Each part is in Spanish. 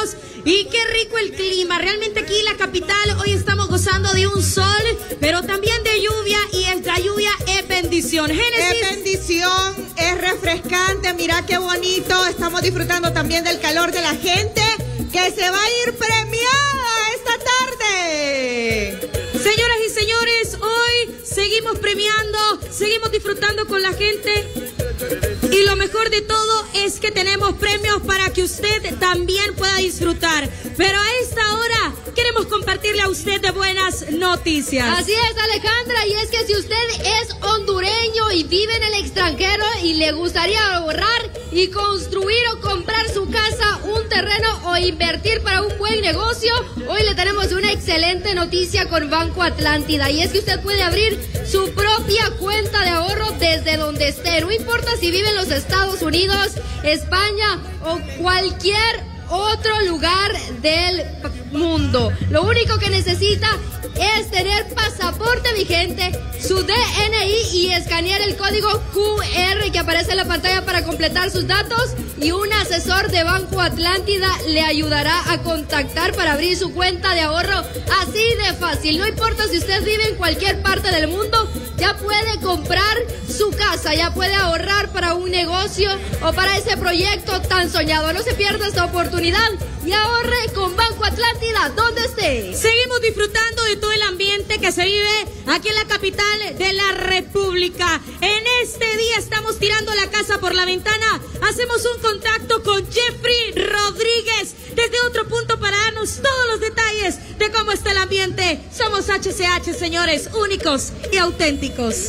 amigos. Y qué rico el clima. Realmente aquí en la capital hoy estamos gozando de un sol, pero también de lluvia. Y esta lluvia es bendición. Génesis. Es bendición, es refrescante. Mira qué bonito. Estamos disfrutando también del calor de la gente que se va a ir premiada esta tarde. Señoras y señores, hoy seguimos premiando, seguimos disfrutando con la gente. Y lo mejor de todo es que tenemos premios para que usted también pueda disfrutar. Pero a esta hora queremos compartirle a usted de buenas noticias. Así es, Alejandra, y es que si usted es hondureño y vive en el extranjero y le gustaría ahorrar y construir o comprar su casa, un terreno o invertir para un buen negocio, hoy le tenemos una excelente noticia con Banco Atlántida, y es que usted puede abrir su propia cuenta de ahorro desde donde esté. No importa si vive en los Estados Unidos, España o cualquier otro lugar del mundo. Lo único que necesita es tener pasaporte vigente, su DNI y escanear el código QR que aparece en la pantalla para completar sus datos, y un asesor de Banco Atlántida le ayudará a contactar para abrir su cuenta de ahorro así de fácil. No importa si usted vive en cualquier parte del mundo, ya puede comprar su casa, ya puede ahorrar para un negocio o para ese proyecto tan soñado. No se pierda esta oportunidad y ahorre con Banco Atlántida donde esté. Seguimos disfrutando de todo el ambiente que se vive aquí en la capital de la República. En este día estamos tirando la casa por la ventana. Hacemos un contacto con Jeffrey Rodríguez desde otro punto para darnos todos los detalles de cómo está el ambiente. Somos HCH, señores, únicos y auténticos.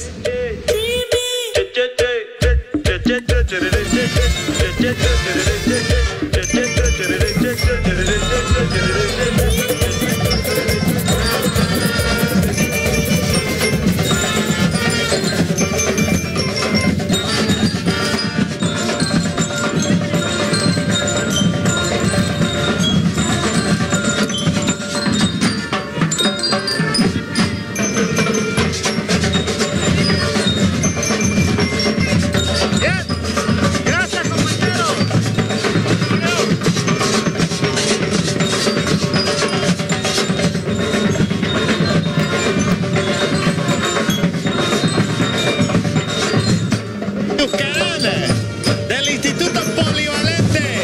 Del Instituto Polivalente.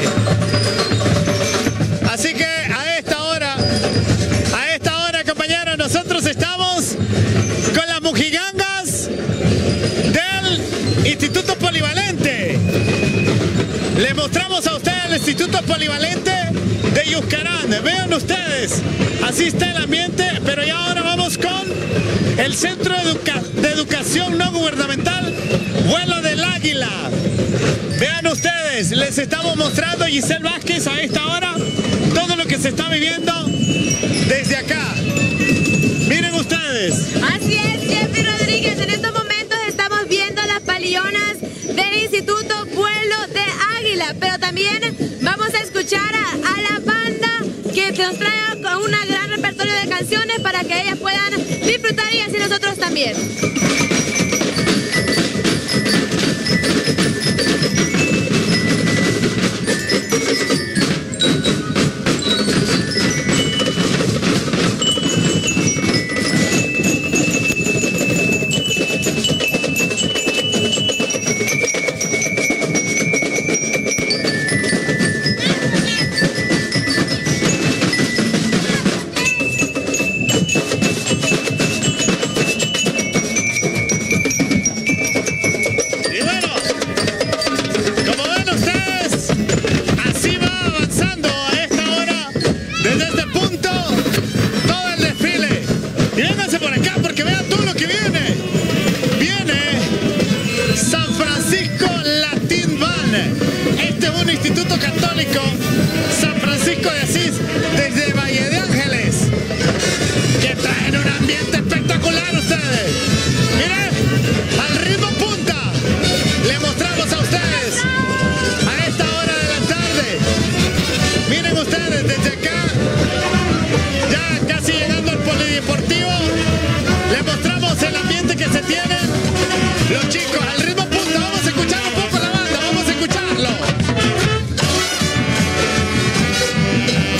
Así que a esta hora, compañeros, nosotros estamos con las mojigangas del Instituto Polivalente. Les mostramos a ustedes el Instituto Polivalente de Yuscarán. Vean ustedes, así está el ambiente, pero ya ahora vamos con el Centro de Educación No Gubernamental Vuelo del Águila. Vean ustedes, les estamos mostrando, Giselle Vázquez, a esta hora, todo lo que se está viviendo desde acá. Miren ustedes. Así es, Jeffrey Rodríguez, en estos momentos estamos viendo las palillonas del Instituto Vuelo de Águila, pero también vamos a escuchar a la banda que nos trae con un gran repertorio de canciones para que ellas puedan disfrutar y así nosotros también. Instituto Católico San Francisco de Asís, desde Valle de Ángeles, que traen un ambiente espectacular ustedes. Miren, al ritmo punta, le mostramos a ustedes a esta hora de la tarde. Miren ustedes, desde acá, ya casi llegando al polideportivo, les mostramos el ambiente que se tiene. Los chicos, al ritmo punta, vamos a escuchar un poco la banda, vamos a escucharlo.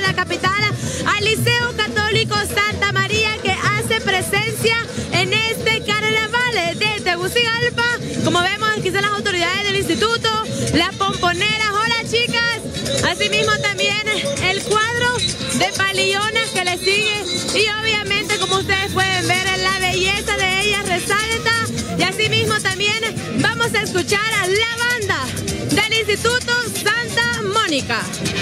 la capital, al Liceo Católico Santa María, que hace presencia en este carnaval de Tegucigalpa. Como vemos, aquí están las autoridades del instituto, las pomponeras. Hola, chicas. Asimismo también el cuadro de palillonas que le sigue, y obviamente, como ustedes pueden ver, la belleza de ellas resalta. Y asimismo también vamos a escuchar a la banda del Instituto Santa Mónica.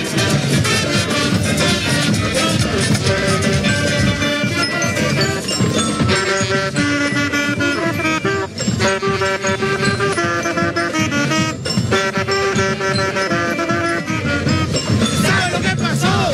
¿Sabe lo que pasó?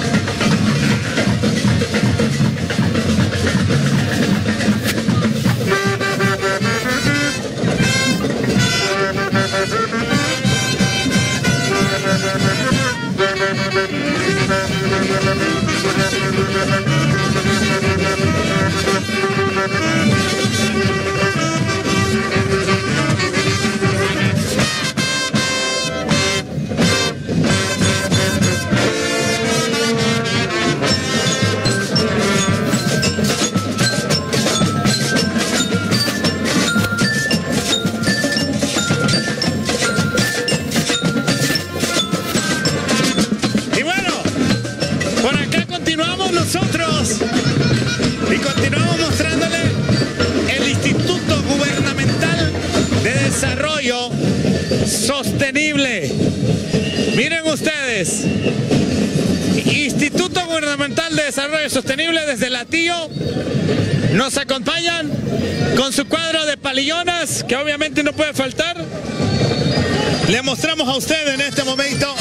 Nosotros y continuamos mostrándole el Instituto Gubernamental de Desarrollo Sostenible. Miren ustedes, Instituto Gubernamental de Desarrollo Sostenible desde Latillo nos acompañan con su cuadro de palillonas, que obviamente no puede faltar. Le mostramos a ustedes en este momento.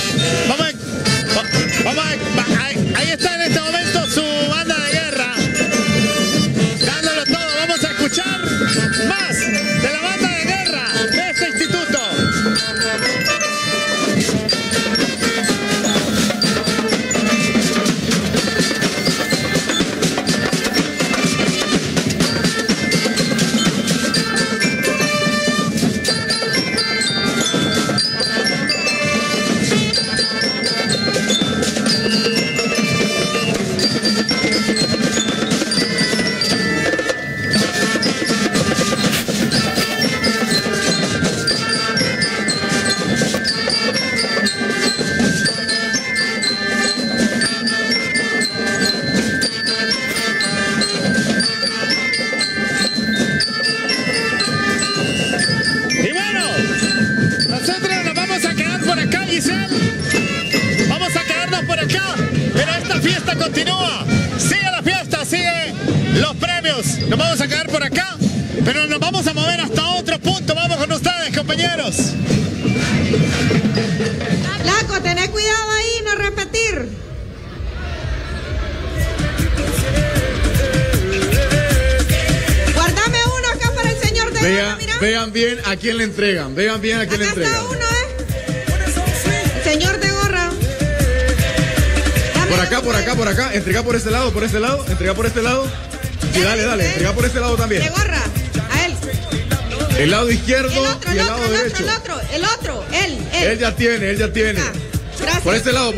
Ahí está en este momento su banda de guerra, dándolo todo. Vamos a escuchar más de la banda de guerra de este instituto. Continúa, sigue la fiesta, sigue los premios. Nos vamos a quedar por acá, pero nos vamos a mover hasta otro punto. Vamos con ustedes, compañeros. Flaco, tened cuidado ahí, no repetir. Guardame uno acá para el señor de gorra, mira. Vean bien a quién le entregan, vean bien a quién le entregan. Acá está uno, el señor de gorra. Por acá, entrega por este lado, entrega por este lado. Y dale, entrega por este lado también. De gorra, a él. El lado izquierdo y el lado derecho. El otro, él. Él ya tiene. Gracias. Por este lado.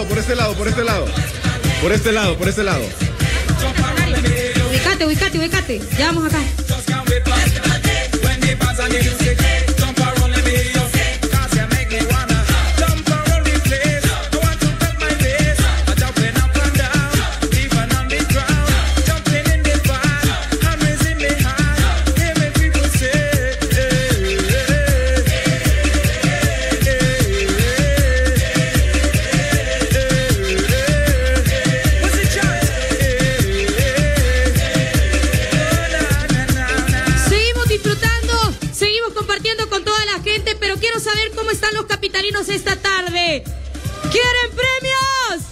Ubícate. Ya vamos acá. Esta tarde, ¿quieren premios?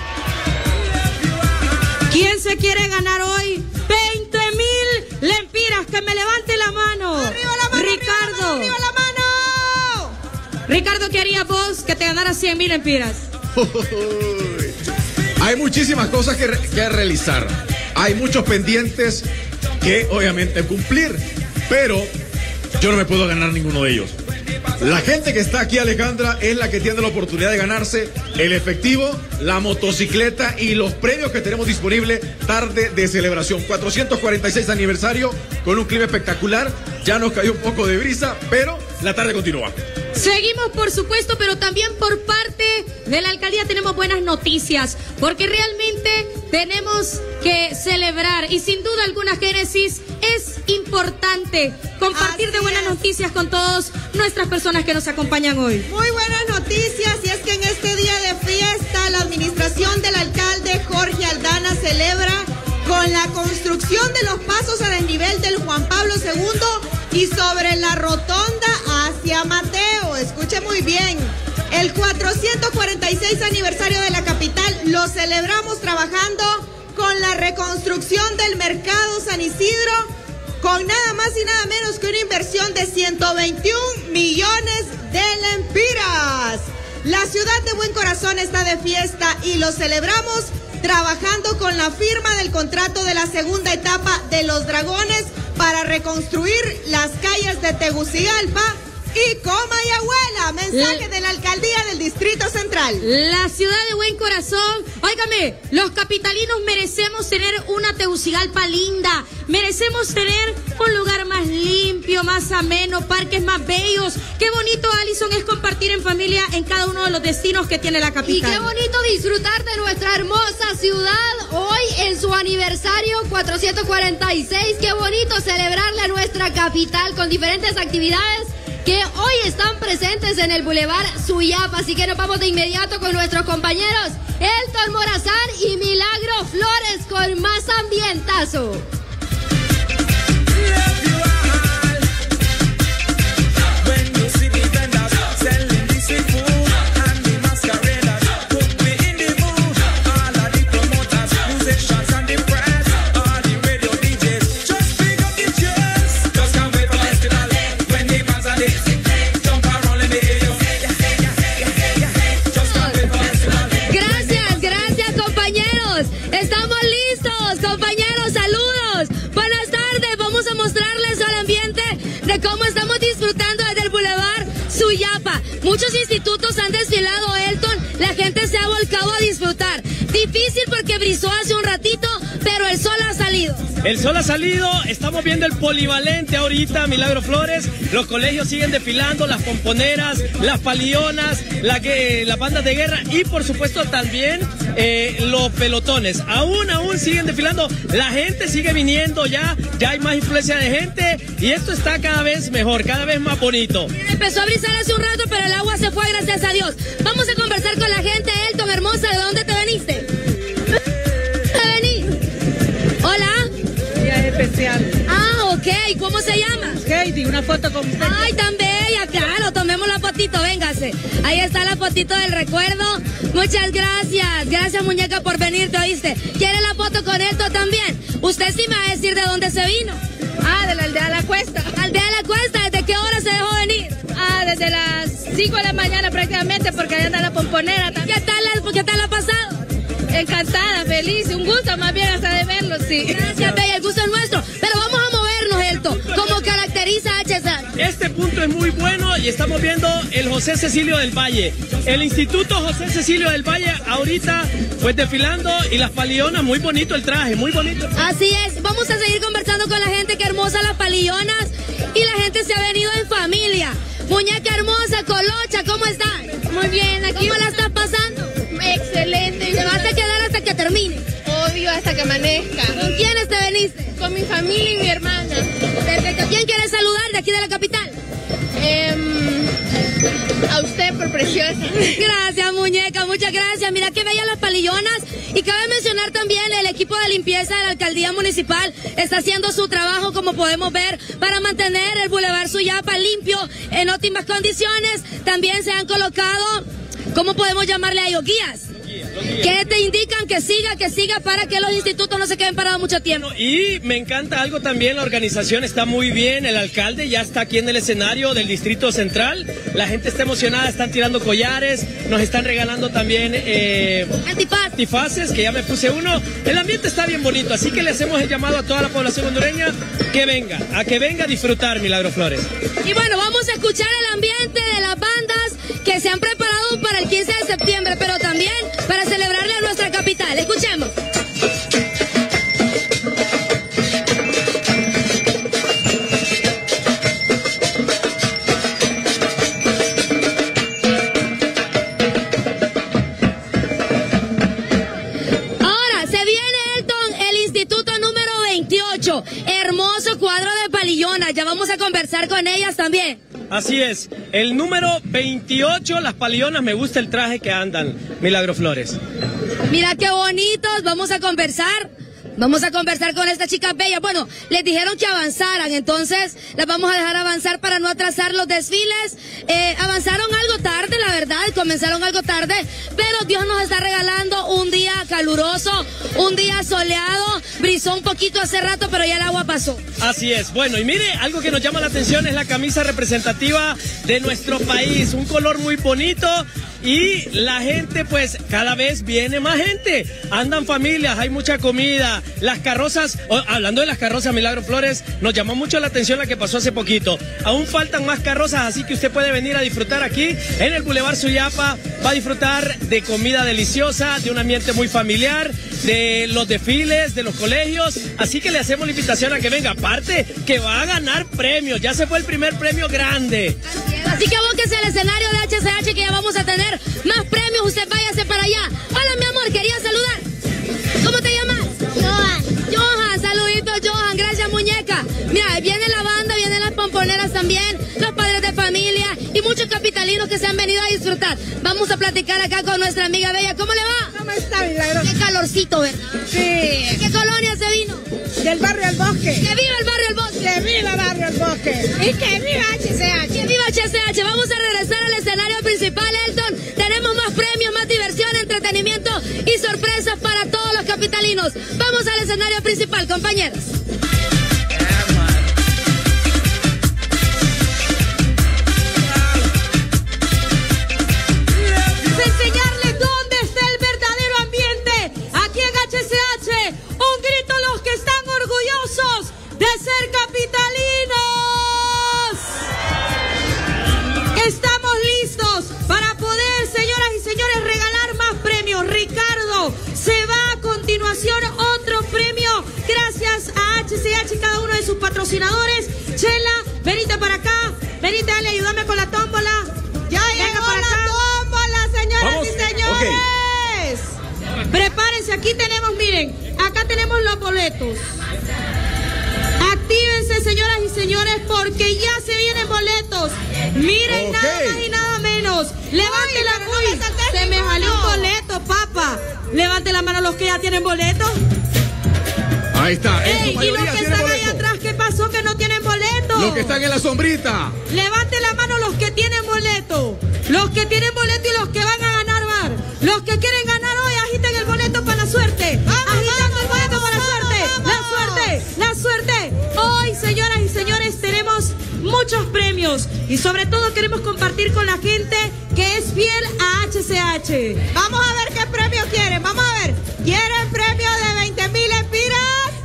¿Quién se quiere ganar hoy 20.000 lempiras? Que me levante la mano. ¡Arriba la mano! Ricardo. ¡Arriba la mano! Ricardo, ¿qué harías vos que te ganaras 100.000 lempiras? Hay muchísimas cosas que realizar. Hay muchos pendientes que obviamente cumplir, pero yo no me puedo ganar ninguno de ellos. La gente que está aquí, Alejandra, es la que tiene la oportunidad de ganarse el efectivo, la motocicleta y los premios que tenemos disponibles. Tarde de celebración, 446 aniversario con un clima espectacular. Ya nos cayó un poco de brisa, pero la tarde continúa. Seguimos, por supuesto, pero también por parte de la alcaldía tenemos buenas noticias, porque realmente tenemos que celebrar y sin duda alguna, Génesis, es importante compartir de buenas noticias con todas nuestras personas que nos acompañan hoy. Muy buenas noticias, y es que en este día de fiesta la administración del alcalde Jorge Aldana celebra con la construcción de los pasos a desnivel del Juan Pablo II y sobre la rotonda hacia Mateo. Escuche muy bien, el 446 aniversario de la capital lo celebramos trabajando con la reconstrucción del mercado San Isidro, con nada más y nada menos que una inversión de 121 millones de lempiras. La ciudad de Buen Corazón está de fiesta y lo celebramos trabajando con la firma del contrato de la segunda etapa de Los Dragones para reconstruir las calles de Tegucigalpa y Comayagüela. Mensaje de la alcaldía del Distrito Central. La ciudad de Buen Corazón, óigame, los capitalinos merecemos tener una Tegucigalpa linda, merecemos tener un lugar más limpio, más ameno, parques más bellos. Qué bonito, Alison, es compartir en familia en cada uno de los destinos que tiene la capital. Y qué bonito disfrutar de nuestra hermosa ciudad hoy en su aniversario 446. Qué bonito celebrarle a nuestra capital con diferentes actividades que hoy están presentes en el Boulevard Suyapa. Así que nos vamos de inmediato con nuestros compañeros Elton Morazán y Milagro Flores con más ambientazo. Muchos institutos han desfilado, Elton, la gente se ha volcado a disfrutar. Difícil porque brisó hace un ratito, pero el sol ha salido. El sol ha salido, estamos viendo el polivalente ahorita, Milagro Flores. Los colegios siguen desfilando, las pomponeras, las palionas, las bandas de guerra y por supuesto también los pelotones. Aún siguen desfilando, la gente sigue viniendo ya hay más influencia de gente y esto está cada vez mejor, cada vez más bonito. Empezó a brisar hace un rato, pero el agua se fue, gracias a Dios. Vamos a conversar con la gente. Elton, hermosa, ¿de dónde te veniste? Hola. Día especial. Ah, ok. ¿Cómo se llama? Heidi, una foto con usted. Ay, tan bella, claro. Tomemos la fotito, véngase. Ahí está la fotito del recuerdo. Muchas gracias. Gracias, muñeca, por venir, ¿te oíste? ¿Quiere la foto con esto también? Usted sí me va a decir de dónde se vino. Ah, de la aldea de la Cuesta. Aldea de la Cuesta, ¿desde qué hora se dejó venir? Ah, desde las 5 de la mañana prácticamente, porque allá anda la pomponera también. ¿Qué tal ha pasado? Encantada, feliz, un gusto más bien hasta de verlo, sí. Gracias, bella, el gusto es nuestro. Pero vamos a movernos, Elton, como caracteriza HSA. Este punto es muy bueno y estamos viendo el José Cecilio del Valle. El Instituto José Cecilio del Valle ahorita pues desfilando y las palillonas, muy bonito el traje, muy bonito. Así es, vamos a seguir conversando con la gente, qué hermosa las palillonas y la gente se ha venido en familia. Muñeca hermosa, Colocha, ¿cómo estás? Muy bien, aquí. ¿Cómo la estás pasando? Excelente. ¿Te vas a quedar hasta que termine? Obvio, hasta que amanezca. ¿Con quiénes te veniste? Con mi familia y mi hermana. Perfecto. ¿Quién quieres saludar de aquí de la capital? A usted por preciosa. Gracias, muñeca, muchas gracias. Mira qué bellas las palillonas. Y cabe mencionar también el equipo de limpieza de la alcaldía municipal está haciendo su trabajo, como podemos ver, para mantener el Boulevard Suyapa limpio en óptimas condiciones. También se han colocado, ¿cómo podemos llamarle a ellos? Guías. que te indican que siga para que los institutos no se queden parados mucho tiempo. Y me encanta algo también, la organización está muy bien, el alcalde ya está aquí en el escenario del Distrito Central, la gente está emocionada, están tirando collares, nos están regalando también antifaces, que ya me puse uno, el ambiente está bien bonito, así que le hacemos el llamado a toda la población hondureña que venga a disfrutar Milagro Flores. Y bueno, vamos a escuchar el ambiente de las bandas que se han preparado para el 15 de septiembre, pero también para celebrarle a nuestra capital. Escuchemos. Ahora, se viene Elton, el instituto número 28. Hermoso cuadro de palillonas. Ya vamos a conversar con ellas también. Así es, el número 28, las palillonas, me gusta el traje que andan, Milagro Flores. Mira qué bonitos, vamos a conversar con estas chicas bellas. Bueno, les dijeron que avanzaran, entonces las vamos a dejar avanzar para no atrasar los desfiles. Avanzaron algo tarde, la verdad, comenzaron algo tarde, pero Dios nos está regalando un día caluroso, un día soleado, brizó un poquito hace rato, pero ya el agua pasó. Así es, bueno, y mire, algo que nos llama la atención es la camisa representativa de nuestro país, un color muy bonito. Y la gente, pues, cada vez viene más gente. Andan familias, hay mucha comida. Las carrozas, hablando de las carrozas, Milagro Flores, nos llamó mucho la atención la que pasó hace poquito. Aún faltan más carrozas, así que usted puede venir a disfrutar aquí en el Boulevard Suyapa. Va a disfrutar de comida deliciosa, de un ambiente muy familiar, de los desfiles, de los colegios. Así que le hacemos la invitación a que venga. Aparte, que va a ganar premios. Ya se fue el primer premio grande. Así que búsquese el escenario de HCH, que ya vamos a tener más premios. Usted váyase para allá. Hola, mi amor, quería saludar. ¿Cómo te llamas? Johan, saluditos, Johan. Gracias, muñeca. Mira, viene la banda, vienen las pomponeras también, los padres de familia y muchos capitalinos que se han venido a disfrutar. Vamos a platicar acá con nuestra amiga bella. ¿Cómo le va? ¿Cómo está, Milagro? Qué calorcito, ¿verdad? Sí. ¿De qué colonia se vino? Del barrio El Bosque. ¡Que viva el barrio El Bosque! ¡Que viva barrio El Bosque! ¡Y que viva HCH! ¡Que viva HCH! Vamos a regresar al escenario principal, Elton. Tenemos más premios, más diversión, entretenimiento y sorpresas para todos los capitalinos. Vamos al escenario principal, compañeros. Enseñarles dónde está el verdadero ambiente. Aquí en HCH, un grito a los que están orgullosos de ser capitalinos. Estamos listos para poder, señoras y señores, regalar más premios. Ricardo, se va a continuación otro premio gracias a HCH, cada uno de sus patrocinadores. Chela, venite para acá, venite, dale, ayúdame con la tómbola. Ya llegó la tómbola, señoras Vamos. y señores. Ok. Prepárense, aquí tenemos, miren, acá tenemos los boletos. Actívense, señoras y señores, porque ya se vienen boletos. Miren, Ok. nada más y nada menos. Levante la pero no me mano. saltes Se me ninguno. salió un boleto, papá. Levante la mano los que ya tienen boletos. Ahí está. En su Ey, y los mayoría que tienen están ahí boleto. atrás, ¿qué pasó que no tienen boleto? Los que están en la sombrita. Levante la mano los que tienen boleto. Los que tienen boleto y los que van a ganar bar. Los que quieren ganar hoy, agiten el boleto para la suerte. Agitando el boleto para la suerte. La suerte, la suerte. Hoy, señoras y señores, tenemos muchos premios. Y sobre todo queremos compartir con la gente que es fiel a HCH. Vamos a ver qué premio quieren. Vamos a ver. ¿Quieren premio de 20,000 empiras?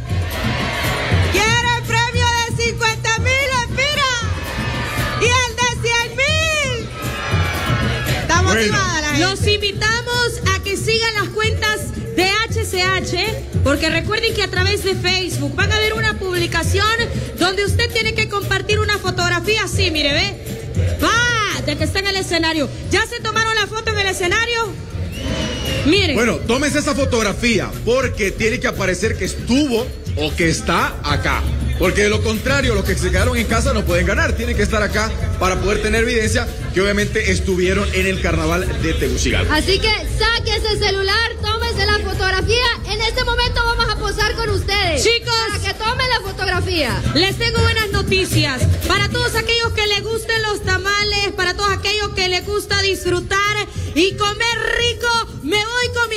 ¿Quieren premio de 50,000 empiras? ¿Y el de 100,000? Está motivada la gente. Los invitamos a que sigan las cuentas de HCH, porque recuerden que a través de Facebook van a ver una publicación donde usted tiene que compartir una fotografía así, mire, ve. ¡Va! De que está en el escenario. ¿Ya se tomaron la foto en el escenario? Miren. Bueno, tómense esa fotografía porque tiene que aparecer que estuvo o que está acá. Porque de lo contrario, los que se quedaron en casa no pueden ganar. Tienen que estar acá para poder tener evidencia que obviamente estuvieron en el carnaval de Tegucigalpa. Así que sáquese el celular, tómese la fotografía. En este momento vamos a posar con ustedes. Chicos, para que tomen la fotografía. les tengo buenas noticias. Para todos aquellos que les gusten los tamales, para todos aquellos que les gusta disfrutar y comer rico, me voy con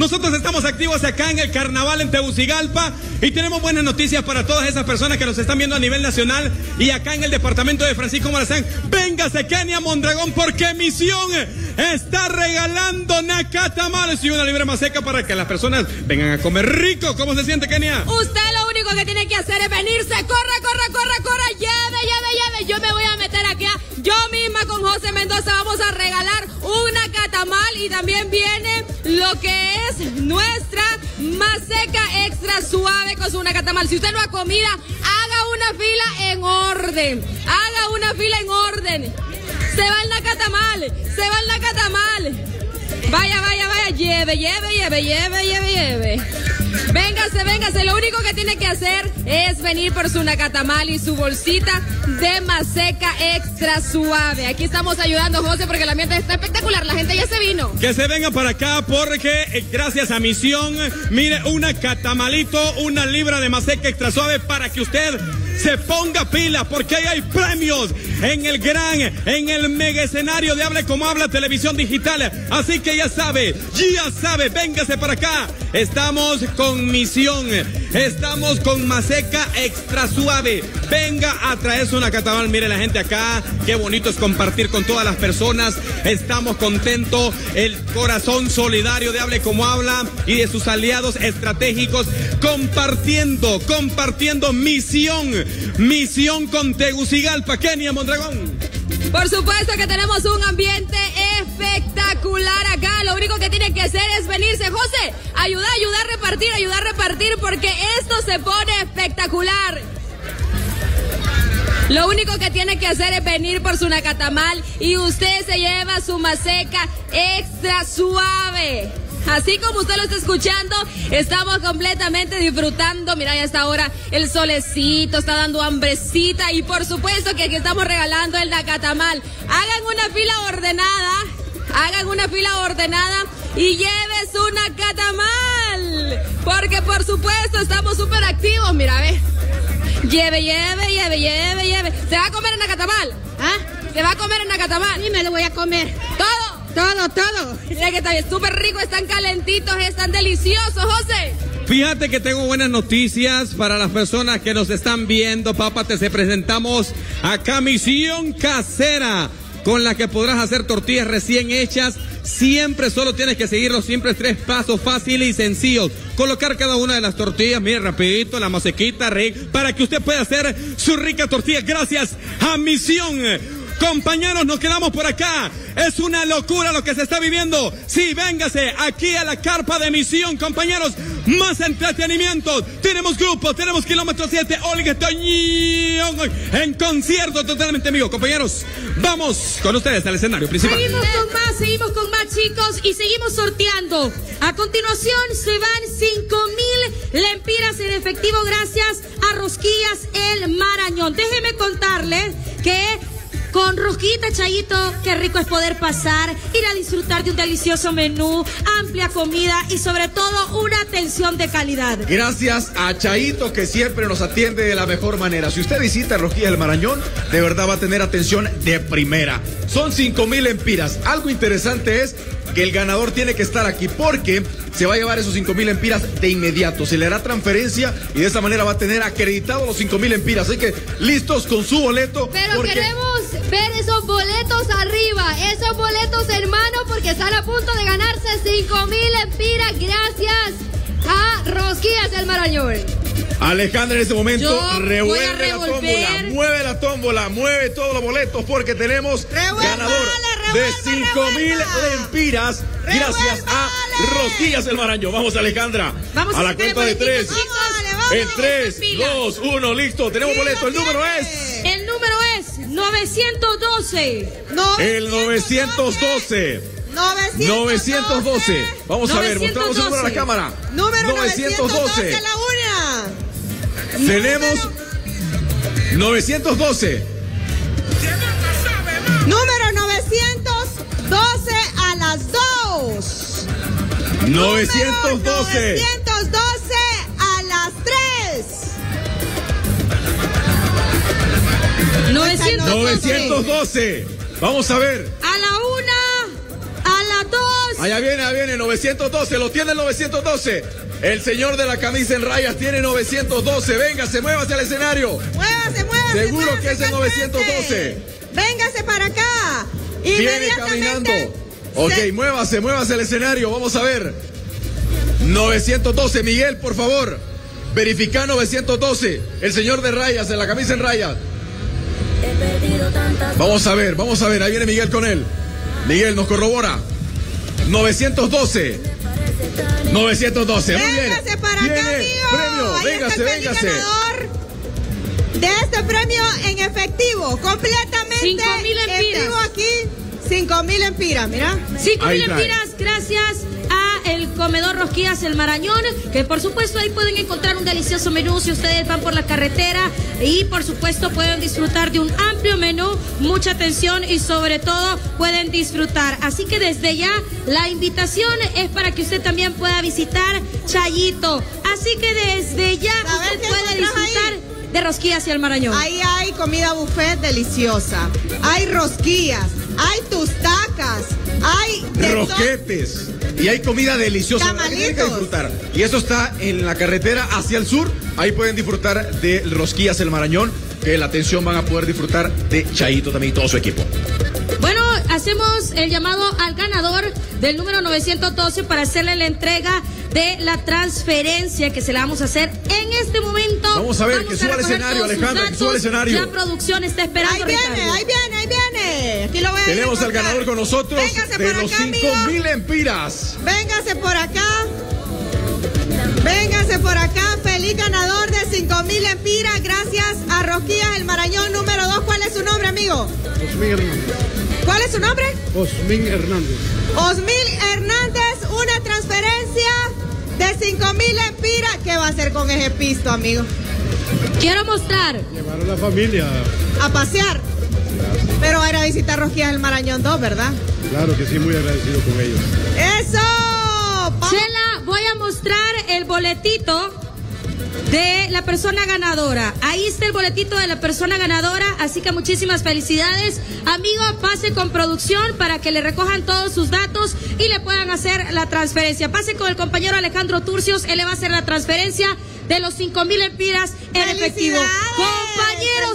Nosotros estamos activos acá en el carnaval en Tegucigalpa y tenemos buenas noticias para todas esas personas que nos están viendo a nivel nacional y acá en el departamento de Francisco Morazán. Véngase Kenia Mondragón porque Misión está regalando nacatamales y una libra maseca para que las personas vengan a comer rico. ¿Cómo se siente, Kenia? Usted lo único que tiene que hacer es venirse. Corra, lleve. Yo me voy a meter aquí. Yo misma con José Mendoza vamos a regalar un nacatamal y también viene lo que es nuestra maseca extra suave con su nacatamal. Si usted no ha comido, haga una fila en orden. Se va el nacatamal. Vaya. Lleve. Véngase. Lo único que tiene que hacer es venir por su nacatamal y su bolsita de maseca extra suave. Aquí estamos ayudando, José, porque el ambiente está espectacular. La gente ya se vino. Que se venga para acá porque gracias a Misión, mire, un nacatamalito, una libra de maseca extra suave para que usted se ponga pila, porque ahí hay premios en el mega escenario de Hable Como Habla Televisión Digital. Así que ya sabe, véngase para acá. Estamos con Misión, estamos con maseca extra suave. Venga a traerse una nacatamal. Mire la gente acá, qué bonito es compartir con todas las personas. Estamos contentos, el corazón solidario de Hable Como Habla y de sus aliados estratégicos compartiendo Misión con Tegucigalpa. Kenia Mondragón. Por supuesto que tenemos un ambiente espectacular acá. Lo único que tiene que hacer es venirse. José, ayuda a repartir porque esto se pone espectacular. Lo único que tiene que hacer es venir por su nacatamal y usted se lleva su maseca extra suave. Así como usted lo está escuchando, estamos completamente disfrutando. Mira, ya está ahora el solecito, está dando hambrecita y por supuesto que aquí estamos regalando el nacatamal. Hagan una fila ordenada y lleve su nacatamal, porque por supuesto estamos súper activos. Mira, ve. Lleve. ¿Se va a comer el nacatamal? ¿Ah? ¿Se va a comer el nacatamal? Sí, me lo voy a comer. ¿Todo? Todo. Mira que está bien, súper rico, están calentitos, están deliciosos, José. Fíjate que tengo buenas noticias para las personas que nos están viendo, papá. Te presentamos acá Misión Casera, con la que podrás hacer tortillas recién hechas. Siempre solo tienes que seguir los 3 pasos fáciles y sencillos. Colocar cada una de las tortillas, mire, rapidito, la masequita, para que usted pueda hacer su rica tortilla gracias a Misión. Compañeros, nos quedamos por acá. Es una locura lo que se está viviendo. Sí, véngase aquí a la carpa de Misión, compañeros. Más entretenimiento. Tenemos grupos, tenemos Kilómetro 7, Olga Toñón en concierto totalmente en vivo. Compañeros, vamos con ustedes al escenario principal. Seguimos con más, chicos, y seguimos sorteando. A continuación se van 5,000 lempiras en efectivo gracias a Rosquillas El Marañón. Déjeme contarles que con Rosquita, Chayito, qué rico es poder pasar, ir a disfrutar de un delicioso menú, amplia comida y sobre todo una atención de calidad. Gracias a Chayito, que siempre nos atiende de la mejor manera. Si usted visita Rosquillas del Marañón, de verdad va a tener atención de primera. Son 5,000 lempiras. Algo interesante es que el ganador tiene que estar aquí porque se va a llevar esos 5,000 lempiras de inmediato. Se le hará transferencia y de esa manera va a tener acreditado los 5,000 lempiras. Así que listos con su boleto. Pero queremos ver esos boletos arriba, esos boletos, hermano, porque están a punto de ganarse 5,000 lempiras gracias a Rosquillas El Marañón. Alejandra en este momento revuelve la tómbola, mueve la tómbola, mueve todos los boletos porque tenemos ganador de 5,000 lempiras gracias a Rosquillas El Marañón. Vamos, Alejandra, a la cuenta de 3. En 3, 2, 1, listo, tenemos boleto. El número es 912. El 912. 912. Vamos a ver, mostramos el número a la cámara. Número 912. La una. Tenemos 912. Número 912 a las 2. 912. 912 a las 3. 912. Vamos a ver. A la 1, a la 2 Allá viene, 912, lo tiene el 912. El señor de la camisa en rayas tiene 912. Véngase, muévase al escenario. Muévase. Seguro que es el 912. Véngase para acá. Viene caminando. Ok, muévase al escenario. Vamos a ver. 912, Miguel, por favor. Verifica 912. El señor de rayas, de la camisa en rayas. Vamos a ver. Ahí viene Miguel con él. Miguel nos corrobora. 912. Muy bien. Véngase para acá, amigo. Premio. Ahí Véngase. ganador de este premio en efectivo, completamente 5,000 empiras. efectivo aquí, 5,000 empiras, mira. 5,000 empiras gracias a el comedor Rosquillas El Marañón, que por supuesto ahí pueden encontrar un delicioso menú si ustedes van por la carretera, y por supuesto pueden disfrutar de un amplio menú, mucha atención y sobre todo pueden disfrutar. Así que desde ya la invitación es para que usted también pueda visitar Chayito. Así que desde ya usted puede disfrutar de Rosquillas y El Marañón. Ahí hay comida buffet deliciosa, hay rosquillas, hay tustacas, hay rosquetes y hay comida deliciosa. Tamalitos. Tienen que disfrutar. Y eso está en la carretera hacia el sur. Ahí pueden disfrutar de Rosquillas El Marañón, que la atención van a poder disfrutar de Chayito también y todo su equipo. Bueno, hacemos el llamado al ganador del número 912 para hacerle la entrega de la transferencia que se la vamos a hacer en este momento. Vamos a ver, que suba al escenario, Alejandra, que suba al escenario. La producción está esperando. Ahí viene. Aquí lo voy a Tenemos al ganador con nosotros. Véngase de por los acá, 5,000 empiras. Véngase por acá. Feliz ganador de 5,000 empiras. Gracias a Rosquillas El Marañón número 2. ¿Cuál es su nombre, amigo? Osmín Hernández. ¿Cuál es su nombre? Osmín Hernández. Osmín Hernández, una transferencia de 5,000 empiras. ¿Qué va a hacer con ese pisto, amigo? Quiero mostrar. Llevar a la familia. A pasear. Pero va a ir a visitar Rosquillas El Marañón 2, ¿verdad? Claro que sí, muy agradecido con ellos. ¡Eso! Chela, voy a mostrar el boletito de la persona ganadora. Ahí está el boletito de la persona ganadora, así que muchísimas felicidades. Amigo, pase con producción para que le recojan todos sus datos y le puedan hacer la transferencia. Pase con el compañero Alejandro Turcios, él le va a hacer la transferencia de los 5,000 empiras en efectivo. Compañeros,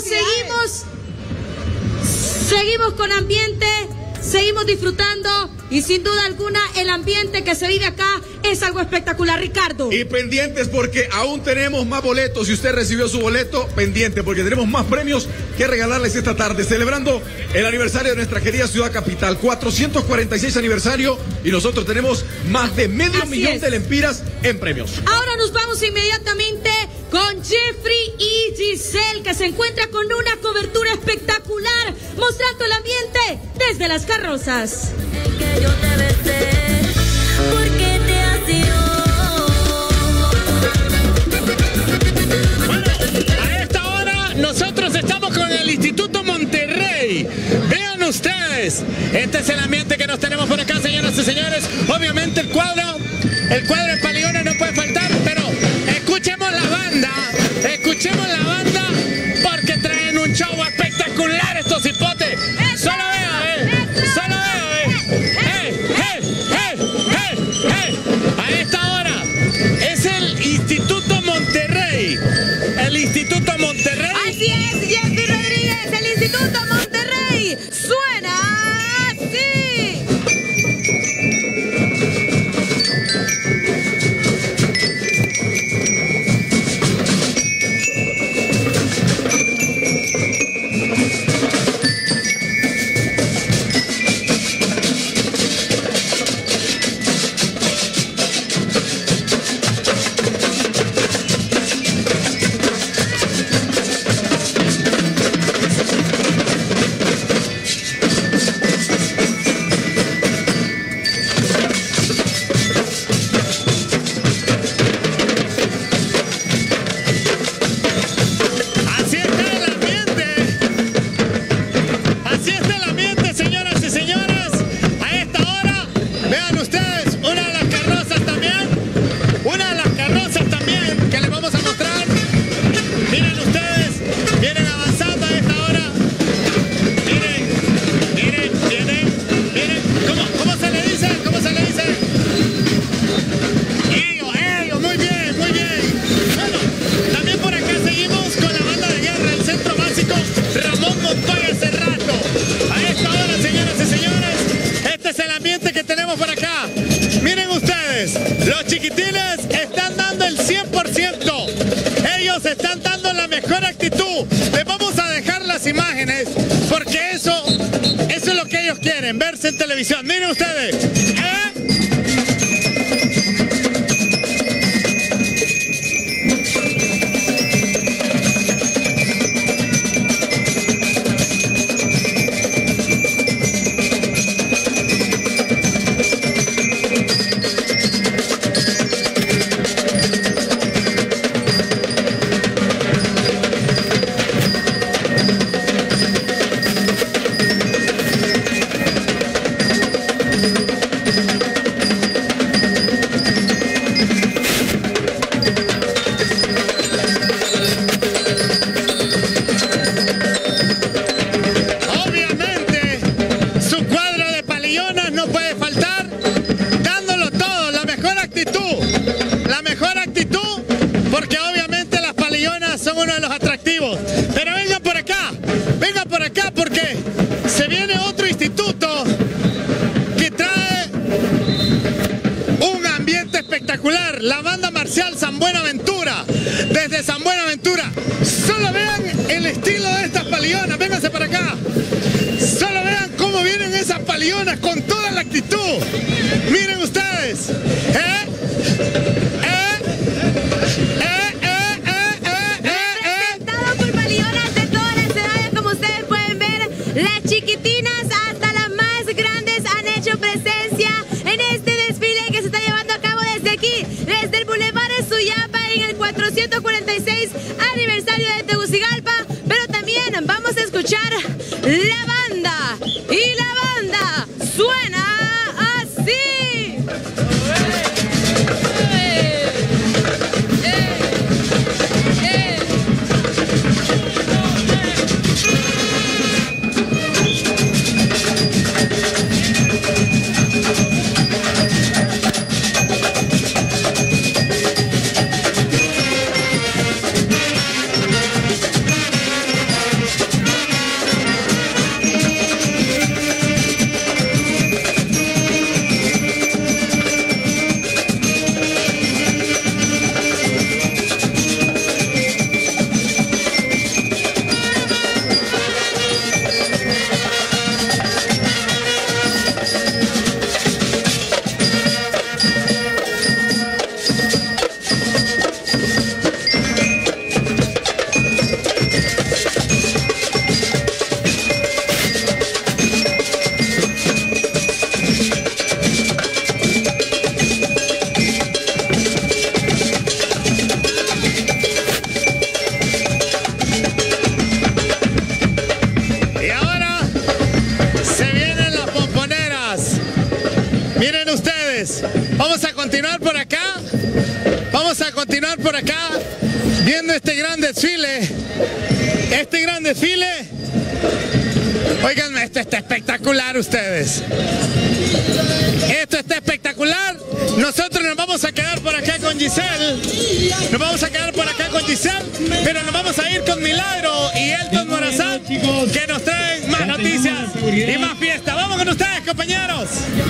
seguimos con ambiente, seguimos disfrutando y sin duda alguna el ambiente que se vive acá es algo espectacular, Ricardo. Y pendientes porque aún tenemos más boletos. Si usted recibió su boleto, pendiente porque tenemos más premios que regalarles esta tarde, celebrando el aniversario de nuestra querida ciudad capital, 446 aniversario, y nosotros tenemos más de medio millón de lempiras en premios. Ahora nos vamos inmediatamente con Jeffrey y Giselle, que se encuentra con una cobertura espectacular, mostrando el ambiente desde las carrozas. Que yo te besé, porque te has ido. Bueno, a esta hora nosotros estamos con el Instituto Monterrey. Vean ustedes, este es el ambiente que nos tenemos por acá, señoras y señores. Obviamente el cuadro de Paliona no puede faltar, pero escuchemos la banda, porque traen un show espectacular estos hipotes. Solo vea, solo vea, A esta hora es el Instituto Monterrey. El Instituto Monterrey. Así es, Jeffrey Rodríguez, el Instituto Monterrey. Suena así. palilonas están dando la mejor actitud. Les vamos a dejar las imágenes porque eso es lo que ellos quieren, verse en televisión. Miren ustedes. La banda marcial San Buenaventura, desde San Buenaventura. Solo vean el estilo de estas palillonas, vénganse para acá. Solo vean cómo vienen esas palillonas con toda la actitud. Miren ustedes. Representado por palillonas de todas las edades, como ustedes pueden ver, las chiquitinas hasta las más grandes han hecho presencia en este desfile que se está llevando a cabo desde aquí, desde el Boulevard Suyapa en el 446 aniversario de Tegucigalpa, pero también vamos a escuchar la banda y la banda suena así. Por acá, viendo este gran desfile. Oigan, esto está espectacular, ustedes. Esto está espectacular. Nosotros nos vamos a quedar por acá con Giselle. Pero nos vamos a ir con Milagro y Elton Morazán, que nos traen más noticias y más fiesta. Vamos con ustedes, compañeros.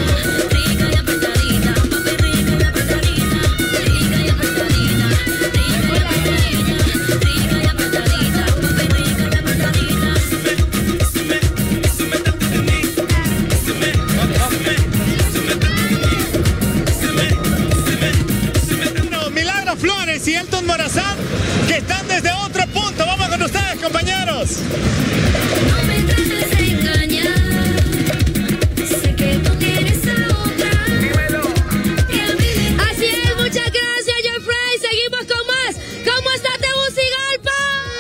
Y Elton Morazán, que están desde otro punto. Vamos con ustedes, compañeros. No me trates de engañar, sé que tú tienes a otra. Así es, muchas gracias, Jeffrey. Seguimos con más. ¿Cómo está Tegucigalpa?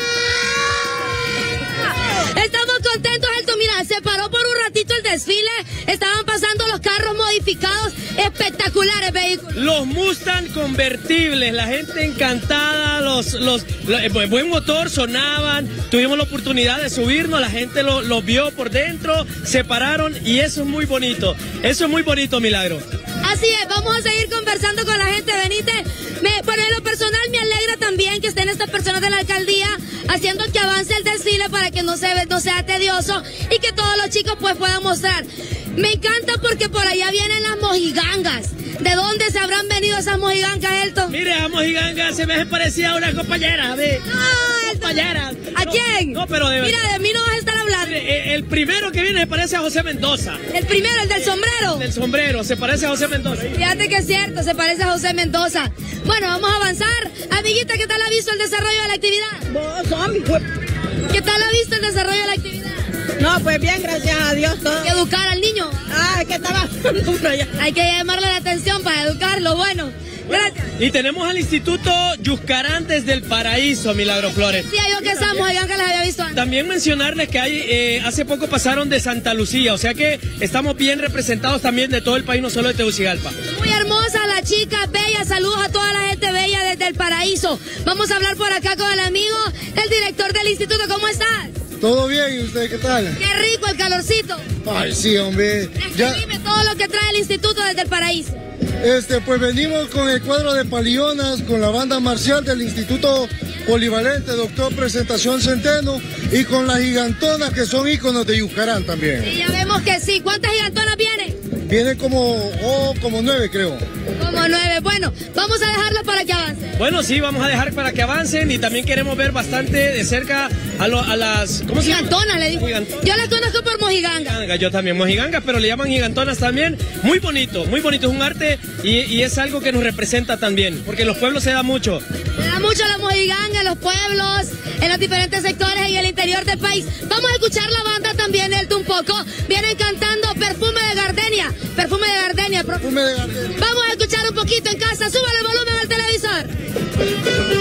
Estamos contentos, Elton. Mira, se paró por un ratito el desfile. Estaban pasando los carros modificados, espectaculares vehículos. Los Mustang convertibles, la gente encantada, buen motor, sonaban, tuvimos la oportunidad de subirnos, la gente los vio por dentro, se pararon y eso es muy bonito, Milagro. Así es, vamos a seguir conversando con la gente, venite. Bueno, en lo personal me alegra también que estén estas personas de la alcaldía haciendo que avance el desfile para que no sea tedioso y que todos los chicos pues puedan mostrar. Me encanta porque por allá vienen las mojigangas. ¿De dónde se habrán venido esas mojigangas, Elton? Mire, a mojiganga se me parecía a una compañera, ¿ve? No, compañera. ¿A quién? No, pero de Mira, de mí no vas a estar hablando. Mire, el primero que viene se parece a José Mendoza. El primero, el del sombrero. El del sombrero, se parece a José Mendoza. Fíjate que es cierto, se parece a José Mendoza. Bueno, vamos a avanzar. Amiguita, ¿qué tal ha visto el desarrollo de la actividad? ¿Qué tal ha visto el desarrollo de la actividad? No, pues bien, gracias a Dios todo. Hay que educar al niño. Ah, es que estaba... Hay que llamarle la atención para educarlo, bueno. Gracias. Y tenemos al Instituto Yuscarantes del Paraíso, Milagro Flores. Sí, yo que esas mojigangas las había visto antes. También mencionarles que hay, hace poco pasaron de Santa Lucía, o sea que estamos bien representados también de todo el país, no solo de Tegucigalpa. Muy hermosa la chica, bella, saludos a toda la gente bella desde el Paraíso. Vamos a hablar por acá con el amigo, el director del instituto, ¿cómo estás? Todo bien, ¿y usted qué tal? Qué rico el calorcito. Ay, sí, hombre. Dime todo lo que trae el instituto desde el Paraíso. Pues venimos con el cuadro de palionas, con la banda marcial del Instituto Polivalente, Doctor Presentación Centeno, y con las gigantonas que son íconos de Yuscarán también. Sí, ya vemos que sí. ¿Cuántas gigantonas vienen? Vienen como 9, creo. Como 9. Bueno, vamos a dejarlo para que avance. Bueno, sí, vamos a dejar para que avancen y también queremos ver bastante de cerca a las... ¿Cómo se llama? Gigantonas, le digo. Yo las conozco por mojiganga. Yo también, mojigangas, pero le llaman gigantonas también. Muy bonito, es un arte y es algo que nos representa también, porque en los pueblos se da mucho. Se da mucho la mojiganga en los pueblos, en los diferentes sectores en el interior del país. Vamos a escuchar la banda también, un poco. Vienen cantando Perfume de Gardenia. Perfume de Gardenia. Vamos a escuchar un poquito en casa. Súbale el volumen al televisor.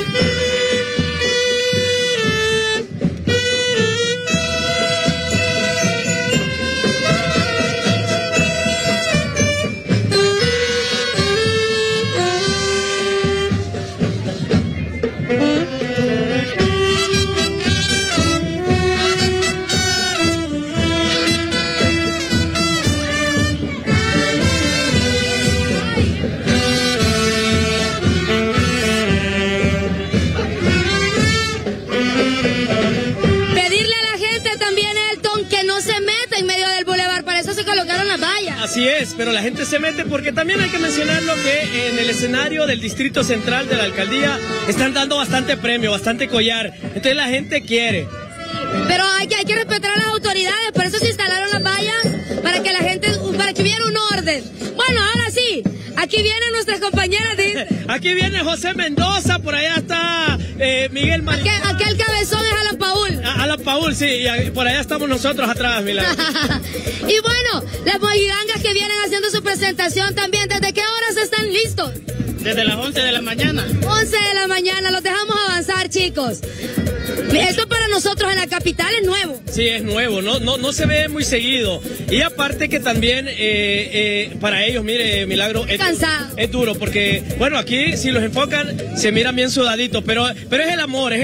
Así es, pero la gente se mete porque también hay que mencionarlo que en el escenario del Distrito Central de la Alcaldía están dando bastante premio, bastante collar, entonces la gente quiere. Pero hay que respetar a las autoridades, por eso se instalaron las vallas, para que la gente, para que hubiera un orden. Bueno, ahora sí, aquí vienen nuestras compañeras. Aquí viene José Mendoza, por allá está Miguel Marín. Aquel cabezón es Alan Paul. Alan Paul, sí, y por allá estamos nosotros atrás, Milagro. Y bueno, las mojigangas que vienen haciendo su presentación también, ¿desde qué horas están listos? Desde las 11 de la mañana. 11 de la mañana, los dejamos avanzar, chicos. Esto para nosotros en la capital es nuevo. Sí, es nuevo, no se ve muy seguido. Y aparte que también para ellos, mire, Milagro, es duro porque, bueno, aquí si los enfocan se miran bien sudaditos, pero es el amor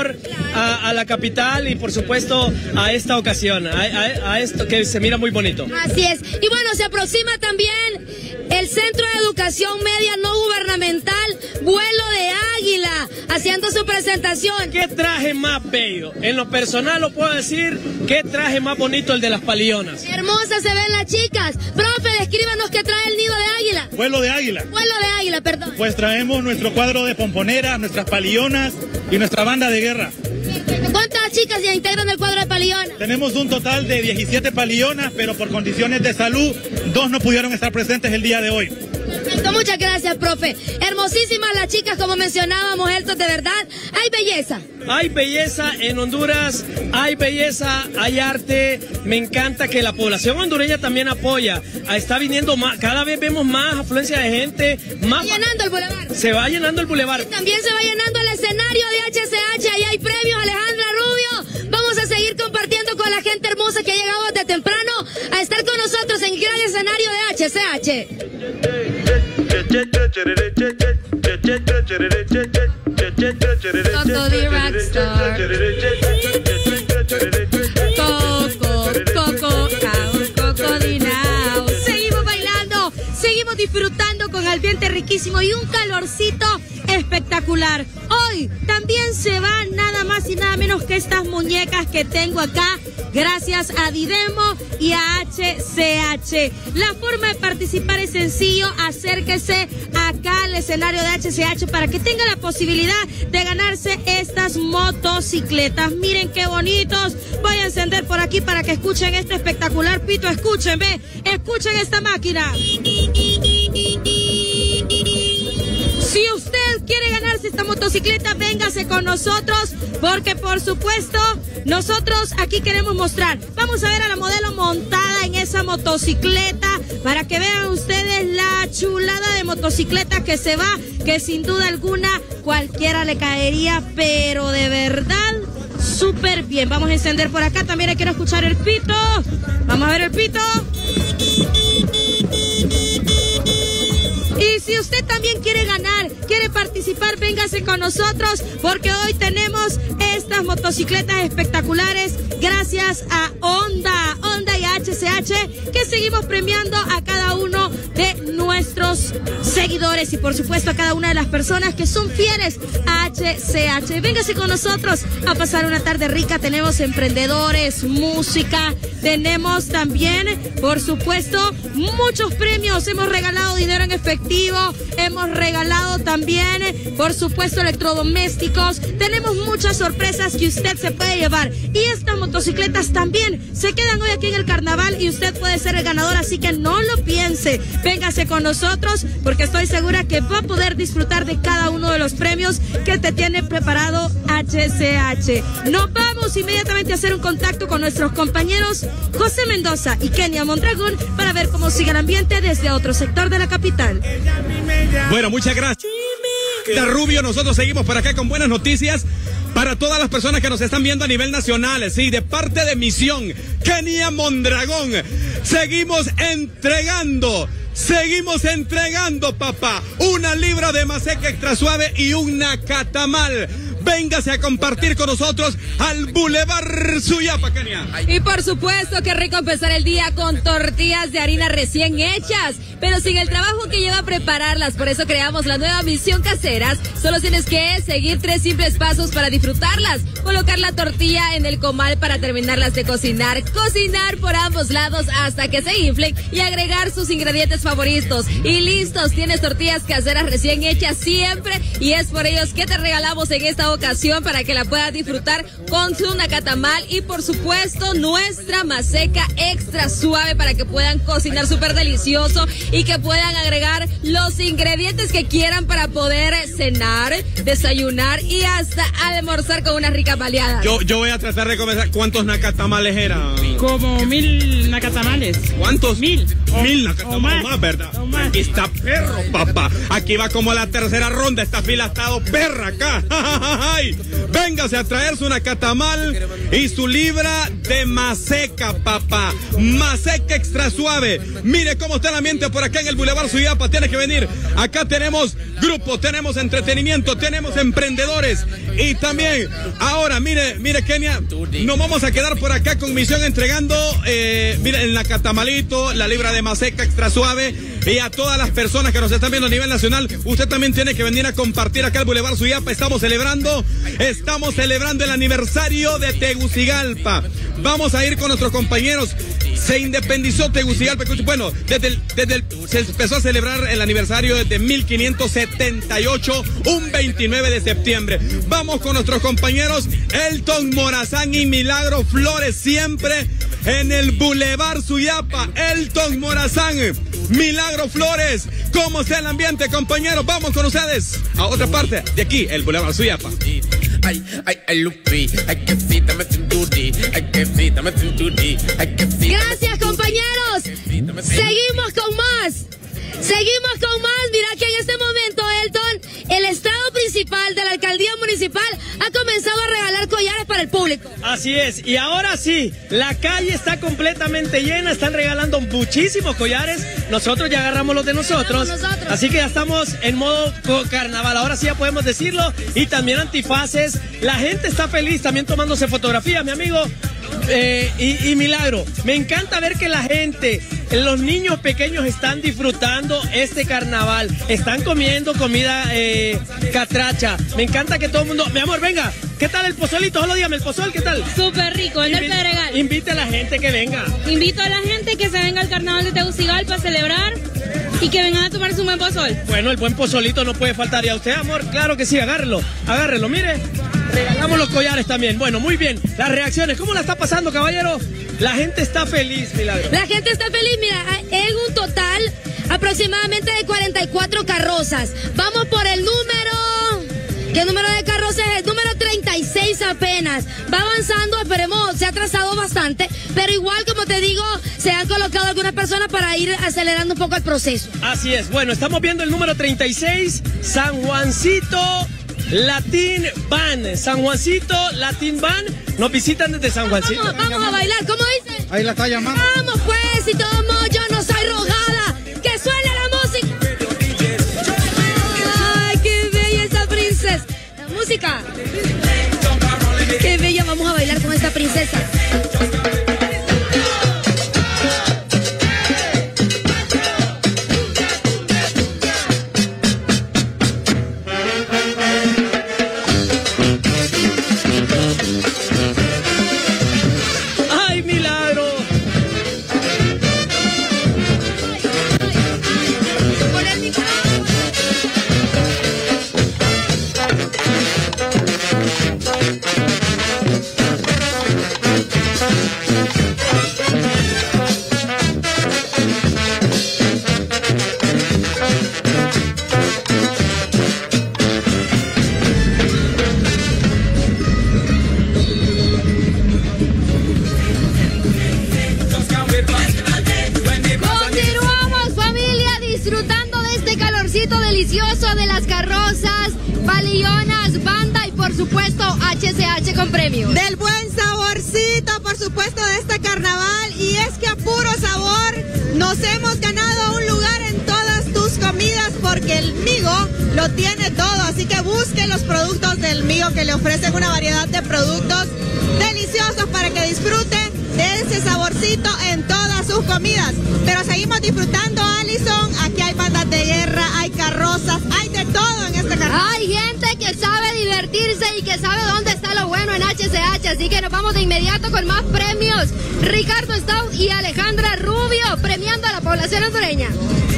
a la capital y por supuesto a esta ocasión, a esto que se mira muy bonito. Así es. Y bueno, se aproxima también el Centro de Educación Media No Gubernamental Vuelo de Águila, haciendo su presentación. ¿Qué traje más bello? En lo personal lo puedo decir, qué traje más bonito el de las palionas. Hermosas se ven las chicas. Profe, descríbanos qué trae el nido de águila. Vuelo de águila. Vuelo de águila, perdón. Pues traemos nuestro cuadro de pomponeras, nuestras palionas y nuestra banda de guerra. ¿Cuántas chicas ya integran el cuadro de palionas? Tenemos un total de 17 palionas, pero por condiciones de salud, 2 no pudieron estar presentes el día de hoy. Perfecto, muchas gracias, profe. Hermosísimas las chicas, como mencionábamos, Elton, de verdad. Hay belleza. Hay belleza en Honduras, hay belleza, hay arte. Me encanta que la población hondureña también apoya. Está viniendo más, cada vez vemos más afluencia de gente. Más se va llenando el bulevar. Se va llenando el bulevar. Y también se va llenando el escenario de HCH. Ahí hay premios, Alejandra Rubio. Vamos a seguir compartiendo con la gente hermosa que ha llegado desde temprano a estar con nosotros en el gran escenario de HCH. Coco the Rockstar. Coco the Now. Seguimos bailando, seguimos disfrutando riquísimo y un calorcito espectacular. Hoy también se van nada más y nada menos que estas muñecas que tengo acá, gracias a Didemo y a HCH. La forma de participar es sencillo, acérquese acá al escenario de HCH para que tenga la posibilidad de ganarse estas motocicletas. Miren qué bonitos. Voy a encender por aquí para que escuchen este espectacular pito. Escuchen, ve, escuchen esta máquina. Si usted quiere ganarse esta motocicleta, véngase con nosotros, porque por supuesto, nosotros aquí queremos mostrar. Vamos a ver a la modelo montada en esa motocicleta, para que vean ustedes la chulada de motocicleta que se va, que sin duda alguna cualquiera le caería, pero de verdad, súper bien. Vamos a encender por acá, también quiero escuchar el pito. Vamos a ver el pito. Y si usted también quiere ganar, quiere participar, véngase con nosotros, porque hoy tenemos estas motocicletas espectaculares gracias a Honda y a HCH, que seguimos premiando a cada uno de nuestros seguidores y por supuesto a cada una de las personas que son fieles a HCH. Véngase con nosotros a pasar una tarde rica. Tenemos emprendedores, música, tenemos también, por supuesto, muchos premios. Hemos regalado dinero en efectivo, hemos regalado también, por supuesto, electrodomésticos. Tenemos muchas sorpresas que usted se puede llevar. Y estas motocicletas también se quedan hoy aquí en el carnaval y usted puede ser el ganador, así que no lo piense. Véngase con nosotros porque estoy segura que va a poder disfrutar de cada uno de los premios que te tiene preparado HCH. Nos vamos inmediatamente a hacer un contacto con nuestros compañeros José Mendoza y Kenia Mondragón para ver cómo sigue el ambiente desde otro sector de la capital. Bueno, muchas gracias. Rubio, nosotros seguimos por acá con buenas noticias para todas las personas que nos están viendo a nivel nacional. Sí, de parte de Misión Kenia Mondragón, seguimos entregando, papá, 1 libra de maseca extra suave y un nacatamal. Véngase a compartir con nosotros al Boulevard Suyapa, Kenia. Y por supuesto que rico empezar el día con tortillas de harina recién hechas, pero sin el trabajo que lleva a prepararlas. Por eso creamos la nueva Misión Caseras. Solo tienes que seguir 3 simples pasos para disfrutarlas. Colocar la tortilla en el comal para terminarlas de cocinar. Cocinar por ambos lados hasta que se inflen y agregar sus ingredientes favoritos. Y listos, tienes tortillas caseras recién hechas siempre. Y es por ellos que te regalamos en esta ocasión para que la puedas disfrutar con su nacatamal y por supuesto nuestra maseca extra suave para que puedan cocinar súper delicioso y que puedan agregar los ingredientes que quieran para poder cenar, desayunar y hasta almorzar con unas ricas baleadas. Yo voy a tratar de comenzar. ¿Cuántos nacatamales eran? Como 1000 nacatamales. ¿Cuántos? 1000. 1000 nacatamales más, ¿verdad? Aquí está perro, papá. Aquí va como la tercera ronda. Esta fila ha estado perra acá. ¡Ay! Véngase a traer su nacatamal y su libra de maseca, papá. Maseca extra suave. Mire cómo está el ambiente por acá en el Boulevard Suyapa. Tiene que venir. Acá tenemos grupo, tenemos entretenimiento, tenemos emprendedores. Y también, ahora, mire, Kenia, nos vamos a quedar por acá con Misión entregando, mire, el nacatamalito, la libra de maseca extra suave. Y a todas las personas que nos están viendo a nivel nacional, usted también tiene que venir a compartir acá el Boulevard Suyapa. Estamos celebrando el aniversario de Tegucigalpa. Vamos a ir con nuestros compañeros. Se independizó Tegucigalpa. Bueno, se empezó a celebrar el aniversario desde 1578, un 29 de septiembre. Vamos con nuestros compañeros Elton Morazán y Milagro Flores, siempre en el Boulevard Suyapa. Elton Morazán, Milagro Flores, ¿cómo está el ambiente, compañeros? Vamos con ustedes a otra parte de aquí, el Boulevard Suyapa. Gracias, compañeros. Seguimos con más. Mira que en este momento, Elton, el estado principal de la alcaldía municipal ha comenzado a regalar collares para el público. Así es, y ahora sí, la calle está completamente llena, están regalando muchísimos collares. Nosotros ya agarramos los de nosotros. Así que ya estamos en modo carnaval, ahora sí ya podemos decirlo. Y también antifaces, la gente está feliz también tomándose fotografías, mi amigo. Y Milagro, me encanta ver que la gente los niños pequeños están disfrutando este carnaval. Están comiendo comida catracha. Me encanta que todo el mundo... Mi amor, venga. ¿Qué tal el pozolito? Solo dígame, el pozol, ¿qué tal? Súper rico, el del Pedregal. Invite a la gente que venga. Invito a la gente que se venga al carnaval de Tegucigalpa a celebrar y que vengan a tomarse un buen pozol. Bueno, el buen pozolito no puede faltar. ¿Y a usted, amor? Claro que sí, agárrelo. Agárrelo, mire. Regalamos los collares también. Bueno, muy bien. Las reacciones, ¿cómo la está pasando, caballero? La gente está feliz, Milagro. La gente está feliz, mira, en un total aproximadamente de 44 carrozas. Vamos por el número... ¿Qué número de carrozas es? El número 36 apenas. Va avanzando, esperemos, se ha atrasado bastante, pero igual, como te digo, se han colocado algunas personas para ir acelerando un poco el proceso. Así es. Bueno, estamos viendo el número 36, San Juancito Latin Band. San Juancito Latin Band. Nos visitan desde San Juancito. Vamos a bailar, ¿cómo dice? Ahí la está llamando. Vamos pues, y todo modo, yo no soy rogada. Que suene la música. Ay, qué bella esa princesa. La música. Qué bella, vamos a bailar con esta princesa. Delicioso de las carrozas, palillonas, banda y por supuesto HCH con premios. Del buen saborcito, por supuesto, de este carnaval. Y es que a puro sabor nos hemos ganado un lugar en todas tus comidas porque el Migo lo tiene todo. Así que busquen los productos del Migo, que le ofrecen una variedad de productos deliciosos para que disfruten de ese saborcito en todas sus comidas. Pero seguimos disfrutando, Alison. Aquí hay bandas de guerra, hay carrozas, hay de todo en este carnaval. Hay gente que sabe divertirse y que sabe dónde está lo bueno en HCH. Así que nos vamos de inmediato con más premios. Ricardo Stout y Alejandra Rubio premiando a la población hondureña.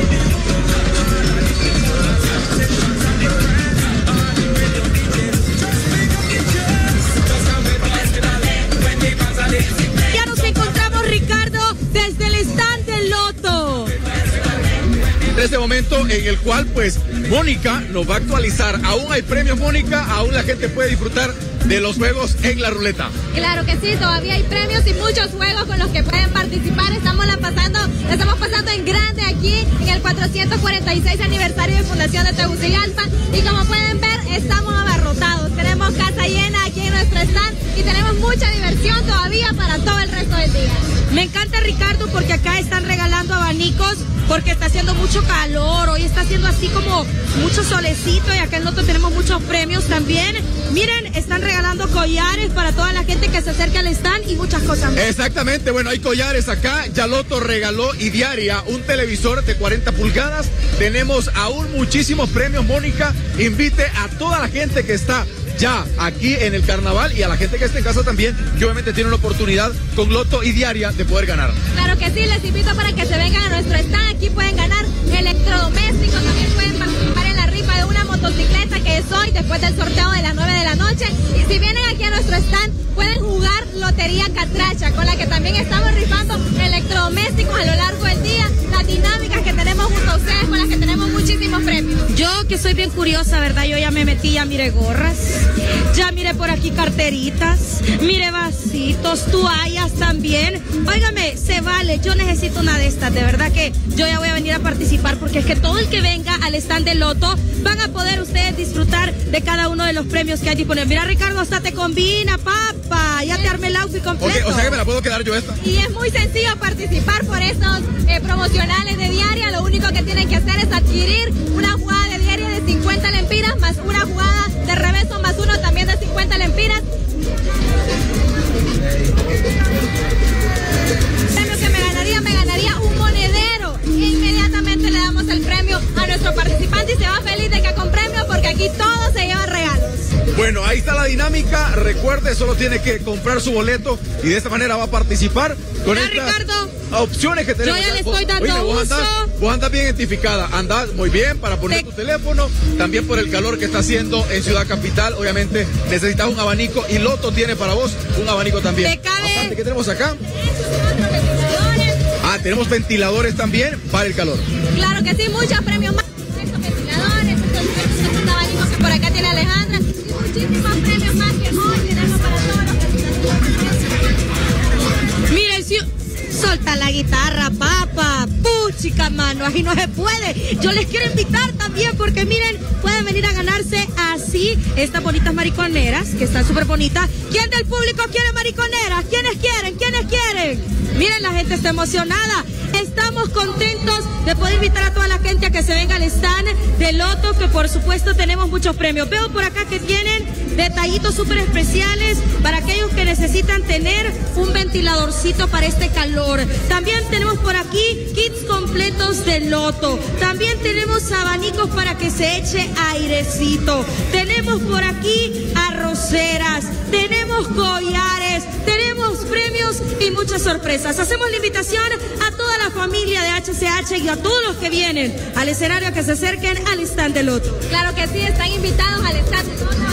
Ya nos encontramos, Ricardo, desde el stand del Loto. En este momento en el cual pues Mónica nos va a actualizar. Aún hay premios, Mónica, aún la gente puede disfrutar de los juegos en la ruleta. Claro que sí, todavía hay premios y muchos juegos con los que pueden participar. Estamos pasando en grande aquí en el 446 aniversario de Fundación de Tegucigalpa. Y como pueden ver, estamos abarrotados. Tenemos casa llena aquí en nuestro stand y tenemos mucha diversión todavía para todo el resto del día. Me encanta, Ricardo, porque acá están regalando abanicos porque está haciendo mucho calor. Hoy está haciendo así como mucho solecito y acá en Loto tenemos muchos premios también. Miren, están regalando collares para toda la gente que se acerca al stand y muchas cosas más. Exactamente, bueno, hay collares acá. Ya Loto regaló y diaria un televisor de 40 pulgadas. Tenemos aún muchísimos premios, Mónica. Invite a toda la gente que está ya aquí en el carnaval y a la gente que está en casa también, que obviamente tiene una oportunidad con Loto y Diaria de poder ganar. Claro que sí, les invito para que se vengan a nuestro stand. Aquí pueden ganar electrodomésticos, también pueden participar en la rifa de una motocicleta que es hoy, después del sorteo de las 9 de la noche. Y si vienen aquí a nuestro stand, pueden jugar Lotería Catracha, con la que también estamos rifando electrodomésticos a lo largo del día. Las dinámicas que tenemos junto a ustedes, con las que tenemos muchísimos premios. Yo, que soy bien curiosa, ¿verdad? Yo ya me metí, ya miré gorras, ya miré por aquí carteritas, miré vasitos, toallas también. Óigame, se vale, yo necesito una de estas, de verdad que yo ya voy a venir a participar porque es que todo el que venga al stand de Loto van a poder ustedes disfrutar de cada uno de los premios que hay disponibles. Mira, Ricardo, hasta te combina, papá, ya te armé el outfit completo. Okay, o sea que me la puedo quedar yo esta. Y es muy sencillo participar por estos promocionales de Diaria. Lo único que tienen que hacer es adquirir una jugada de Diaria de 50 lempiras más una jugada de reverso más uno también de 50 lempiras. Premio que me ganaría un monedero dinámica. Recuerde, solo tiene que comprar su boleto y de esta manera va a participar con estas Ricardo, opciones que tenemos. yo ya le estoy dando vos andás bien identificada, andás muy bien para poner tu teléfono, también por el calor que está haciendo en Ciudad Capital. Obviamente necesitas un abanico y Loto tiene para vos un abanico también. Aparte, ¿qué tenemos acá? Tenemos ventiladores también para el calor. Claro que sí, muchos premios más. Estos ventiladores, estos abanicos que por acá tiene Alejandra, y muchísimos premios más que hoy tenemos para todos los que... Miren, si... Solta la guitarra, papa, puchica, mano, así no se puede. Yo les quiero invitar también porque miren, pueden venir a ganarse así estas bonitas mariconeras, que están súper bonitas. ¿Quién del público quiere mariconeras? ¿Quiénes quieren? ¿Quiénes quieren? Miren, la gente está emocionada. Estamos contentos de poder invitar a toda la gente a que se venga al stand de Loto, que por supuesto tenemos muchos premios. Veo por acá que tienen detallitos súper especiales para aquellos que necesitan tener un ventiladorcito para este calor. También tenemos por aquí kits completos de Loto. También tenemos abanicos para que se eche airecito. Tenemos por aquí arroceras, tenemos collares, tenemos premios y muchas sorpresas. Hacemos la invitación a toda la familia de HCH y a todos los que vienen al escenario que se acerquen al stand de Loto. Claro que sí, están invitados al stand de Loto.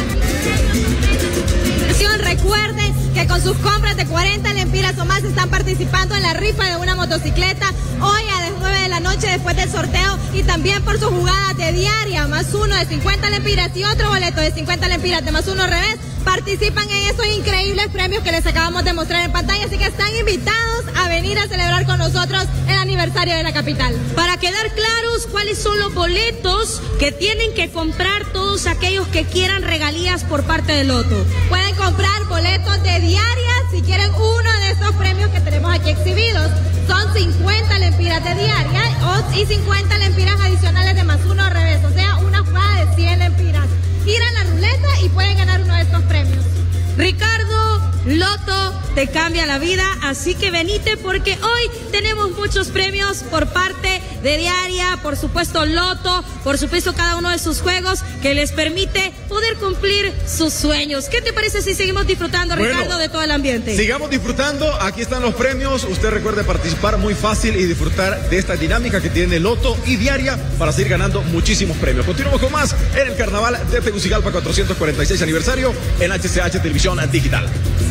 Recuerden que con sus compras de 40 lempiras o más están participando en la rifa de una motocicleta hoy a las 9 de la noche después del sorteo, y también por sus jugadas de diaria, más uno de 50 lempiras y otro boleto de 50 lempiras de más uno revés. Participan en esos increíbles premios que les acabamos de mostrar en pantalla, así que están invitados a venir a celebrar con nosotros el aniversario de la capital. Para quedar claros cuáles son los boletos que tienen que comprar todos aquellos que quieran regalías por parte de Loto. Pueden comprar boletos de diaria si quieren uno de esos premios que tenemos aquí exhibidos. Son 50 lempiras de diaria y 50 lempiras adicionales de más uno al revés, o sea, una jugada de 100 lempiras. Giran la ruleta y pueden ganar uno de estos premios. Ricardo, Loto te cambia la vida, así que venite porque hoy tenemos muchos premios por parte de Diaria, por supuesto Loto, por supuesto cada uno de sus juegos que les permite poder cumplir sus sueños. ¿Qué te parece si seguimos disfrutando, Ricardo, de todo el ambiente? Sigamos disfrutando, aquí están los premios. Usted recuerde participar muy fácil y disfrutar de esta dinámica que tiene Loto y Diaria para seguir ganando muchísimos premios. Continuamos con más en el Carnaval de Tegucigalpa 446 aniversario en HCH Televisión Digital.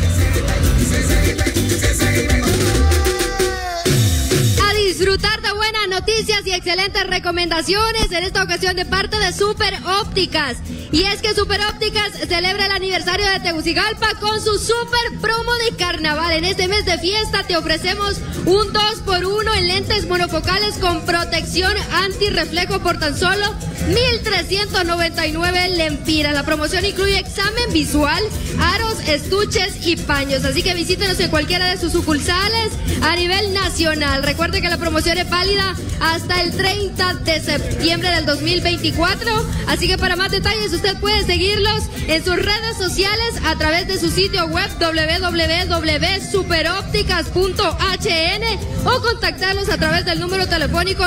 A disfrutar de buenas noticias y excelentes recomendaciones en esta ocasión de parte de Super Ópticas. Y es que Super Ópticas celebra el aniversario de Tegucigalpa con su super promo de carnaval. En este mes de fiesta te ofrecemos un 2x1 en lentes monofocales con protección antirreflejo por tan solo 1,399 lempiras. La promoción incluye examen visual, aros, estuches y paños. Así que visítenos en cualquiera de sus sucursales a nivel nacional. Recuerde que la promoción es válida hasta el 30 de septiembre del 2024. Así que para más detalles usted puede seguirlos en sus redes sociales a través de su sitio web www.superopticas.hn o contactarlos a través del número telefónico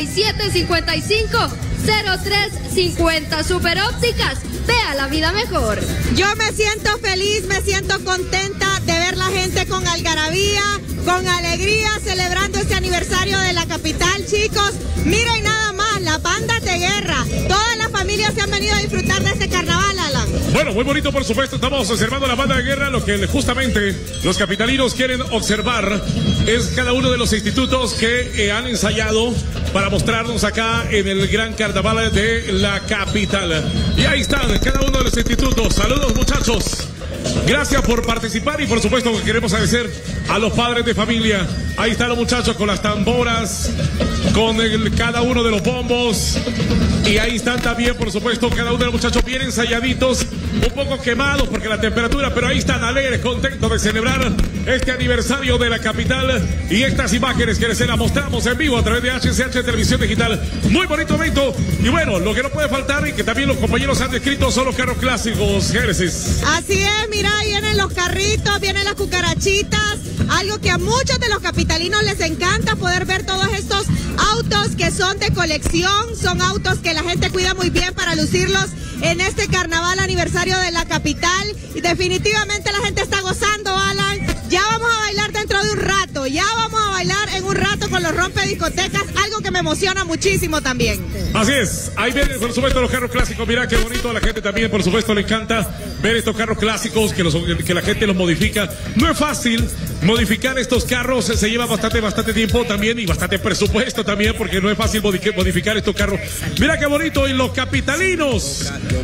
9755-0350. Super Ópticas, vea la vida mejor. Yo me siento feliz, me siento contenta de ver la gente con algarabía, con alegría, celebrando este aniversario de la capital, chicos. Miren nada más, la banda de guerra. Todas las familias se han venido a disfrutar de este carnaval, Alan. Bueno, muy bonito, por supuesto. Estamos observando la banda de guerra. Lo que justamente los capitalinos quieren observar es cada uno de los institutos que han ensayado para mostrarnos acá en el gran carnaval de la capital. Y ahí están cada uno de los institutos. Saludos, muchachos. Gracias por participar y por supuesto que queremos agradecer a los padres de familia. Ahí están los muchachos con las tamboras, con cada uno de los bombos. Y ahí están también, por supuesto, cada uno de los muchachos bien ensayaditos, un poco quemados porque la temperatura, pero ahí están alegres, contentos de celebrar este aniversario de la capital. Y estas imágenes que les mostramos en vivo a través de HCH Televisión Digital. Muy bonito evento. Y bueno, lo que no puede faltar y que también los compañeros han descrito son los carros clásicos, Génesis. Así es, mira, ahí vienen los los carritos, vienen las cucarachitas, algo que a muchos de los capitalinos les encanta, poder ver todos estos autos que son de colección, son autos que la gente cuida muy bien para lucirlos en este carnaval aniversario de la capital, y definitivamente la gente está gozando, Alan. Ya vamos a bailar dentro de un rato, ya vamos a bailar en un rato con los rompediscotecas, algo que me emociona muchísimo también. Así es, ahí vienen por supuesto los carros clásicos, mira qué bonito, a la gente también por supuesto le encanta ver estos carros clásicos que la gente los modifica. No es fácil modificar estos carros, se lleva bastante tiempo también y bastante presupuesto también, porque no es fácil modificar estos carros. Mira qué bonito, y los capitalinos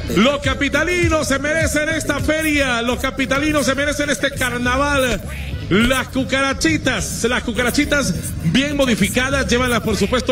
se merecen esta feria, los capitalinos se merecen este carnaval. Las cucarachitas bien modificadas, llévanlas por supuesto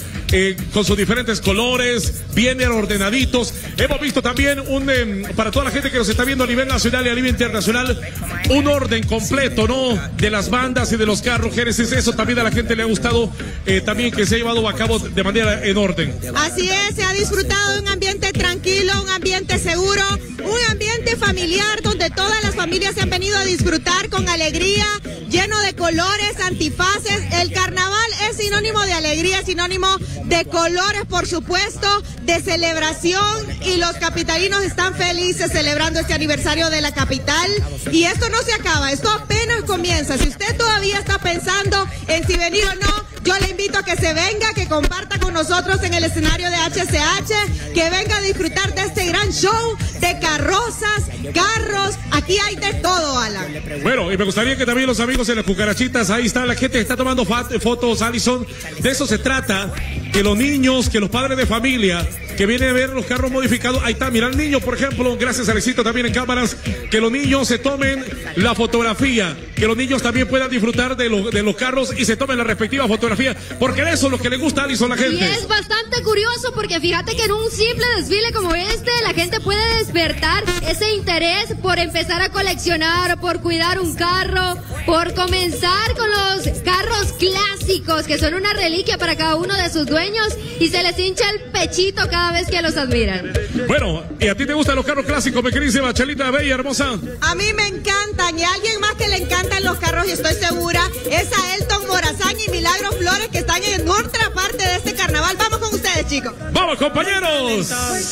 con sus diferentes colores, bien ordenaditos. Hemos visto también para toda la gente que nos está viendo a nivel nacional y a nivel internacional, un orden completo, ¿no? De las bandas y de los carros Génesis. Eso también a la gente le ha gustado, también que se ha llevado a cabo de manera en orden. Así es, se ha disfrutado de un ambiente tranquilo, un ambiente seguro, un ambiente familiar donde todas las familias se han venido a disfrutar con alegría, lleno de colores, antifaces. El carnaval es sinónimo de alegría, sinónimo de colores, por supuesto, de celebración, y los capitalinos están felices celebrando este aniversario de la capital. Y esto no se acaba, esto apenas comienza. Si usted todavía está pensando en si venir o no, yo le invito a que se venga, que comparta con nosotros en el escenario de HCH, que venga a disfrutar de este gran show de carrozas, carros. Aquí hay de todo, Alan. Bueno, y me gustaría que también los amigos en las cucarachitas, ahí está la gente que está tomando fotos, Alison. De eso se trata, que los niños, que los padres de familia que vienen a ver los carros modificados, ahí está, mira el niño, por ejemplo, gracias a Alexito también en cámaras, que los niños se tomen la fotografía, que los niños también puedan disfrutar de los carros y se tomen la respectiva fotografía, porque eso es lo que le gusta a Alison a la gente. Y es bastante curioso, porque fíjate que en un simple desfile como este, la gente puede despertar ese interés por empezar a coleccionar, por cuidar un carro, por comenzar con los carros clásicos, que son una reliquia para cada uno de sus dueños, y se les hincha el pechito cada vez que los admiran. Bueno, ¿y a ti te gustan los carros clásicos, mi queridísima Chelita Bella, hermosa? A mí me encantan, y a alguien más que le encantan los carros, y estoy segura, es a Elton Morazán y Milagros Flores, que están en otra parte de este carnaval. Vamos con ustedes, chicos. ¡Vamos, compañeros!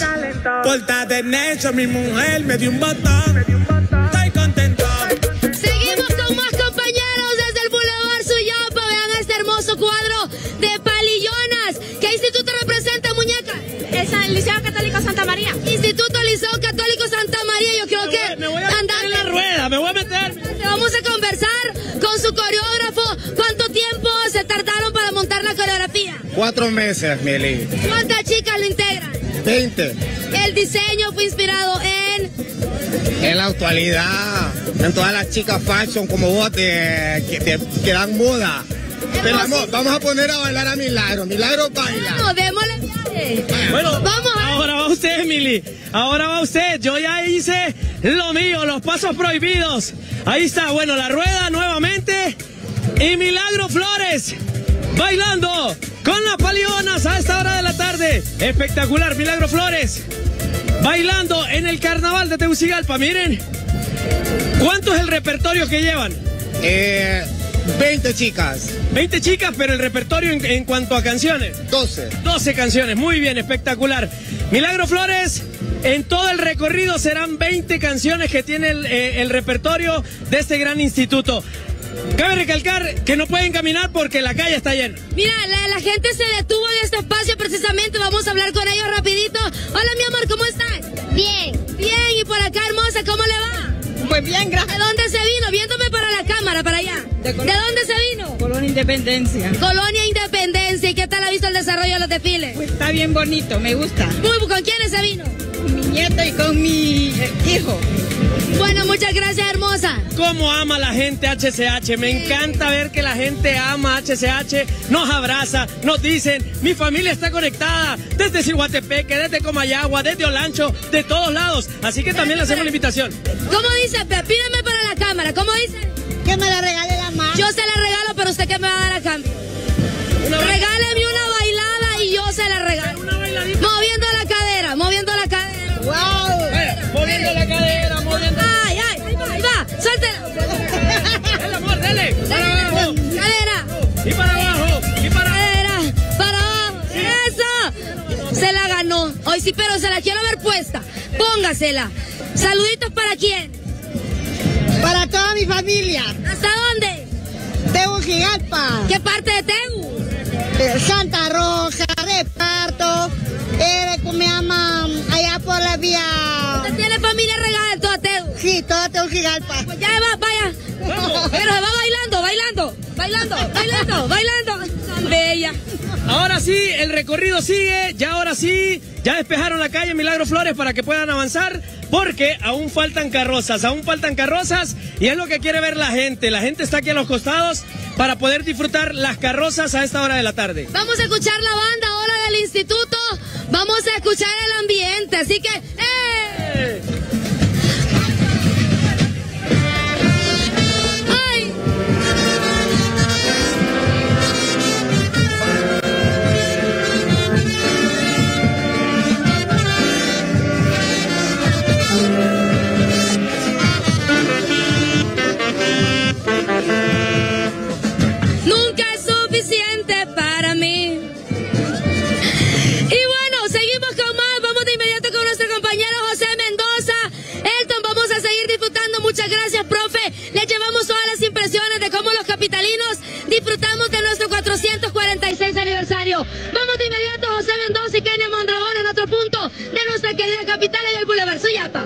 Porta de Necho, mi mujer me dio un botón. Estoy contento. Seguimos con más compañeros desde el Boulevard Suyapa. Vean este hermoso cuadro de palillonas. ¿Qué instituto representa, muñeca? Es el Liceo Católico Santa María. Instituto Liceo Católico Santa María. Yo creo que me voy a meter en la rueda, me voy a meter. Vamos a conversar con su coreógrafo. ¿Cuánto tiempo se tardaron para montar la coreografía? 4 meses, Mili. ¿Cuántas chicas lo integran? 20. El diseño fue inspirado en la actualidad, en todas las chicas fashion como vos que dan moda. Pero vamos a poner a bailar a Milagro. Milagro baila. Bueno, démosle viaje. Bueno, vamos a... ahora va usted, Mili. Ahora va usted. Yo ya hice lo mío, los pasos prohibidos. Ahí está, bueno, la rueda nuevamente. Y Milagro Flores bailando con las palionas a esta hora de la tarde. Espectacular, Milagro Flores bailando en el carnaval de Tegucigalpa. Miren, ¿cuánto es el repertorio que llevan? 20 chicas. 20 chicas, pero el repertorio en cuanto a canciones. 12. 12 canciones, muy bien, espectacular. Milagro Flores, en todo el recorrido serán 20 canciones que tiene el repertorio de este gran instituto. Cabe recalcar que no pueden caminar porque la calle está llena. Mira, la gente se detuvo en este espacio precisamente. Vamos a hablar con ellos rapidito. Hola, mi amor, ¿cómo estás? Bien. Bien, y por acá, hermosa, ¿cómo le va? Pues bien, gracias. ¿De dónde se vino? Viéndome para la cámara, para allá. ¿De dónde se vino? Colonia Independencia. Colonia Independencia. ¿Y qué tal ha visto el desarrollo de los desfiles? Pues está bien bonito, me gusta. ¿Con quiénes se vino? Con mi nieto y con mi hijo. Bueno, muchas gracias, hermosa. ¿Cómo ama la gente HCH? Me encanta ver que la gente ama HCH, nos abraza, nos dicen, mi familia está conectada desde Cihuatepeque, desde Comayagua, desde Olancho, de todos lados. Así que también le hacemos la invitación. ¿Cómo dice? Pídeme para la cámara, ¿cómo dice? Que me la regale la mano. Yo se la regalo, pero usted qué me va a dar a cambio. Regáleme una bailada y yo se la regalo. Moviendo la cadera, moviendo la cadera. ¡Wow! Moviendo la cadera, moviendo. ¡Ay, ay! ¡Ahí va! ¡Suelta pero se la quiero ver puesta. Póngasela. Saluditos para quién. Para toda mi familia. ¿Hasta dónde? Tegucigalpa. ¿Qué parte de Tegu? Santa Rosa, Reparto, ¿cómo me llaman? Allá por la vía. ¿Usted tiene familia regada en toda Tegu? Sí, toda Tegucigalpa. Pues ya va, vaya. Pero se va bailando. Tan bella. Ahora sí, el recorrido sigue, ahora sí, ya despejaron la calle Milagro Flores para que puedan avanzar, porque aún faltan carrozas, y es lo que quiere ver la gente está aquí a los costados para poder disfrutar las carrozas a esta hora de la tarde. Vamos a escuchar la banda ahora del instituto, vamos a escuchar el ambiente, así que ¡eh! Nunca es suficiente para mí. Y bueno, seguimos con más. Vamos de inmediato con nuestro compañero José Mendoza. Elton, vamos a seguir disfrutando. Muchas gracias, profe. Les llevamos todas las impresiones de cómo los capitalinos disfrutamos de nuestro 446 aniversario. Vamos de inmediato, José Mendoza y Kenia Mondragón en otro punto de nuestra querida capital en el Boulevard Suyapa.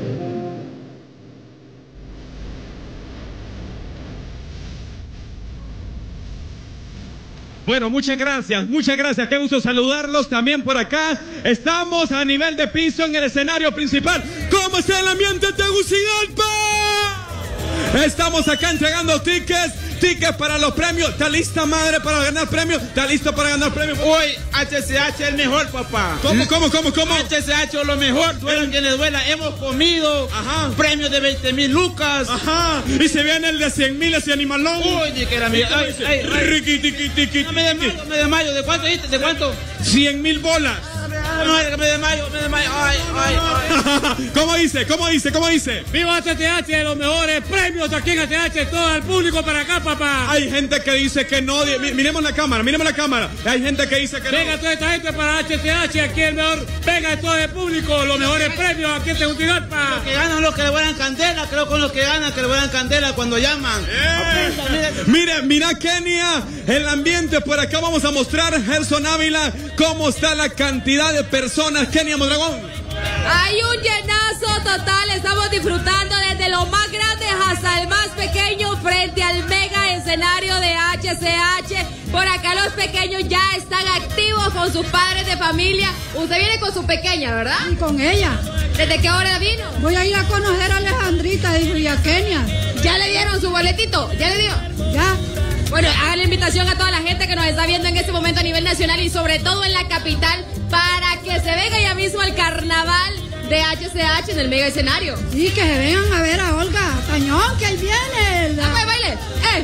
Bueno, muchas gracias, qué gusto saludarlos también por acá. Estamos a nivel de piso en el escenario principal. ¿Cómo está el ambiente en Tegucigalpa? Estamos acá entregando tickets para los premios. ¿Está lista, madre, para ganar premios? ¿Está listo para ganar premios? Hoy HCH es el mejor, papá. ¿Cómo? HCH es lo mejor, duela quien le duela. Hemos comido premios de 20,000 lucas. Ajá. Y se viene el de 100,000 ese animalón. Oye, que era mi... No me desmayo. ¿De cuánto dijiste? ¿De cuánto? 100,000 bolas. No, me desmayo. Ay. ¿Cómo dice? ¡Viva HTH! Los mejores premios aquí en HTH. Todo el público para acá, papá. Hay gente que dice que no. Miremos la cámara. Hay gente que dice que no. Venga toda esta gente para HTH. Aquí el mejor. Venga todo el público. Los mejores premios aquí en Tegucigalpa. Los que ganan los que le vuelan candela. Creo con los que ganan que le vuelan candela cuando llaman. Mira Kenia. El ambiente por acá. Vamos a mostrar, Gerson Ávila, cómo está la cantidad de personas. Kenia Mondragón. Hay un llenazo total, estamos disfrutando desde lo más grande hasta el más pequeño frente al mega escenario de HCH. Por acá los pequeños ya están activos con sus padres de familia. Usted viene con su pequeña, ¿verdad? Y con ella. ¿Desde qué hora vino? Voy a ir a conocer a Alejandrita y a Kenia. ¿Ya le dieron su boletito? ¿Ya le dio? Ya. Bueno, haga la invitación a toda la gente que nos está viendo en este momento a nivel nacional y sobre todo en la capital para que se venga ya mismo al carnaval de HCH en el mega escenario. Sí, que se vengan a ver a Olga Tañón, que ahí viene. ¡Ah, baile!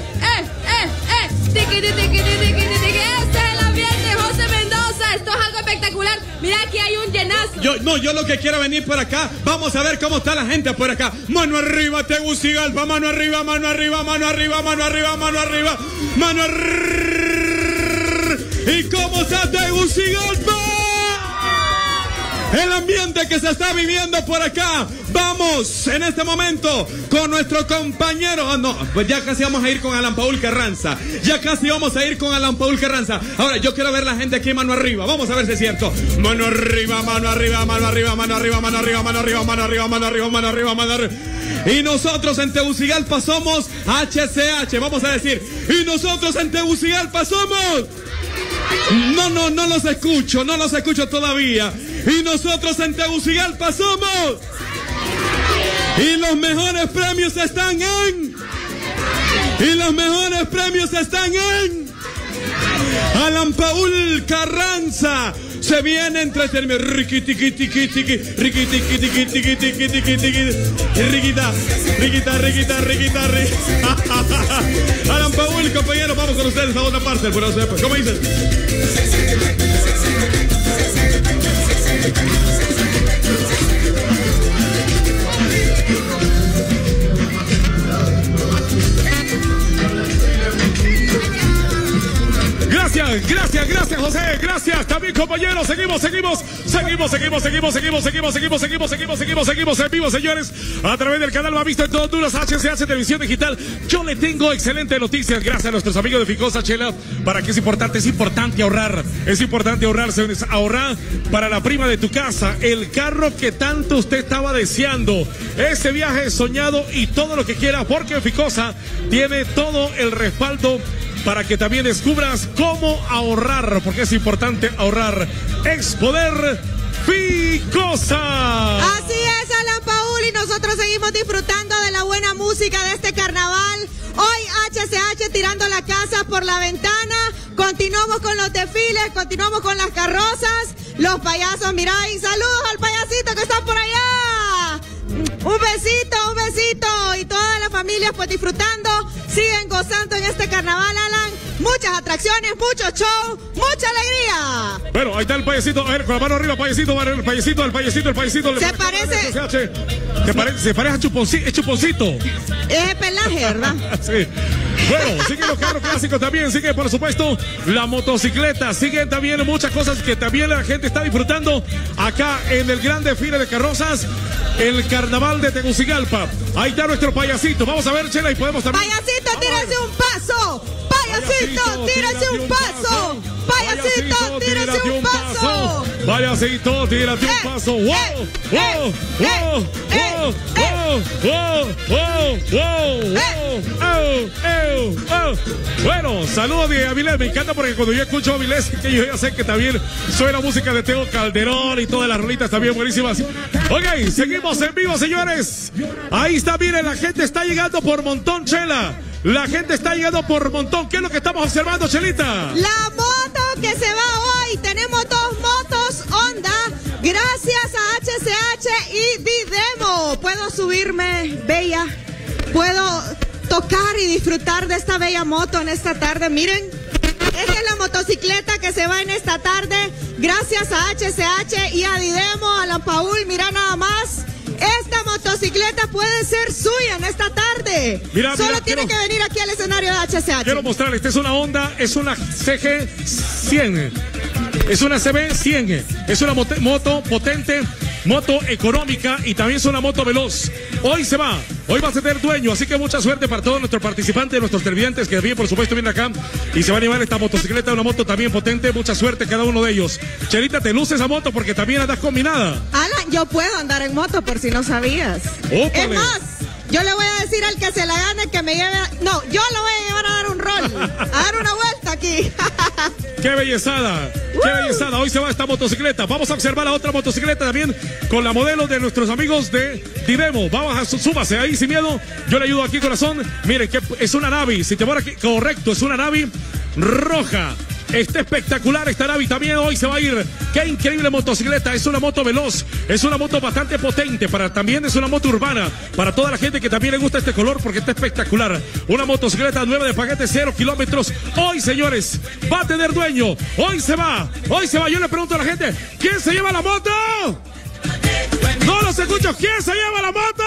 Tiki. Este es el ambiente, José Mendoza. Esto es algo espectacular. Mira, aquí hay un llenazo. Yo lo que quiero venir por acá. Vamos a ver cómo está la gente por acá. Mano arriba, Tegucigalpa. Mano arriba. ¿Y cómo está Tegucigalpa? El ambiente que se está viviendo por acá. Vamos en este momento con nuestro compañero. Pues ya casi vamos a ir con Alan Paul Carranza. Ahora yo quiero ver la gente aquí mano arriba. Vamos a ver si es cierto. Mano arriba. Y nosotros en Tegucigalpa somos HCH. Vamos a decir. Y nosotros en Tegucigalpa somos. No los escucho todavía. Y nosotros en Tegucigalpa somos. Y los mejores premios están en. Alan Paul Carranza. Se viene entre términos. Alan Paul, compañero, vamos con ustedes a otra parte. ¿Cómo dices? José. Gracias. También, compañeros. Seguimos en vivo, señores. A través del canal Vista en todo Honduras, HCH Televisión Digital. Yo le tengo excelentes noticias. Gracias a nuestros amigos de Ficosa, Chela. ¿Para qué es importante? Es importante ahorrar. Es importante ahorrar, señores. Ahorrar para la prima de tu casa. El carro que tanto usted estaba deseando. Ese viaje soñado y todo lo que quiera. Porque Ficosa tiene todo el respaldo para que también descubras cómo ahorrar, porque es importante ahorrar. Expoder Ficosa. Así es, Alan Paul, y nosotros seguimos disfrutando de la buena música de este carnaval. Hoy HCH tirando la casa por la ventana. Continuamos con los desfiles, continuamos con las carrozas, los payasos. Mirá, y saludos al payasito que está por allá. Un besito, y todas las familias pues disfrutando, siguen gozando en este carnaval, Alan. Muchas atracciones, mucho show, mucha alegría. Bueno, ahí está el payasito, a ver, con la mano arriba, payasito. Se parece. Se parece a Chuponcito, es Chuponcito. Es pelaje, ¿verdad? Sí. Bueno, siguen los carros clásicos también, sigue por supuesto la motocicleta, siguen también muchas cosas que también la gente está disfrutando acá en el gran desfile de carrozas, el carnaval de Tegucigalpa. Ahí está nuestro payasito, vamos a ver, Chela, y podemos también... Payasito, tírese un paso. Payasito, tírese un paso. Payasito, tírese un paso. Payasito, tírate un paso. ¡Wow! Bueno, saludos de Avilés. Me encanta porque cuando yo escucho a Avilés, que yo ya sé que también suena música de Teo Calderón y todas las rolitas también buenísimas. Ok, seguimos en vivo, señores. Ahí está, miren, la gente está llegando por montón, Chela. La gente está llegando por montón. ¿Qué es lo que estamos observando, Chelita? La moto que se va hoy. Tenemos 2 motos Honda. Gracias a HCH y Didemo. Puedo subirme, bella. Puedo tocar y disfrutar de esta bella moto en esta tarde. Miren, esta es la motocicleta que se va en esta tarde. Gracias a HCH y a Didemo, a la Paul. Mira nada más. Esta motocicleta puede ser suya en esta tarde. Solo tiene que venir aquí al escenario de HCH. Quiero mostrarles, esta es una Honda, es una CG 100. Es una CB 100. Es una moto potente, moto económica y también es una moto veloz. Hoy se va, hoy va a tener dueño, así que mucha suerte para todos nuestros participantes, nuestros televidentes que bien, por supuesto, vienen acá y se van a llevar esta motocicleta, una moto también potente. Mucha suerte cada uno de ellos. Chelita, te luce esa moto porque también andas combinada. Alan, yo puedo andar en moto por si no sabías. ¡Ópale! Es más, yo le voy a decir al que se la gane que me lleve... No, yo lo voy a llevar a dar un rol, a dar una vuelta aquí. ¡Qué bellezada! ¡Qué bellezada! Hoy se va esta motocicleta. Vamos a observar la otra motocicleta también con la modelo de nuestros amigos de Didemo. Vamos a súbase ahí sin miedo. Yo le ayudo aquí, corazón. Miren, que es una Navi. Si te muero aquí, correcto, es una Navi roja. Está espectacular esta Navi también, hoy se va a ir. Qué increíble motocicleta, es una moto veloz, es una moto bastante potente, también es una moto urbana, para toda la gente que también le gusta este color porque está espectacular. Una motocicleta nueva de paquete 0 kilómetros. Hoy, señores, va a tener dueño, hoy se va. Yo le pregunto a la gente, ¿quién se lleva la moto? No los escucho, ¿quién se lleva la moto?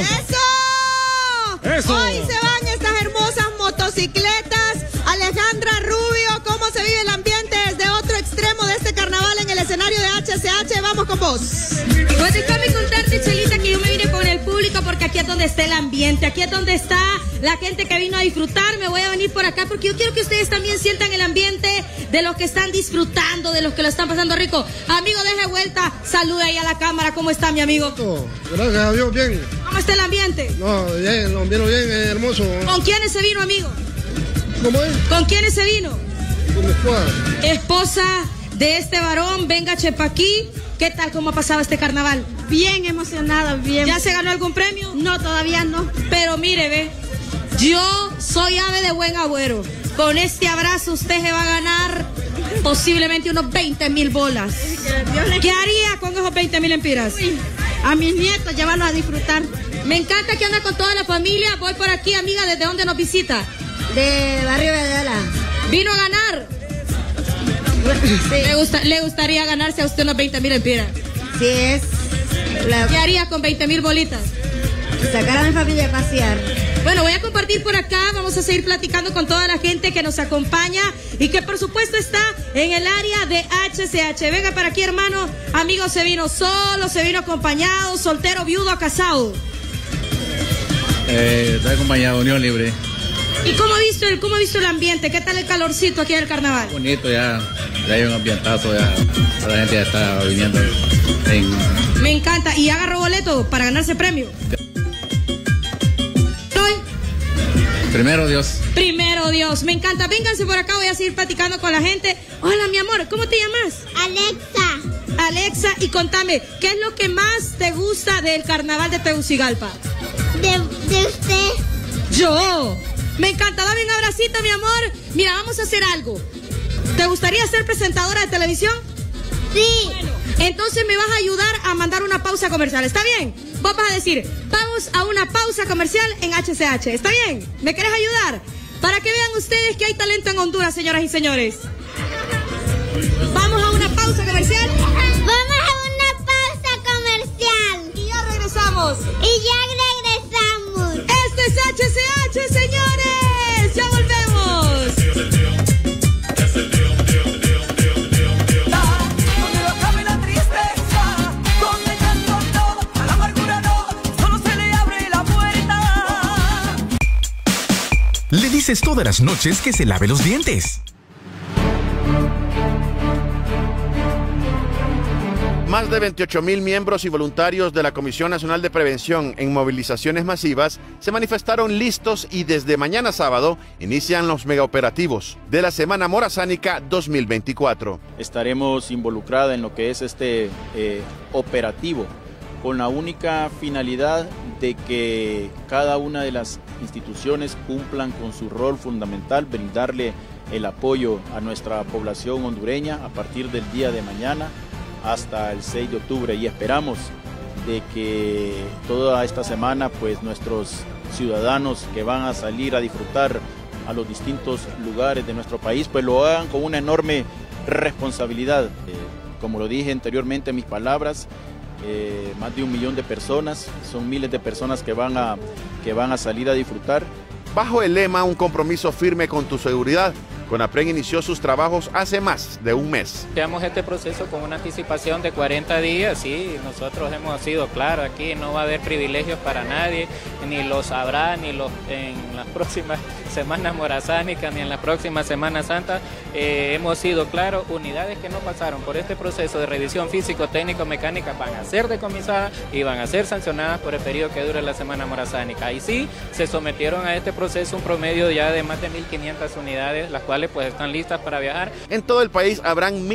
¡Eso! Hoy se van estas hermosas motocicletas. Alejandra Rubio, ¿cómo se vive el ambiente desde otro extremo de este carnaval en el escenario de HCH? Vamos con vos. Pues déjame contarte, Chelita, que yo me vine con el público porque aquí es donde está el ambiente, aquí es donde está la gente que vino a disfrutar. Me voy a venir por acá porque yo quiero que ustedes también sientan el ambiente de los que están disfrutando, de los que lo están pasando rico. Amigo, deje vuelta, salude ahí a la cámara. ¿Cómo está, mi amigo? Gracias a Dios, bien. ¿Cómo está el ambiente? No, bien, hermoso. ¿Con quiénes se vino, amigo? ¿Cómo es? ¿Con quiénes se vino? Con mi esposa. Esposa de este varón, venga Chepaquí. ¿Qué tal? ¿Cómo ha pasado este carnaval? Bien emocionada, bien. ¿Ya se ganó algún premio? No, todavía no. Pero mire, ve, yo soy ave de buen agüero. Con este abrazo usted se va a ganar posiblemente unos 20,000 bolas. ¿Qué haría con esos 20,000 empiras? A mis nietos, llevarlos a disfrutar. Me encanta que anda con toda la familia. Voy por aquí, amiga, ¿desde dónde nos visita? De Barrio Vedala. ¿Vino a ganar? Sí. ¿Le gustaría ganarse a usted unos 20,000 empiras? Sí, es. ¿Qué haría con 20,000 bolitas? Sacar a mi familia a pasear. Bueno, voy a compartir por acá, vamos a seguir platicando con toda la gente que nos acompaña y que por supuesto está en el área de HCH. Venga para aquí, hermano. Amigo, ¿se vino solo, se vino acompañado, soltero, viudo o casado? Estoy acompañado, unión libre. ¿Y cómo ha visto el ambiente? ¿Qué tal el calorcito aquí del carnaval? Bonito, ya hay un ambientazo, ya la gente ya está viniendo. Me encanta. ¿Y agarró boleto para ganarse premio? Primero Dios. Primero Dios, me encanta. Vénganse por acá, voy a seguir platicando con la gente. Hola, mi amor, ¿cómo te llamas? Alexa. Alexa, y contame, ¿qué es lo que más te gusta del carnaval de Tegucigalpa? De usted. Yo. Me encanta, dame un abracito, mi amor. Mira, vamos a hacer algo. ¿Te gustaría ser presentadora de televisión? Sí. Bueno, entonces me vas a ayudar a mandar una pausa comercial, ¿está bien? Vos vas a decir, vamos a una pausa comercial en HCH, ¿está bien? ¿Me querés ayudar? Para que vean ustedes que hay talento en Honduras, señoras y señores. Vamos a una pausa comercial. Vamos a una pausa comercial. Y ya regresamos. Este es HCH, señores. Ya volvemos. Le dices todas las noches que se lave los dientes. Más de 28,000 miembros y voluntarios de la Comisión Nacional de Prevención en movilizaciones masivas se manifestaron listos y desde mañana sábado inician los megaoperativos de la Semana Morazánica 2024. Estaremos involucrados en lo que es este operativo con la única finalidad de que cada una de las instituciones cumplan con su rol fundamental, brindarle el apoyo a nuestra población hondureña a partir del día de mañana hasta el 6 de octubre y esperamos de que toda esta semana pues nuestros ciudadanos que van a salir a disfrutar a los distintos lugares de nuestro país pues lo hagan con una enorme responsabilidad. Como lo dije anteriormente en mis palabras, más de 1 millón de personas, son miles de personas que van a salir a disfrutar. Bajo el lema Un compromiso firme con tu seguridad, CONAPREN inició sus trabajos hace más de un mes. Iniciamos este proceso con una anticipación de 40 días y nosotros hemos sido claros aquí, no va a haber privilegios para nadie, ni los habrá, ni los en las próximas semanas morazánicas, ni en la próxima Semana Santa. Hemos sido claros, unidades que no pasaron por este proceso de revisión físico-técnico-mecánica van a ser decomisadas y van a ser sancionadas por el periodo que dure la Semana Morazánica. Y sí, se sometieron a este proceso un promedio ya de más de 1.500 unidades, las cuales pues están listas para viajar. En todo el país habrán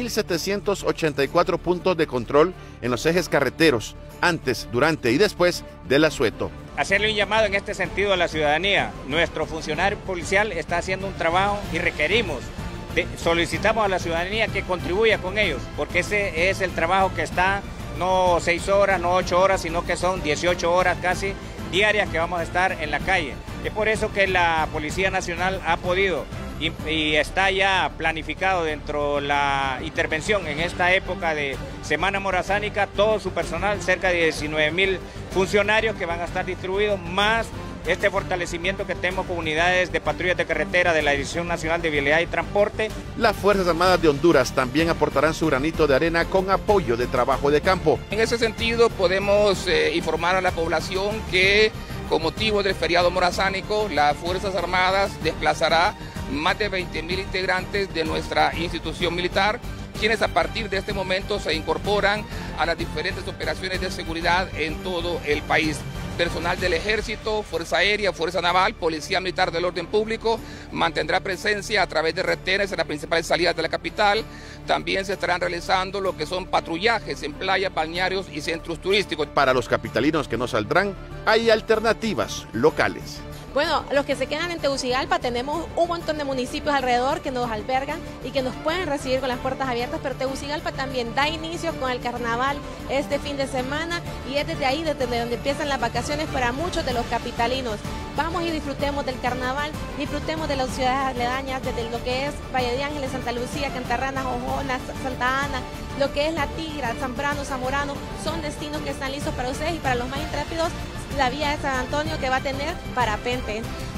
1.784 puntos de control en los ejes carreteros, antes, durante y después del asueto. Hacerle un llamado en este sentido a la ciudadanía. Nuestro funcionario policial está haciendo un trabajo y solicitamos a la ciudadanía que contribuya con ellos, porque ese es el trabajo que está, no 6 horas, no 8 horas, sino que son 18 horas casi diarias que vamos a estar en la calle. Es por eso que la Policía Nacional ha podido y está ya planificado dentro de la intervención en esta época de Semana Morazánica, todo su personal, cerca de 19,000 funcionarios que van a estar distribuidos, más este fortalecimiento que tenemos con unidades de patrullas de carretera de la Dirección Nacional de Vialidad y Transporte. Las Fuerzas Armadas de Honduras también aportarán su granito de arena con apoyo de trabajo de campo. En ese sentido podemos informar a la población que con motivo del feriado morazánico, las Fuerzas Armadas desplazará más de 20,000 integrantes de nuestra institución militar, quienes a partir de este momento se incorporan a las diferentes operaciones de seguridad en todo el país. Personal del Ejército, Fuerza Aérea, Fuerza Naval, Policía Militar del Orden Público mantendrá presencia a través de retenes en las principales salidas de la capital. También se estarán realizando lo que son patrullajes en playas, balnearios y centros turísticos. Para los capitalinos que no saldrán, hay alternativas locales. Bueno, los que se quedan en Tegucigalpa, tenemos un montón de municipios alrededor que nos albergan y que nos pueden recibir con las puertas abiertas, pero Tegucigalpa también da inicio con el carnaval este fin de semana y es desde ahí, desde donde empiezan las vacaciones para muchos de los capitalinos. Vamos y disfrutemos del carnaval, disfrutemos de las ciudades aledañas, desde lo que es Valle de Ángeles, Santa Lucía, Cantarranas, Jojona, Santa Ana, lo que es La Tigra, Zambrano, Zamorano, son destinos que están listos para ustedes y para los más intrépidos, la vía de San Antonio que va a tener parapente.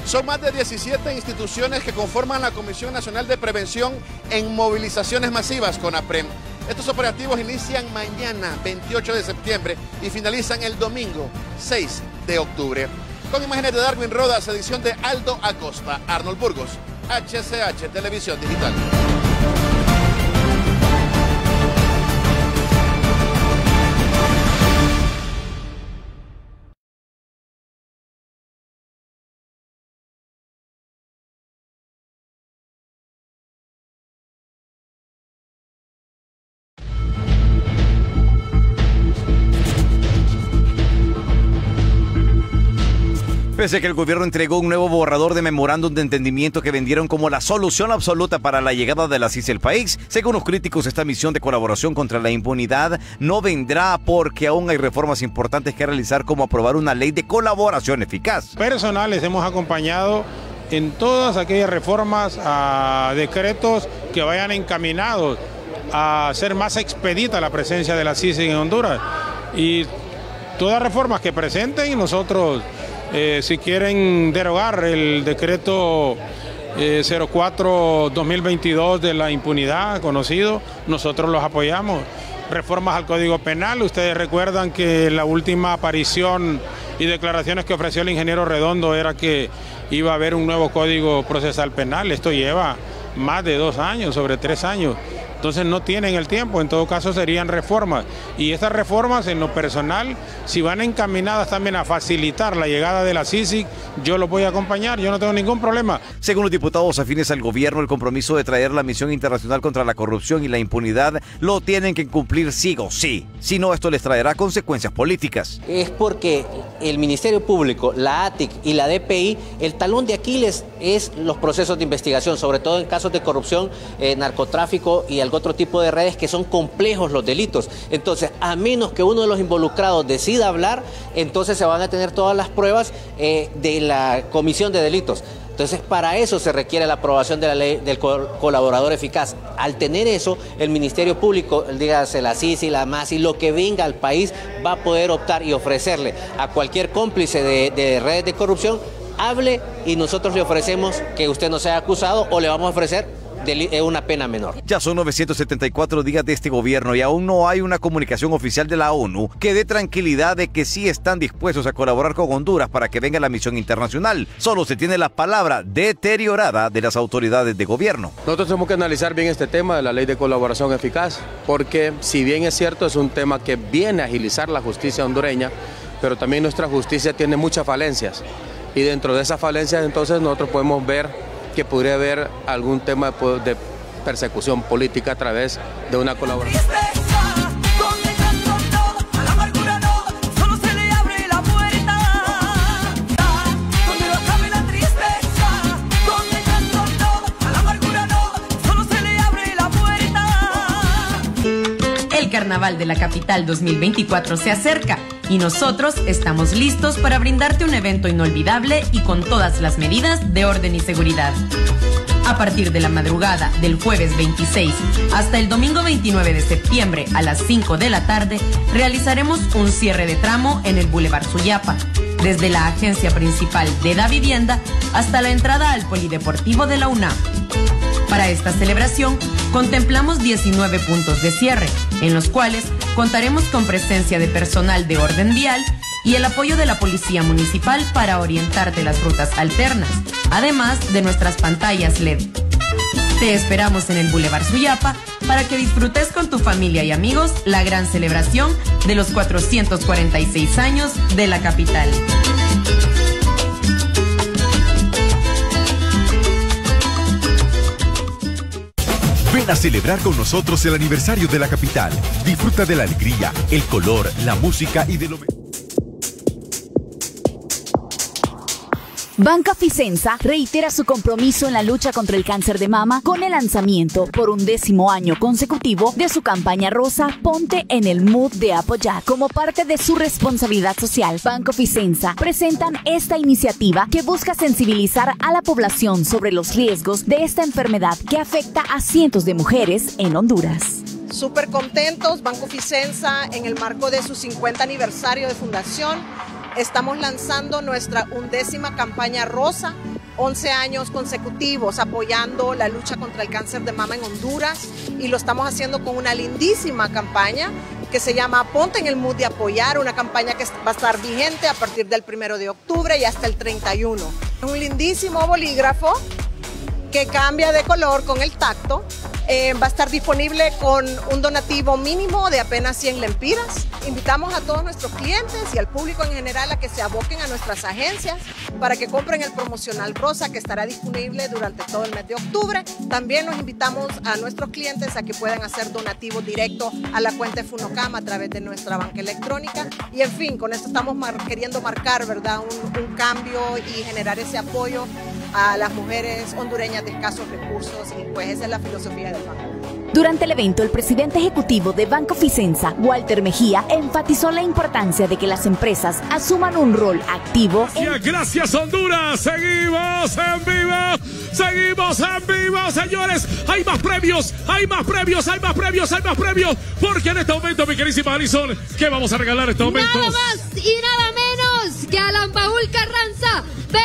Son más de 17 instituciones que conforman la Comisión Nacional de Prevención en Movilizaciones Masivas, CONAPREM. Estos operativos inician mañana, 28 de septiembre, y finalizan el domingo, 6 de octubre. Con imágenes de Darwin Rodas, edición de Aldo Acosta, Arnold Burgos, HCH Televisión Digital. Pese a que el gobierno entregó un nuevo borrador de memorándum de entendimiento que vendieron como la solución absoluta para la llegada de la CICI al país, según los críticos, esta misión de colaboración contra la impunidad no vendrá porque aún hay reformas importantes que realizar, como aprobar una ley de colaboración eficaz. Personales hemos acompañado en todas aquellas reformas a decretos que vayan encaminados a hacer más expedita la presencia de la CICI en Honduras. Y todas reformas que presenten, nosotros... si quieren derogar el decreto 04-2022 de la impunidad conocido, nosotros los apoyamos. Reformas al Código Penal, ustedes recuerdan que la última aparición y declaraciones que ofreció el ingeniero Redondo era que iba a haber un nuevo Código Procesal Penal. Esto lleva más de 2 años, sobre 3 años. Entonces no tienen el tiempo, en todo caso serían reformas. Y estas reformas, en lo personal, si van encaminadas también a facilitar la llegada de la CICI, yo los voy a acompañar, yo no tengo ningún problema. Según los diputados afines al gobierno, el compromiso de traer la misión internacional contra la corrupción y la impunidad lo tienen que cumplir sí o sí. Si no, esto les traerá consecuencias políticas. Es porque el Ministerio Público, la ATIC y la DPI, el talón de Aquiles es los procesos de investigación, sobre todo en casos de corrupción, narcotráfico y algún otro tipo de redes que son complejos los delitos. Entonces, a menos que uno de los involucrados decida hablar, entonces se van a tener todas las pruebas de la comisión de delitos. Entonces, para eso se requiere la aprobación de la ley del colaborador eficaz. Al tener eso, el Ministerio Público, dígase la CICI, la MASI, lo que venga al país, va a poder optar y ofrecerle a cualquier cómplice de redes de corrupción, hable y nosotros le ofrecemos que usted no sea acusado o le vamos a ofrecer una pena menor. Ya son 974 días de este gobierno y aún no hay una comunicación oficial de la ONU que dé tranquilidad de que sí están dispuestos a colaborar con Honduras para que venga la misión internacional. Solo se tiene la palabra deteriorada de las autoridades de gobierno. Nosotros tenemos que analizar bien este tema de la ley de colaboración eficaz, porque si bien es cierto, es un tema que viene a agilizar la justicia hondureña, pero también nuestra justicia tiene muchas falencias. Y dentro de esas falencias, entonces, nosotros podemos ver que podría haber algún tema de persecución política a través de una colaboración. El Carnaval de la Capital 2024 se acerca y nosotros estamos listos para brindarte un evento inolvidable y con todas las medidas de orden y seguridad. A partir de la madrugada del jueves 26 hasta el domingo 29 de septiembre a las 5 de la tarde, realizaremos un cierre de tramo en el Boulevard Suyapa, desde la agencia principal de Da Vivienda hasta la entrada al Polideportivo de la UNAM. Para esta celebración, contemplamos 19 puntos de cierre, en los cuales contaremos con presencia de personal de orden vial y el apoyo de la Policía Municipal para orientarte las rutas alternas, además de nuestras pantallas LED. Te esperamos en el Boulevard Suyapa para que disfrutes con tu familia y amigos la gran celebración de los 446 años de la capital. Ven a celebrar con nosotros el aniversario de la capital. Disfruta de la alegría, el color, la música y de lo... Banca Ficenza reitera su compromiso en la lucha contra el cáncer de mama con el lanzamiento por 11º año consecutivo de su campaña rosa Ponte en el Mood de apoyar. Como parte de su responsabilidad social, Banco Ficenza presentan esta iniciativa que busca sensibilizar a la población sobre los riesgos de esta enfermedad que afecta a cientos de mujeres en Honduras. Súper contentos, Banco Ficenza, en el marco de su 50 aniversario de fundación, estamos lanzando nuestra 11ª campaña rosa 11 años consecutivos apoyando la lucha contra el cáncer de mama en Honduras y lo estamos haciendo con una lindísima campaña que se llama Ponte en el Mood de Apoyar, una campaña que va a estar vigente a partir del 1 de octubre y hasta el 31. Es un lindísimo bolígrafo que cambia de color con el tacto. Va a estar disponible con un donativo mínimo de apenas 100 lempiras. Invitamos a todos nuestros clientes y al público en general a que se aboquen a nuestras agencias para que compren el promocional rosa que estará disponible durante todo el mes de octubre. También los invitamos a nuestros clientes a que puedan hacer donativos directos a la cuenta de Funocam a través de nuestra banca electrónica. Y en fin, con esto estamos queriendo marcar, ¿verdad?, un cambio y generar ese apoyo a las mujeres hondureñas de escasos recursos, y pues esa es la filosofía del banco. Durante el evento, el presidente ejecutivo de Banco Ficenza, Walter Mejía, enfatizó la importancia de que las empresas asuman un rol activo. Gracias, Honduras. Seguimos en vivo. Seguimos en vivo, señores. Hay más premios, hay más premios, hay más premios, hay más premios. Porque en este momento, mi queridísima Alison, ¿qué vamos a regalar en este momento? Nada más y nada menos que Alan Paul Carranza,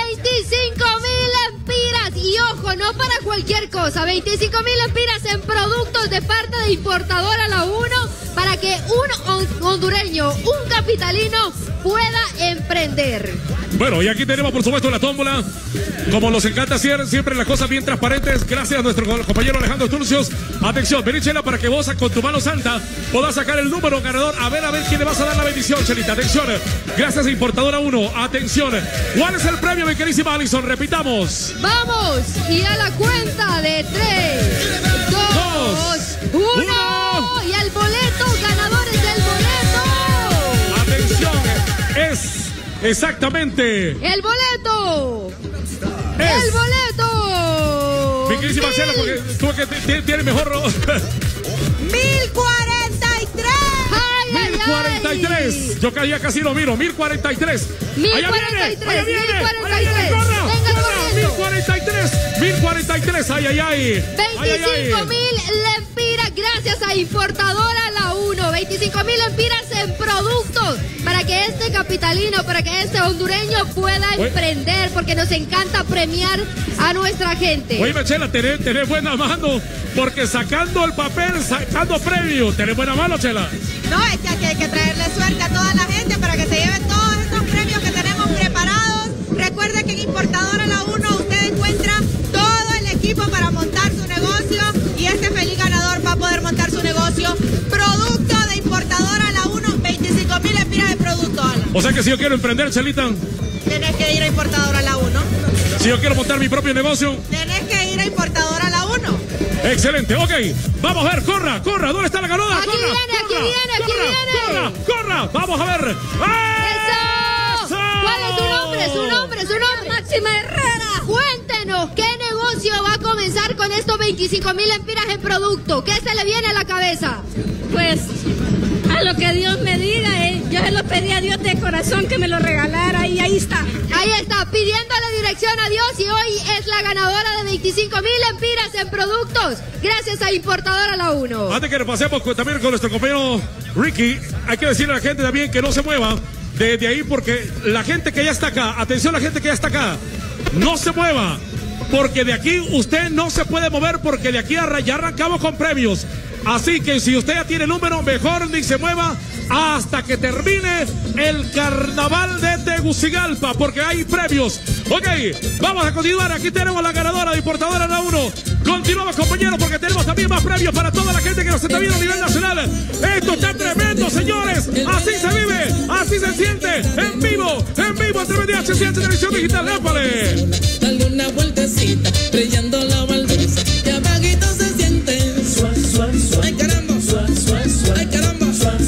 25,000 lempiras. Y ojo, no para cualquier cosa, 25,000 lempiras en productos de parte de Importadora La Uno para que un hondureño, un capitalino pueda emprender. Bueno, y aquí tenemos por supuesto la tómbola. Como nos encanta hacer siempre las cosas bien transparentes, gracias a nuestro compañero Alejandro Turcios. Atención, vení, Chela, para que vos con tu mano santa puedas sacar el número ganador. A ver quién le vas a dar la bendición, Chelita. Atención, gracias a Importadora 1. Atención, ¿cuál es el premio, mi queridísima Alison? Repitamos. Vamos, y a la cuenta de 3, 2, 1. Y el boleto, ganadores del boleto. Atención, es exactamente el boleto. Es el boleto. Mi queridísima Chela, porque tú que tienes mejor. 1043. 1043. Yo casi lo miro. 1043. 1043. 1043. Ay, ay, ay. 25,000 lempiras gracias a Importadora La Uno. 25,000 lempiras en productos para que este capitalino, para que este hondureño pueda emprender, porque nos encanta premiar a nuestra gente. Oye, Chela, tenés buena mano, porque sacando el papel, sacando premios, tenés buena mano, Chela. No, es que hay que traerle suerte a toda la gente para que se lleven todos estos premios que tenemos preparados. Recuerde que en Importadora La Uno usted encuentra todo el equipo para montar su negocio y este feliz ganador va a poder montar su negocio. Producto de Importadora La Uno, 25,000 lempiras de producto, Alan. O sea que si yo quiero emprender, Chelita, tenés que ir a Importadora La Uno. Si yo quiero montar mi propio negocio, tenés que ir a Importadora La Uno. Excelente, ok. Vamos a ver, corra. ¿Dónde está la ganadora? Aquí viene. Corra. Vamos a ver. ¡Eso! ¿Cuál es su nombre? Máxima Herrera. Cuéntenos, ¿qué negocio va a comenzar con estos 25,000 lempiras en producto? ¿Qué se le viene a la cabeza? Pues a lo que Dios me diga, yo se lo pedí a Dios de corazón que me lo regalara y ahí está. Ahí está, pidiéndole dirección a Dios, y hoy es la ganadora de 25,000 lempiras en productos gracias a Importadora La Uno. Antes que nos pasemos también con nuestro compañero Ricky, hay que decirle a la gente también que no se mueva de ahí, porque la gente que ya está acá, atención, la gente que ya está acá, no se mueva, porque de aquí usted no se puede mover, porque de aquí ya arrancamos con premios. Así que si usted ya tiene número, mejor ni se mueva hasta que termine el carnaval de Tegucigalpa, porque hay premios. Ok, vamos a continuar. Aquí tenemos la ganadora de Importadora La Uno. Continuamos, compañeros, porque tenemos también más premios para toda la gente que nos está viendo a nivel nacional. Esto está tremendo, señores. Así se vive, así se siente. En vivo, a través de HCH Televisión Digital. ¡Épale! Dale una vueltecita, brillando la baldosa, que abajito se siente. Ay, caramba. Ay, caramba.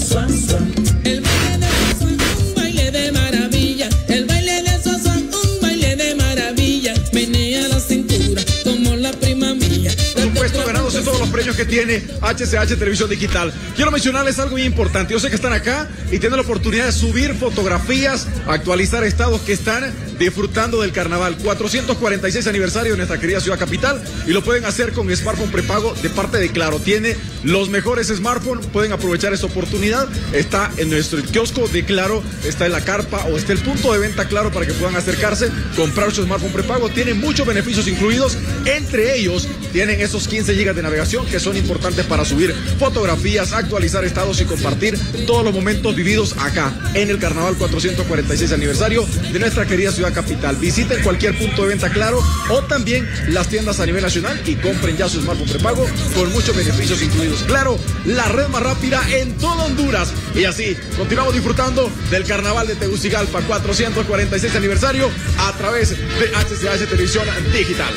El baile de Sazón, un baile de maravilla. El baile de Sazón, un baile de maravilla. Menea la cintura como la prima mía. Por supuesto, ganados en todos los premios que tiene HCH Televisión Digital. Quiero mencionarles algo muy importante. Yo sé que están acá y tienen la oportunidad de subir fotografías, actualizar estados que están disfrutando del carnaval. 446 aniversario de nuestra querida ciudad capital y lo pueden hacer con smartphone prepago de parte de Claro. Tiene los mejores smartphones, pueden aprovechar esta oportunidad. Está en nuestro kiosco de Claro, está en la carpa o está el punto de venta Claro para que puedan acercarse, comprar su smartphone prepago. Tiene muchos beneficios incluidos, entre ellos tienen esos 15 GB de navegación que son importantes para subir fotografías, actualizar estados y compartir todos los momentos vividos acá en el Carnaval 446 aniversario de nuestra querida ciudad capital. Visiten cualquier punto de venta Claro o también las tiendas a nivel nacional y compren ya su smartphone prepago con muchos beneficios incluidos. Claro, la red más rápida en todo Honduras. Y así continuamos disfrutando del Carnaval de Tegucigalpa 446 aniversario a través de HCH Televisión Digital.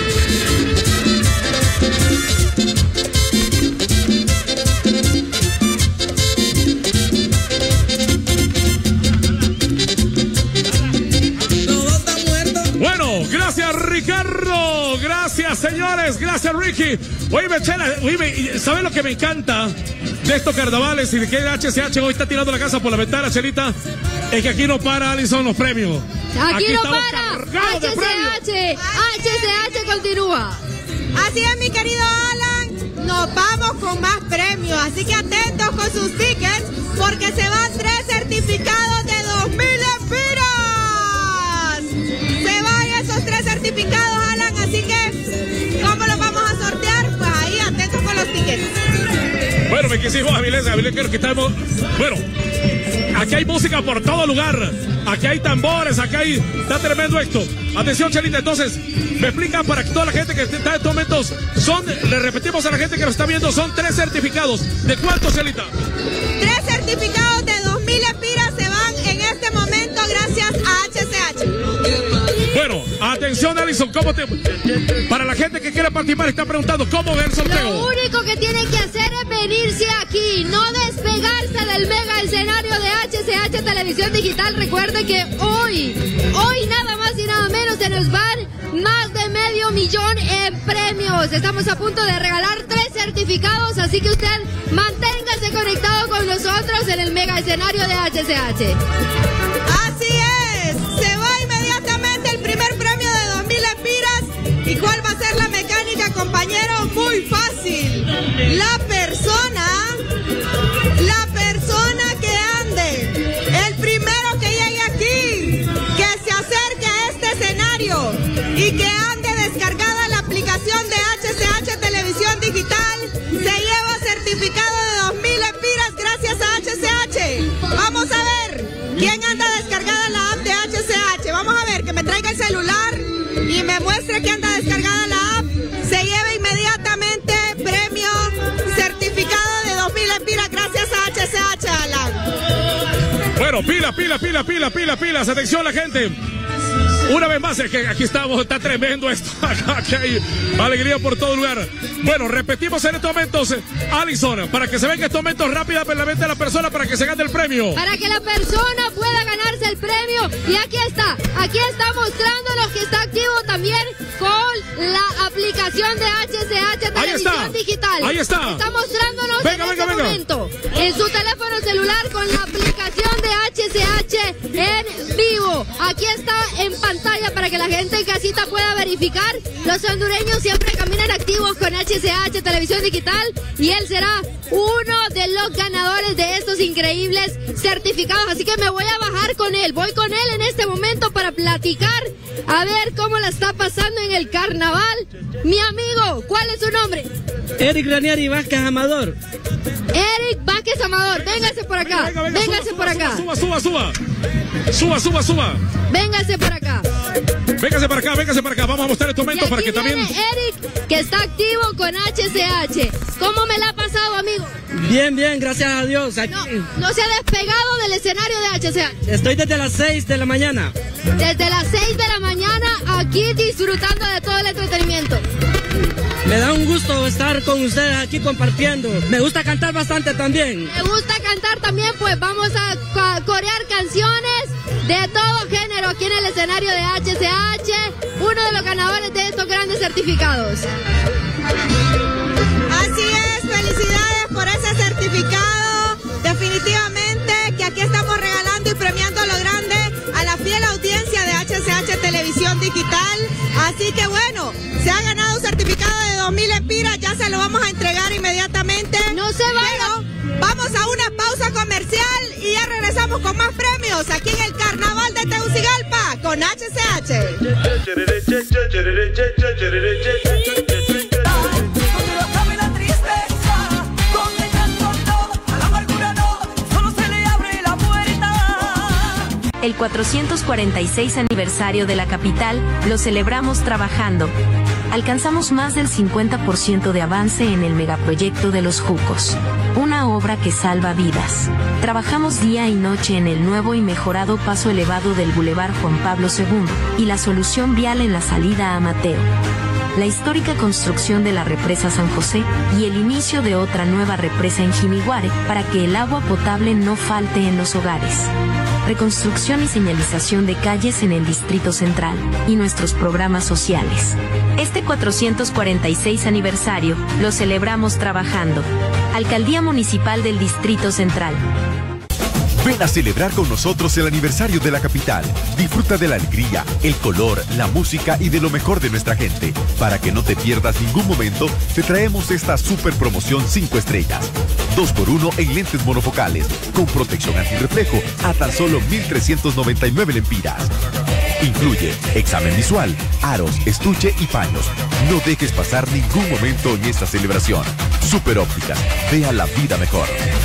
Bueno, gracias Ricardo, gracias señores, gracias Ricky. Oíme, Chela, oíme, ¿sabes lo que me encanta de estos carnavales y de que el HCH hoy está tirando la casa por la ventana, Chelita? Es que aquí no para, Alison, los premios. Aquí no para, HCH continúa. Así es, mi querido Alan, nos vamos con más premios, así que atentos con sus tickets, porque se van 3 certificados de 2,000 lempiras. Se van esos 3 certificados, Alan, así que, ¿cómo los vamos a sortear? Pues ahí, atentos con los tickets. Bueno, me quisimos Avilés, creo que estamos, bueno, aquí hay música por todo lugar, aquí hay tambores, está tremendo esto. Atención, Chelita, entonces, me explican para que toda la gente que está en estos momentos, le repetimos a la gente que nos está viendo, son 3 certificados. ¿De cuánto, Chelita? 3 certificados de 2,000 lempiras se van en este momento gracias a HCH. Bueno, atención, Alison, para la gente que quiere participar está preguntando cómo ver el sorteo. Lo único que tienen que hacer es venirse aquí, no despegarse del mega escenario de HCH Televisión Digital. Recuerden que hoy nada más y nada menos se nos van más de $500,000 en premios. Estamos a punto de regalar 3 certificados, así que usted manténgase conectado con nosotros en el mega escenario de HCH. Así es, se va inmediatamente el primer premio de 2,000 lempiras. ¿Y cuál va a ser la mecánica, compañero? Muy fácil. La persona que ande, el primero que llegue aquí, que se acerque a este escenario y que ande descargada la aplicación de HCH Televisión Digital, se lleva certificado de 2,000 lempiras gracias a HCH. Vamos a ver quién anda descargada la app de HCH. Vamos a ver, que me traiga el celular y me muestre que anda descargada la app. Se lleva inmediatamente premio certificado de 2,000 lempiras gracias a HCH, Alan. Bueno, pilas. Atención la gente. Una vez más, es que aquí estamos, está tremendo esto. Aquí hay alegría por todo lugar. Bueno, repetimos en estos momentos, Alison, para que se venga en estos momentos rápidamente la persona para que se gane el premio. Para que la persona pueda ganarse el premio. Y aquí está mostrándonos que está activo también con la aplicación de HCH Televisión Digital. Ahí está. Está mostrándonos en este momento en su teléfono celular con la aplicación de HCH en vivo. Aquí está en pantalla para que la gente en casita pueda verificar. Los hondureños siempre caminan activos con HCH Televisión Digital y él será uno de los ganadores de estos increíbles certificados. Así que me voy a bajar con él. Voy con él en este momento para platicar, a ver cómo la está pasando en el carnaval. Mi amigo, ¿cuál es su nombre? Eric Ranieri Vázquez Amador. Eric Vázquez Amador, véngase por acá. Véngase por acá. Suba. Véngase por acá. Véngase para acá. Vamos a mostrar estos momentos para que también. Eric, que está activo con HCH. ¿Cómo me la ha pasado, amigo? Bien, gracias a Dios. Aquí. No se ha despegado del escenario de HCH. Estoy desde las 6 de la mañana. Desde las 6 de la mañana aquí disfrutando de todo el entretenimiento. Me da un gusto estar con ustedes aquí compartiendo. Me gusta cantar bastante también. Me gusta cantar también, pues vamos a corear canciones de todo género aquí en el escenario de HCH, uno de los ganadores de estos grandes certificados. Así es, felicidades por ese certificado. Definitivamente que aquí estamos regalando y premiando a lo grande a la fiel audiencia de HCH Televisión Digital. Así que bueno, se ha ganado un certificado de 2.000 lempiras, ya se lo vamos a entregar inmediatamente. No se vayan. Vamos a una pausa comercial y ya regresamos con más premios aquí en el Carnaval de Tegucigalpa con HCH. El 446 aniversario de la capital lo celebramos trabajando. Alcanzamos más del 50% de avance en el megaproyecto de Los Jucos, una obra que salva vidas. Trabajamos día y noche en el nuevo y mejorado paso elevado del Boulevard Juan Pablo II y la solución vial en la salida a Mateo. La histórica construcción de la represa San José y el inicio de otra nueva represa en Jimiguare para que el agua potable no falte en los hogares. Reconstrucción y señalización de calles en el Distrito Central y nuestros programas sociales. Este 446 aniversario lo celebramos trabajando. Alcaldía Municipal del Distrito Central. Ven a celebrar con nosotros el aniversario de la capital. Disfruta de la alegría, el color, la música y de lo mejor de nuestra gente. Para que no te pierdas ningún momento, te traemos esta super promoción 5 estrellas. 2x1 en lentes monofocales, con protección antirreflejo a tan solo 1.399 lempiras. Incluye examen visual, aros, estuche y paños. No dejes pasar ningún momento en esta celebración. Super Ópticas, vea la vida mejor.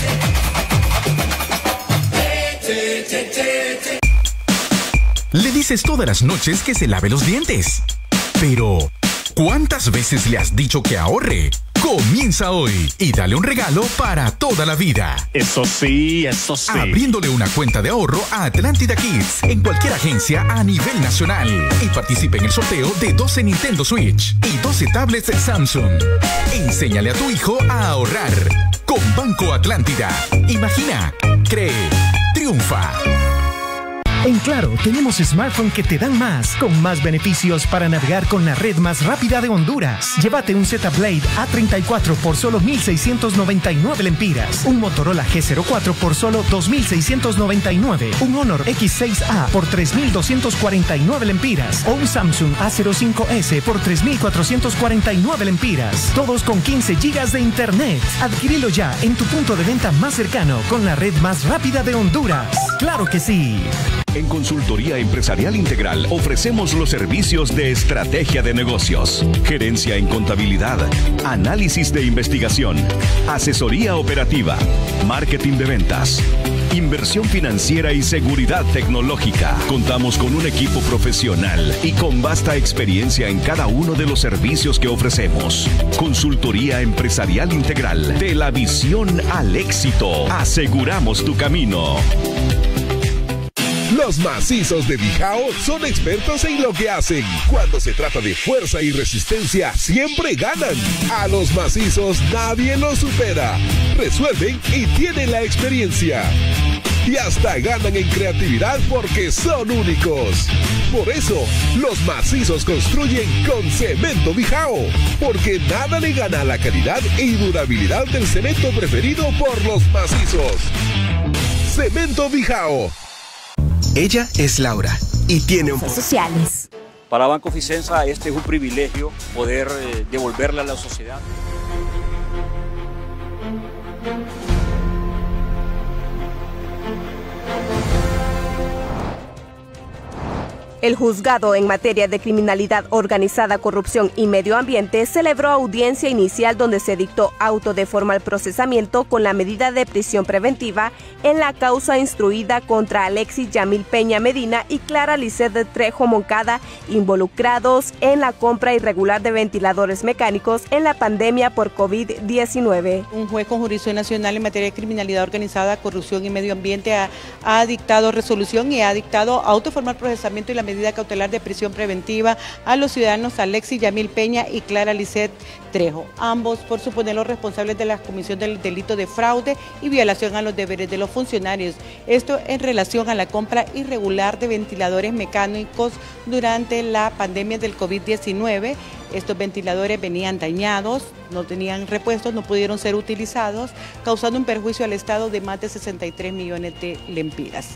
Le dices todas las noches que se lave los dientes. Pero, ¿cuántas veces le has dicho que ahorre? Comienza hoy y dale un regalo para toda la vida. Eso sí, eso sí. Abriéndole una cuenta de ahorro a Atlántida Kids en cualquier agencia a nivel nacional. Y participe en el sorteo de 12 Nintendo Switch y 12 tablets Samsung. Enséñale a tu hijo a ahorrar. Con Banco Atlántida. Imagina, cree, triunfa. En Claro, tenemos smartphones que te dan más, con más beneficios para navegar con la red más rápida de Honduras. Llévate un Z Blade A34 por solo 1.699 lempiras, un Motorola G04 por solo 2.699, un Honor X6A por 3.249 lempiras o un Samsung A05S por 3.449 lempiras. Todos con 15 GB de internet. Adquirilo ya en tu punto de venta más cercano con la red más rápida de Honduras. ¡Claro que sí! En Consultoría Empresarial Integral ofrecemos los servicios de estrategia de negocios, gerencia en contabilidad, análisis de investigación, asesoría operativa, marketing de ventas, inversión financiera y seguridad tecnológica. Contamos con un equipo profesional y con vasta experiencia en cada uno de los servicios que ofrecemos. Consultoría Empresarial Integral, de la visión al éxito. Aseguramos tu camino. Los macizos de Bijao son expertos en lo que hacen. Cuando se trata de fuerza y resistencia, siempre ganan. A los macizos nadie los supera. Resuelven y tienen la experiencia. Y hasta ganan en creatividad porque son únicos. Por eso, los macizos construyen con Cemento Bijao. Porque nada le gana a la calidad y durabilidad del cemento preferido por los macizos. Cemento Bijao. Ella es Laura y tiene un sociales. Para Banco Ficenza este es un privilegio poder devolverle a la sociedad. El juzgado en materia de criminalidad organizada, corrupción y medio ambiente celebró audiencia inicial donde se dictó auto de formal procesamiento con la medida de prisión preventiva en la causa instruida contra Alexis Yamil Peña Medina y Clara Lisset Trejo Moncada, involucrados en la compra irregular de ventiladores mecánicos en la pandemia por COVID-19. Un juez con jurisdicción nacional en materia de criminalidad organizada, corrupción y medio ambiente ha dictado resolución y ha dictado auto de formal procesamiento y la medida medida cautelar de prisión preventiva a los ciudadanos Alexis Yamil Peña y Clara Lisset Trejo, ambos por suponerlos responsables de la comisión del delito de fraude y violación a los deberes de los funcionarios. Esto en relación a la compra irregular de ventiladores mecánicos durante la pandemia del COVID-19. Estos ventiladores venían dañados, no tenían repuestos, no pudieron ser utilizados, causando un perjuicio al Estado de más de 63 millones de lempiras.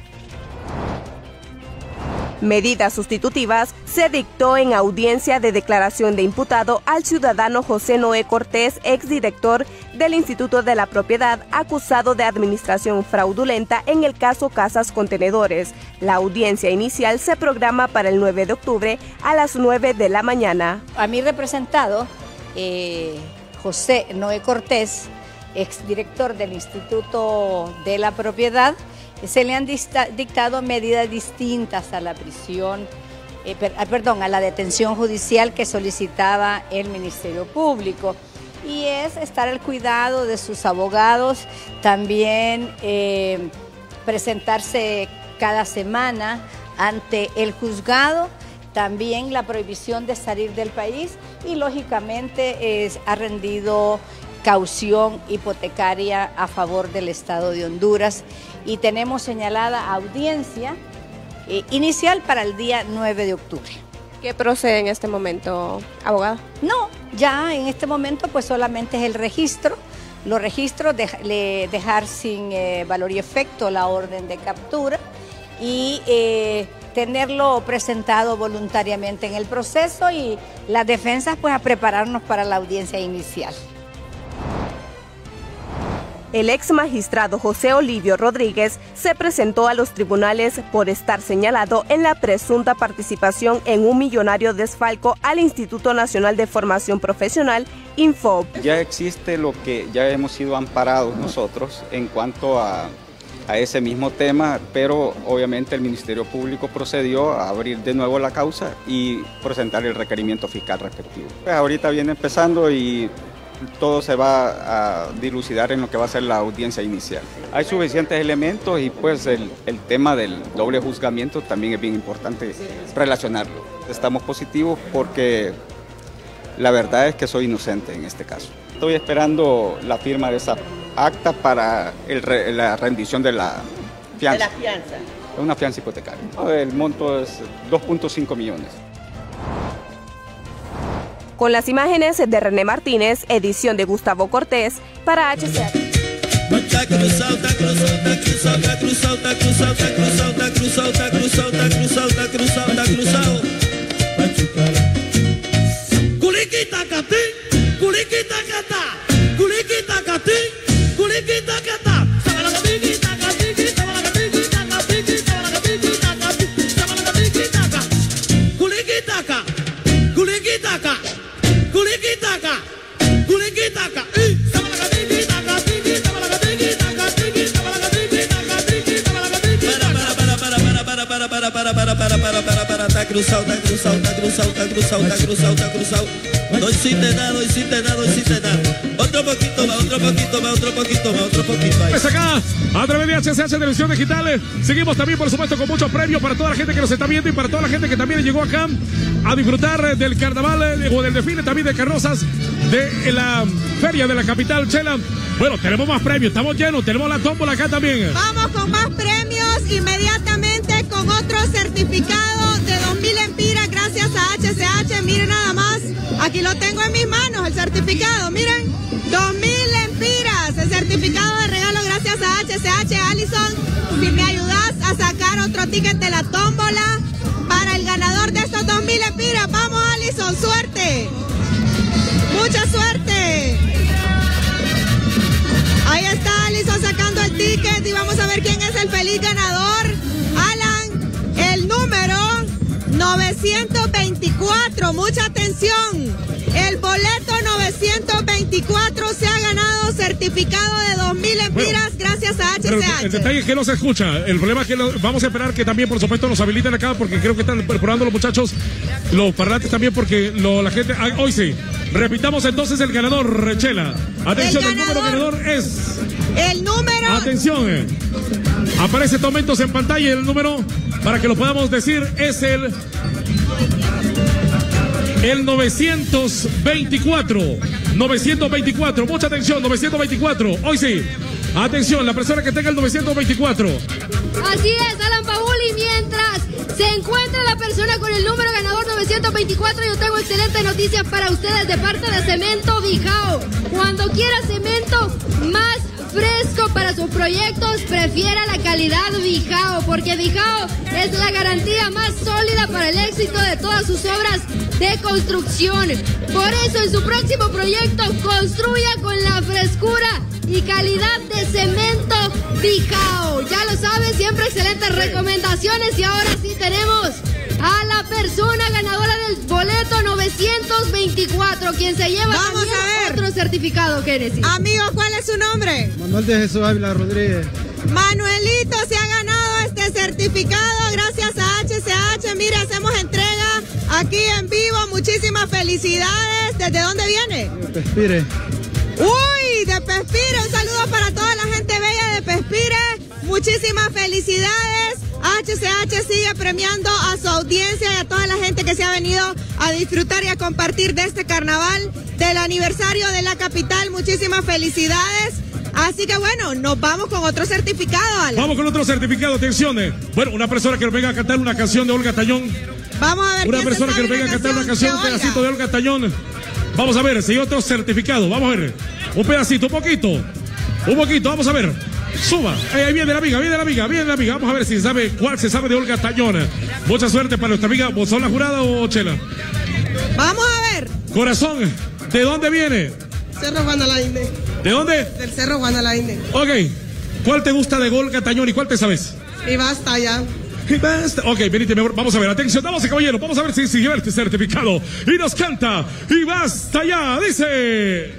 Medidas sustitutivas se dictó en audiencia de declaración de imputado al ciudadano José Noé Cortés, exdirector del Instituto de la Propiedad, acusado de administración fraudulenta en el caso Casas Contenedores. La audiencia inicial se programa para el 9 de octubre a las 9 de la mañana. A mi representado, José Noé Cortés, exdirector del Instituto de la Propiedad, se le han dictado medidas distintas a la prisión, a la detención judicial que solicitaba el Ministerio Público, y es estar al cuidado de sus abogados, también presentarse cada semana ante el juzgado, también la prohibición de salir del país y lógicamente ha rendido caución hipotecaria a favor del Estado de Honduras y tenemos señalada audiencia inicial para el día 9 de octubre. ¿Qué procede en este momento, abogada? No, ya en este momento pues solamente es el registro, los registros, dejar sin valor y efecto la orden de captura y tenerlo presentado voluntariamente en el proceso y las defensas pues a prepararnos para la audiencia inicial. El ex magistrado José Olivio Rodríguez se presentó a los tribunales por estar señalado en la presunta participación en un millonario desfalco al Instituto Nacional de Formación Profesional, INFOP. Ya existe lo que ya hemos sido amparados nosotros en cuanto a ese mismo tema, pero obviamente el Ministerio Público procedió a abrir de nuevo la causa y presentar el requerimiento fiscal respectivo. Pues ahorita viene empezando y todo se va a dilucidar en lo que va a ser la audiencia inicial. Hay suficientes elementos y pues el tema del doble juzgamiento también es bien importante relacionarlo. Estamos positivos porque la verdad es que soy inocente en este caso. Estoy esperando la firma de esa acta para la rendición de la fianza. ¿De la fianza? Una fianza hipotecaria. El monto es 2.5 millones. Con las imágenes de René Martínez, edición de Gustavo Cortés, para HCH. Está cruzado. No hiciste nada. Otro poquito más. Pues acá, a través de HCH Televisión Digital, seguimos también, por supuesto, con muchos premios para toda la gente que nos está viendo y para toda la gente que también llegó acá a disfrutar del carnaval o del desfile también de carrozas de la feria de la capital, Chela. Bueno, tenemos más premios, estamos llenos, tenemos la tómbola acá también. Vamos con más premios inmediatamente con otro certificado de 2.000 lempiras gracias a HCH. Miren nada más, aquí lo tengo en mis manos, el certificado, miren, 2.000 lempiras, el certificado de regalo gracias a HCH. Alison, si me ayudas a sacar otro ticket de la tómbola para el ganador de estos 2.000 lempiras. Vamos, Alison, suerte, mucha suerte. Ahí está Alison sacando el ticket y vamos a ver quién es el feliz ganador. Alan, el número 924, mucha atención. El boleto 924 se ha ganado certificado de 2.000 lempiras gracias a HCH. El detalle es que no se escucha. El problema es que vamos a esperar que también, por supuesto, nos habiliten acá porque creo que están probando los muchachos, los parlantes también, porque la gente... hoy sí. Repitamos entonces el ganador, Rechela. Atención, el número ganador es... El número... Atención. Aparece estos momentos en pantalla el número para que lo podamos decir, es el 924. 924, mucha atención, 924. Hoy sí. Atención, la persona que tenga el 924. Así es, Alan Paul, y mientras se encuentra la persona con el número ganador 924, yo tengo excelentes noticias para ustedes de parte de Cemento Bijao. Cuando quiera cemento más fresco para sus proyectos, prefiera la calidad Bijao, porque Bijao es la garantía más sólida para el éxito de todas sus obras de construcción. Por eso en su próximo proyecto construya con la frescura y calidad de Cemento Bijao. Ya lo sabes, siempre excelentes recomendaciones, y ahora sí tenemos a la persona ganadora del boleto 924, quien se lleva también otro certificado, Genesis. Amigos, ¿cuál es su nombre? Manuel de Jesús Ávila Rodríguez. Manuelito se ha ganado este certificado gracias a HCH. Mire, hacemos entrega aquí en vivo. Muchísimas felicidades. ¿Desde dónde viene? De Pespire. Uy, de Pespire. Un saludo para toda la gente bella de Pespire. Muchísimas felicidades. HCH sigue premiando a su audiencia y a toda la gente que se ha venido a disfrutar y a compartir de este carnaval del aniversario de la capital. Muchísimas felicidades. Así que bueno, nos vamos con otro certificado, Alan. Vamos con otro certificado, atención. Bueno, una persona que nos venga a cantar una canción de Olga Tañón. Vamos a ver. Una persona que nos venga a cantar una canción, un pedacito de Olga Tañón. Vamos a ver si hay otro certificado. Vamos a ver. Un pedacito, un poquito. Un poquito, vamos a ver. Suba. Ahí viene la amiga, viene la amiga, viene la amiga. Vamos a ver si sabe cuál se sabe de Olga Tañón. Mucha suerte para nuestra amiga. ¿Vos sos la jurada o Chela? Vamos a ver. Corazón, ¿de dónde viene? Cerro Juan Alainde. ¿De dónde? Del Cerro Juan Alainde. Ok. ¿Cuál te gusta de Olga Tañón y cuál te sabes? Y basta ya. Y basta. Ok, venite, mejor. Vamos a ver. Atención, damas y caballeros. Vamos a ver si lleva este certificado. Y nos canta. Y basta ya. Dice.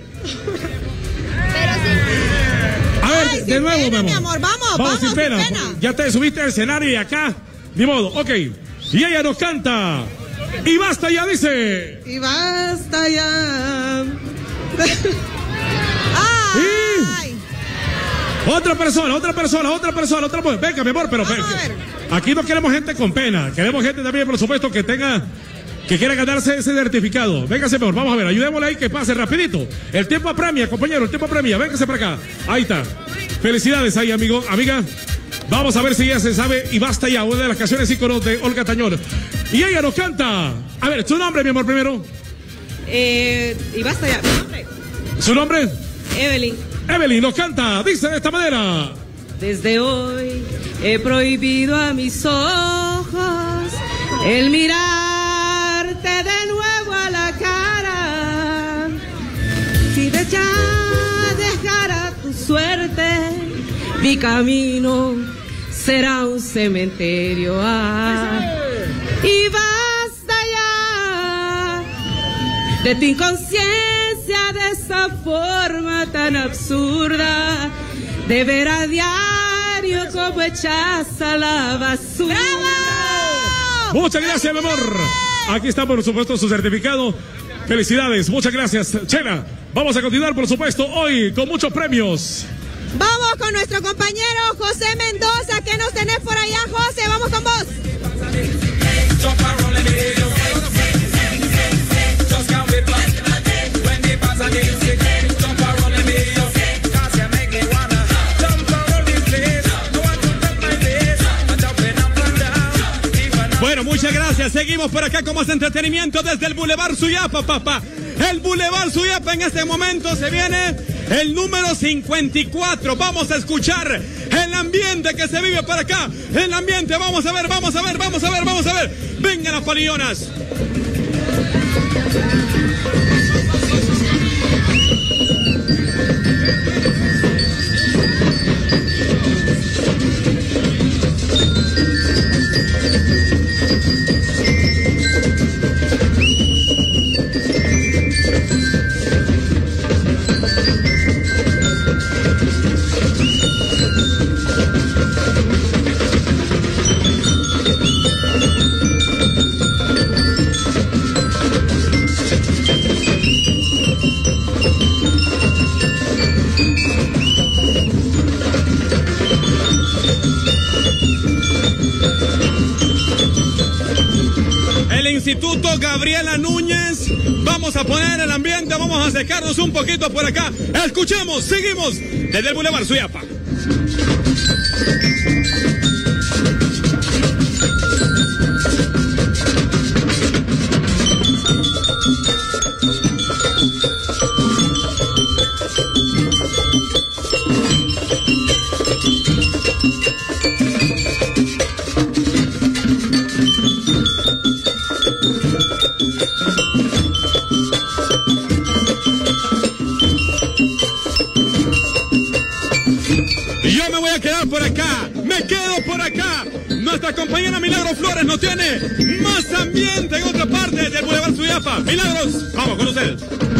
A ver, ay, de nuevo, pena, mi mi amor. Vamos, sin pena. Ya te subiste al escenario y acá. Ni modo. Ok. Y ella nos canta. Y basta ya, dice. Y basta ya. Ay. Otra persona. Venga, mi amor, pero aquí no queremos gente con pena. Queremos gente también, por supuesto, que quiera ganarse ese certificado. Véngase, mejor. Vamos a ver, ayudémosle ahí que pase rapidito. El tiempo apremia, compañero, el tiempo apremia. Véngase para acá. Ahí está. Felicidades ahí, amigo, amiga. Vamos a ver si ella se sabe Y basta ya, una de las canciones íconos de Olga Tañón. Y ella nos canta. A ver, su nombre, mi amor, primero. Y basta ya. ¿Mi nombre? ¿Su nombre? Evelyn. Evelyn nos canta, dice de esta manera. Desde hoy he prohibido a mis ojos el mirarte de nuevo a la cara. Si de ya dejara tu suerte, mi camino será un cementerio. Y basta ya de tu inconsciencia, de esa forma tan absurda de ver a diario como echas a la basura. ¡Bravo! Muchas gracias, mi amor. Aquí está, por supuesto, su certificado. Felicidades, muchas gracias, Chela. Vamos a continuar, por supuesto, hoy con muchos premios. Vamos con nuestro compañero José Mendoza. ¿Qué nos tenés por allá, José? Vamos con vos. Bueno, muchas gracias. Seguimos por acá con más entretenimiento desde el Boulevard Suyapa, papá. El Boulevard Suyapa, en este momento se viene el número 54. Vamos a escuchar el ambiente que se vive por acá. El ambiente, vamos a ver. Vengan las palillonas. Instituto Gabriela Núñez. Vamos a poner el ambiente, vamos a secarnos un poquito por acá. Escuchemos, seguimos desde el Boulevard Suyapa. Yo me voy a quedar por acá, me quedo por acá. Nuestra compañera Milagros Flores nos tiene más ambiente en otra parte del Boulevard Suyapa. Milagros, vamos con usted.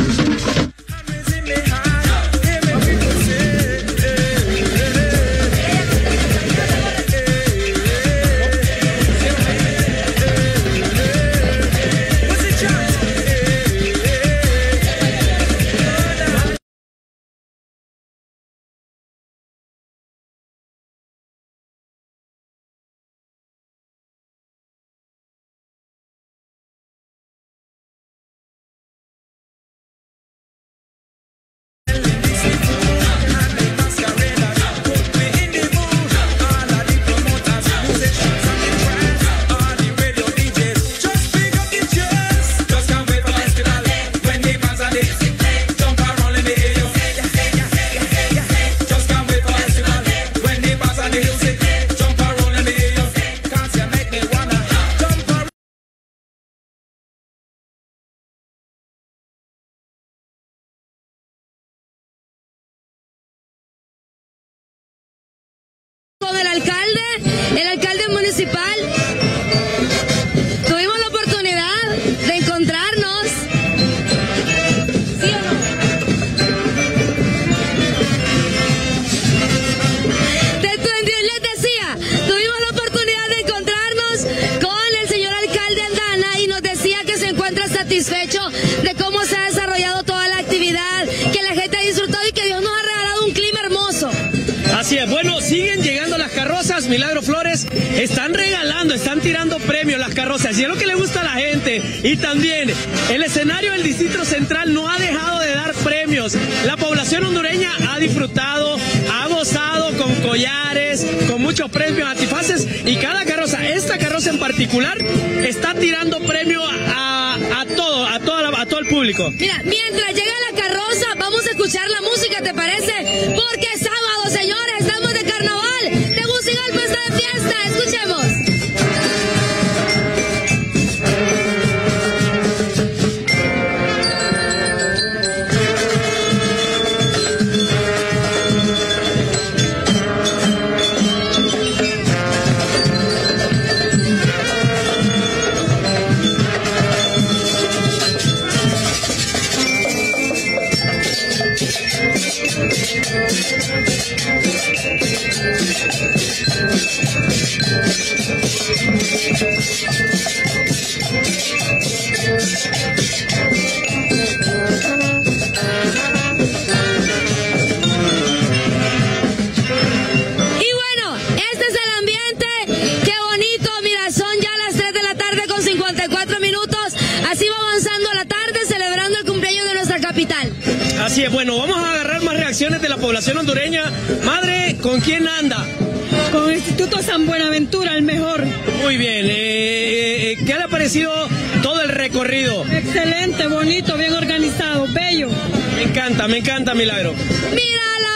El alcalde municipal, tuvimos la oportunidad de encontrarnos. ¿Sí o no? Les decía, tuvimos la oportunidad de encontrarnos con el señor alcalde Aldana y nos decía que se encuentra satisfecho de cómo se ha desarrollado toda la actividad, que la gente ha disfrutado y que Dios nos ha regalado un clima hermoso. Así es, bueno, siguen llegando las carrozas, Milagro Flores, están regalando, están tirando premios las carrozas, y es lo que le gusta a la gente. Y también el escenario del Distrito Central no ha dejado de dar premios. La población hondureña ha disfrutado, ha gozado con collares, con muchos premios, antifaces, y cada carroza, esta carroza en particular, está tirando premio a todo el público. Mira, mientras llega la carroza, vamos a escuchar la música, ¿te parece? Porque es sábado, señores, estamos de carnaval. Tegucigalpa está de fiesta, escuchemos. Así es, bueno, vamos a agarrar más reacciones de la población hondureña. Madre, ¿con quién anda? Con el Instituto San Buenaventura, el mejor. Muy bien, ¿qué le ha parecido todo el recorrido? Excelente, bonito, bien organizado, bello. Me encanta, Milagro. ¡Mira la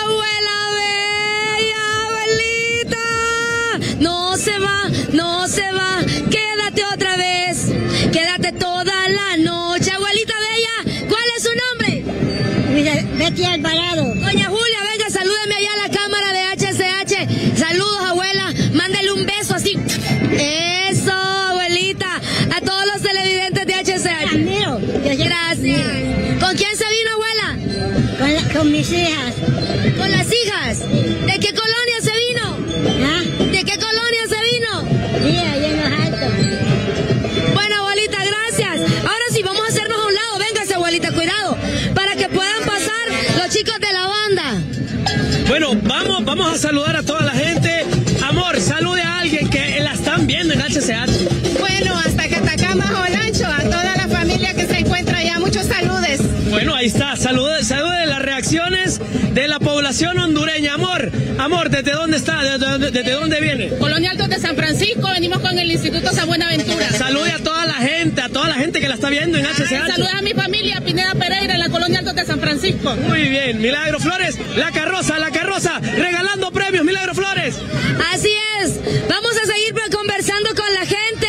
abuela bella, abuelita! No se va, quédate otra vez, quédate toda la noche. Abuelita bella, ¿cuál es su nombre? Betty Alvarado. Doña Julia, venga, salúdeme allá a la cámara de HCH. Saludos, abuela, mándale un beso así. Eso, abuelita, a todos los televidentes de HCH. Gracias. ¿Con quién se vino, abuela? Con mis hijas. ¿Con las hijas? ¿De qué colonia se vino? ¿Ah? ¿De qué colonia se vino? Sí, allá en Los Altos. Bueno, abuelita, gracias. Ahora sí, vamos a hacernos a un lado. Véngase, abuelita, cuidado, para que puedan pasar los chicos de la banda. Bueno, vamos a saludar a toda la gente. Amor, salude a alguien que la están viendo en HCH. Bueno, hasta Catacama, Olancho, salude las reacciones de la población hondureña. Amor, ¿desde dónde está? ¿Desde dónde viene? Colonia Altos de San Francisco, venimos con el Instituto San Buenaventura. Salude a toda la gente que la está viendo en HCH. Saluda a mi familia, Pineda Pereira, en la Colonia Altos de San Francisco. Muy bien, Milagro Flores, la carroza, regalando premios, Milagro Flores. Así es, vamos a seguir conversando con la gente,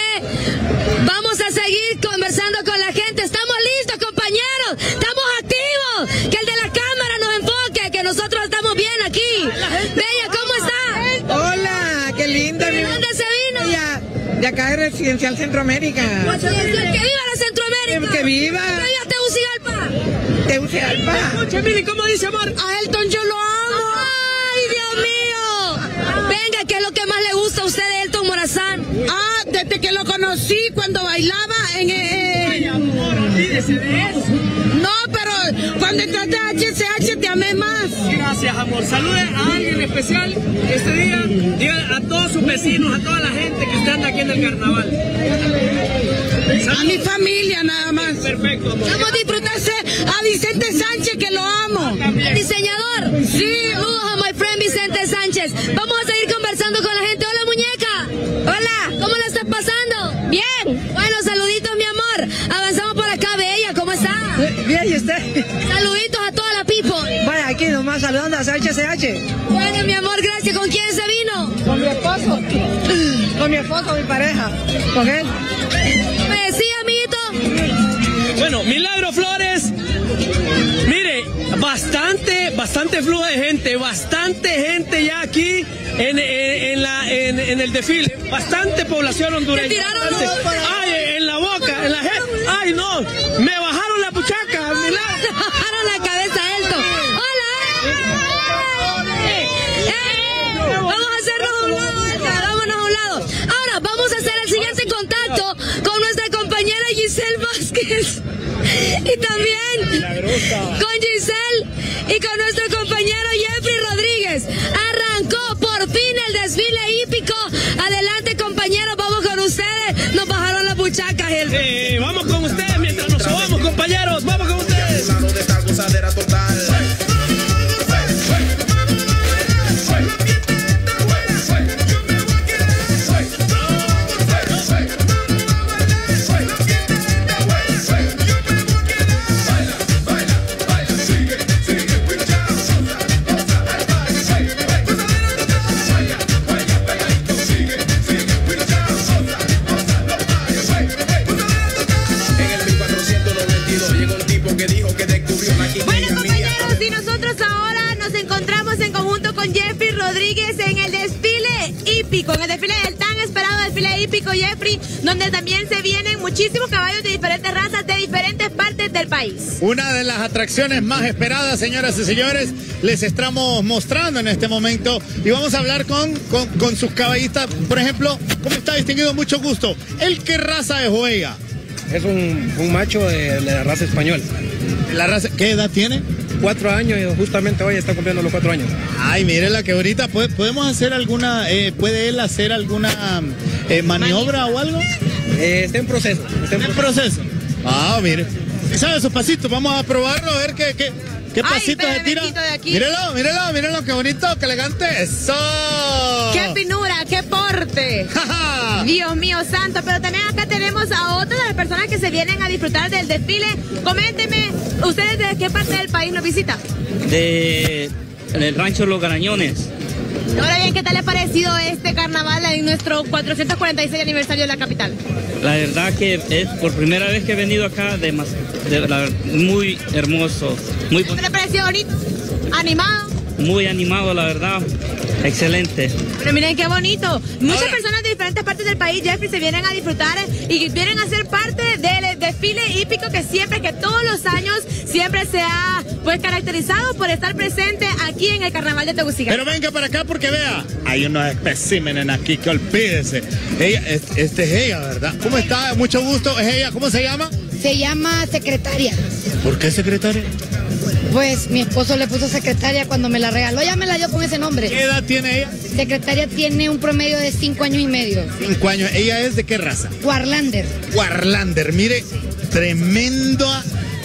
estamos listos, compañeros, estamos activos, que el de la cámara nos enfoque, que nosotros estamos bien aquí. Bella, ¿cómo está? Hola, qué linda. ¿De dónde se vino? De acá de Residencial Centroamérica. ¡Que viva la Centroamérica! ¡Que viva! ¡Que viva Tegucigalpa! Escucha, Mili, ¿cómo dice, amor? A Elton yo lo amo. ¡Ay, Dios mío! Venga, ¿qué es lo que más le gusta a usted de Elton Morazán? Desde que lo conocí cuando bailaba en Ay, amor, olvídese de eso. No, pero cuando entraste a HCH te amé más. Gracias, amor. Salude a alguien especial este día. Diga a todos sus vecinos, a toda la gente que está aquí en el carnaval. A mi familia nada más. Perfecto, amor. Vamos a disfrutarse a Vicente Sánchez, que lo amo. ¿El diseñador? Sí. Saludos a my friend Vicente Sánchez. Vamos a seguir conversando con la gente. Hola, muñeca. Hola. ¿Cómo la estás pasando? Bien. Bueno, saluditos, mi amor. Avanzamos por acá, Bella. ¿Cómo está? Bien, ¿y usted? Saluditos a toda la people. Vaya, aquí nomás saludando a HCH. Bueno, mi amor, gracias. ¿Con quién se vino? Con mi esposo. Con mi esposo, mi pareja. Con él. ¿Me decía, amiguito? Bueno, Milagro Flores, mire, bastante flujo de gente, bastante gente ya aquí en el desfile, bastante población hondureña. Ay, en la boca, en la gente. Ay, no, me bajaron la puchaca, Milagro. Me bajaron la cabeza, Elton. Hola. Vamos a hacernos a un lado, vámonos a un lado. Ahora vamos a hacer el siguiente contacto con nuestra compañera Giselle Vázquez. Y también con Giselle y con nuestro compañero Jeffrey Rodríguez. Arrancó por fin el desfile hípico. Adelante, compañeros, vamos con ustedes. Nos bajaron las buchacas. Vamos con ustedes mientras nos subamos, compañeros. Vamos con ustedes. Con el desfile del tan esperado desfile hípico, Jeffrey, donde también se vienen muchísimos caballos de diferentes razas de diferentes partes del país. Una de las atracciones más esperadas, señoras y señores, les estamos mostrando en este momento y vamos a hablar con sus caballistas. Por ejemplo, ¿cómo está, distinguido? Mucho gusto. ¿El qué raza es Oega? Es un macho de la raza española. ¿La raza qué edad tiene? 4 años y justamente hoy está cumpliendo los 4 años. Ay, mire la que ahorita podemos hacer alguna, ¿puede él hacer alguna maniobra o algo? Está en proceso. ¿Está en proceso? Ah, mire. ¿Sabe esos pasitos? Vamos a probarlo, a ver qué pasitos se tira. Mírelo, qué bonito, qué elegante. ¡Eso! ¡Qué finura, qué porte! Dios mío santo, pero también acá tenemos a otras de las personas que se vienen a disfrutar del desfile. Coménteme, ¿ustedes de qué parte del país nos visitan? Del rancho Los Garañones. Ahora bien, ¿qué tal le ha parecido este carnaval en nuestro 446 aniversario de la capital? La verdad que es por primera vez que he venido acá, muy hermoso. ¿Qué le pareció bonito? ¿Animado? Muy animado, la verdad. Excelente. Pero miren qué bonito. Muchas personas de diferentes partes del país, Jeffrey, se vienen a disfrutar y vienen a ser parte del desfile hípico que todos los años siempre se ha caracterizado por estar presente aquí en el Carnaval de Tegucigalpa. Pero venga para acá porque vea, hay unos especímenes aquí que olvídese. Ella, es ella, ¿verdad? ¿Cómo está? Mucho gusto. ¿Es ella? ¿Cómo se llama? Se llama secretaria. ¿Por qué secretaria? Pues mi esposo le puso secretaria cuando me la regaló, ya me la dio con ese nombre. ¿Qué edad tiene ella? Secretaria tiene un promedio de 5 años y medio. 5 años. ¿Ella es de qué raza? Warlander. Warlander, mire, tremenda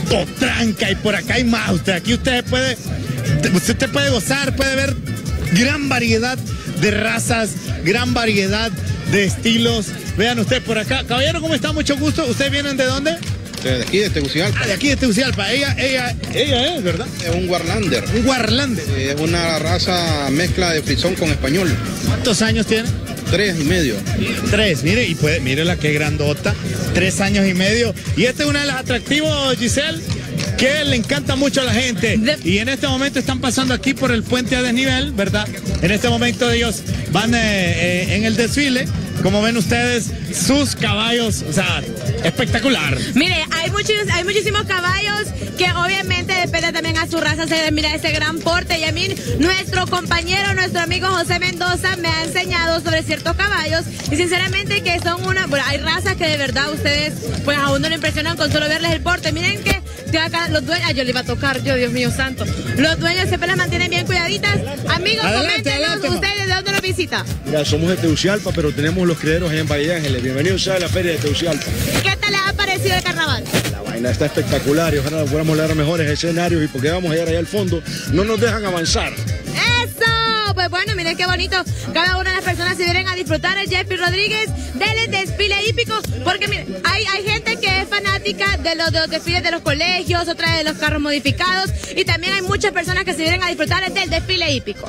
potranca y por acá hay más. Aquí usted puede gozar, puede ver gran variedad de razas, gran variedad de estilos. Vean ustedes por acá. Caballero, ¿cómo está? Mucho gusto. ¿Ustedes vienen de dónde? De aquí, de Tegucigalpa. De aquí de Tegucigalpa. Ella es, ¿verdad? Es un Warlander. Un Warlander. Es una raza mezcla de frisón con español. ¿Cuántos años tiene? 3 y medio. 3, mire, y mire la que grandota. 3 años y medio. Y este es uno de los atractivos, Giselle, que le encanta mucho a la gente. Y en este momento están pasando aquí por el puente a desnivel, ¿verdad? En este momento ellos van en el desfile. Como ven ustedes, sus caballos, o sea, espectacular. Mire, hay muchísimos caballos que obviamente depende también a su raza. Se mira ese gran porte. Y a mí, nuestro compañero, nuestro amigo José Mendoza me ha enseñado sobre ciertos caballos. Y sinceramente que son bueno, hay razas que de verdad ustedes, pues a uno le impresionan con solo verles el porte. Miren que acá los dueños, yo le iba a tocar, Dios mío santo. Los dueños siempre las mantienen bien cuidaditas. Amigos, coméntenos ustedes de dónde nos visitan. Mira, somos de Tegucigalpa, pero tenemos los criaderos allá en Valle Ángeles. Bienvenidos a la feria de Tegucigalpa. ¿Qué tal les ha parecido el carnaval? La vaina está espectacular y ojalá fuéramos a dar mejores escenarios y porque vamos a llegar allá al fondo, no nos dejan avanzar. ¡Eso! Pues bueno, miren qué bonito. Cada una de las personas se vienen a disfrutar el Jeffrey Rodríguez del desfile hípico, porque miren, hay gente que es fanática de los desfiles de los colegios, otra de los carros modificados, y también hay muchas personas que se vienen a disfrutar del desfile hípico.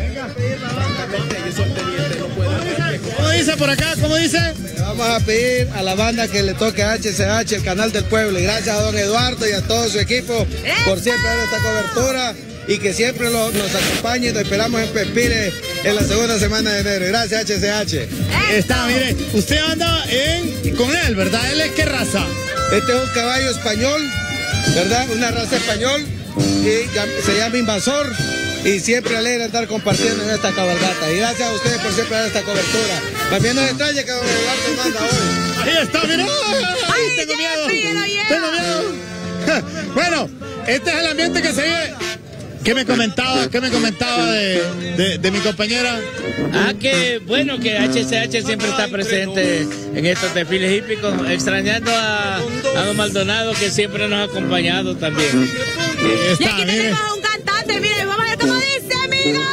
¿Cómo dice por acá? ¿Cómo dice? Vamos a pedir a la banda que le toque a HCH, el canal del pueblo, y gracias a don Eduardo y a todo su equipo por siempre dar esta cobertura y que siempre nos acompañen. Nos esperamos en Pespire en la segunda semana de enero. Gracias, HCH. Está, mire, usted anda con él, ¿verdad? ¿Él es qué raza? Este es un caballo español, ¿verdad? Una raza español y se llama Invasor. Y siempre alegra estar compartiendo en esta cabalgata. Y gracias a ustedes por siempre dar esta cobertura. También nos extraña que don Eduardo manda hoy. Ahí está, mira. ¡Ay, tengo miedo! ¡Tengo miedo! Bueno, este es el ambiente que se vive. ¿Qué me comentaba de mi compañera? Que bueno, que HCH siempre está presente en estos desfiles hípicos, extrañando a don Maldonado, que siempre nos ha acompañado también. Y aquí tenemos a un cantante, miren, vamos a ver cómo dice, amigo.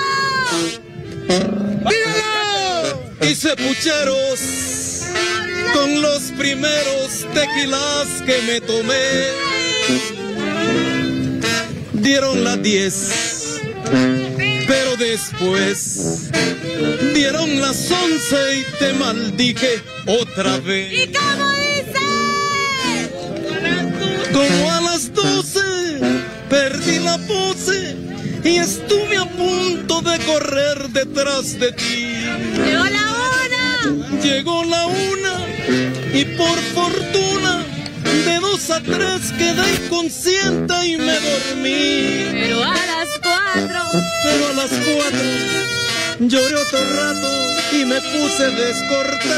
¡Dígalo! Hice pucheros con los primeros tequilas que me tomé. Dieron las 10, pero después dieron las 11 y te maldije otra vez. ¿Y cómo dice? Como a las 12 perdí la pose y estuve a punto de correr detrás de ti. Llegó la 1. Llegó la 1 y por fortuna de 2 a 3 quedé inconsciente y me dormí. Pero a las 4 lloré otro rato y me puse descortés.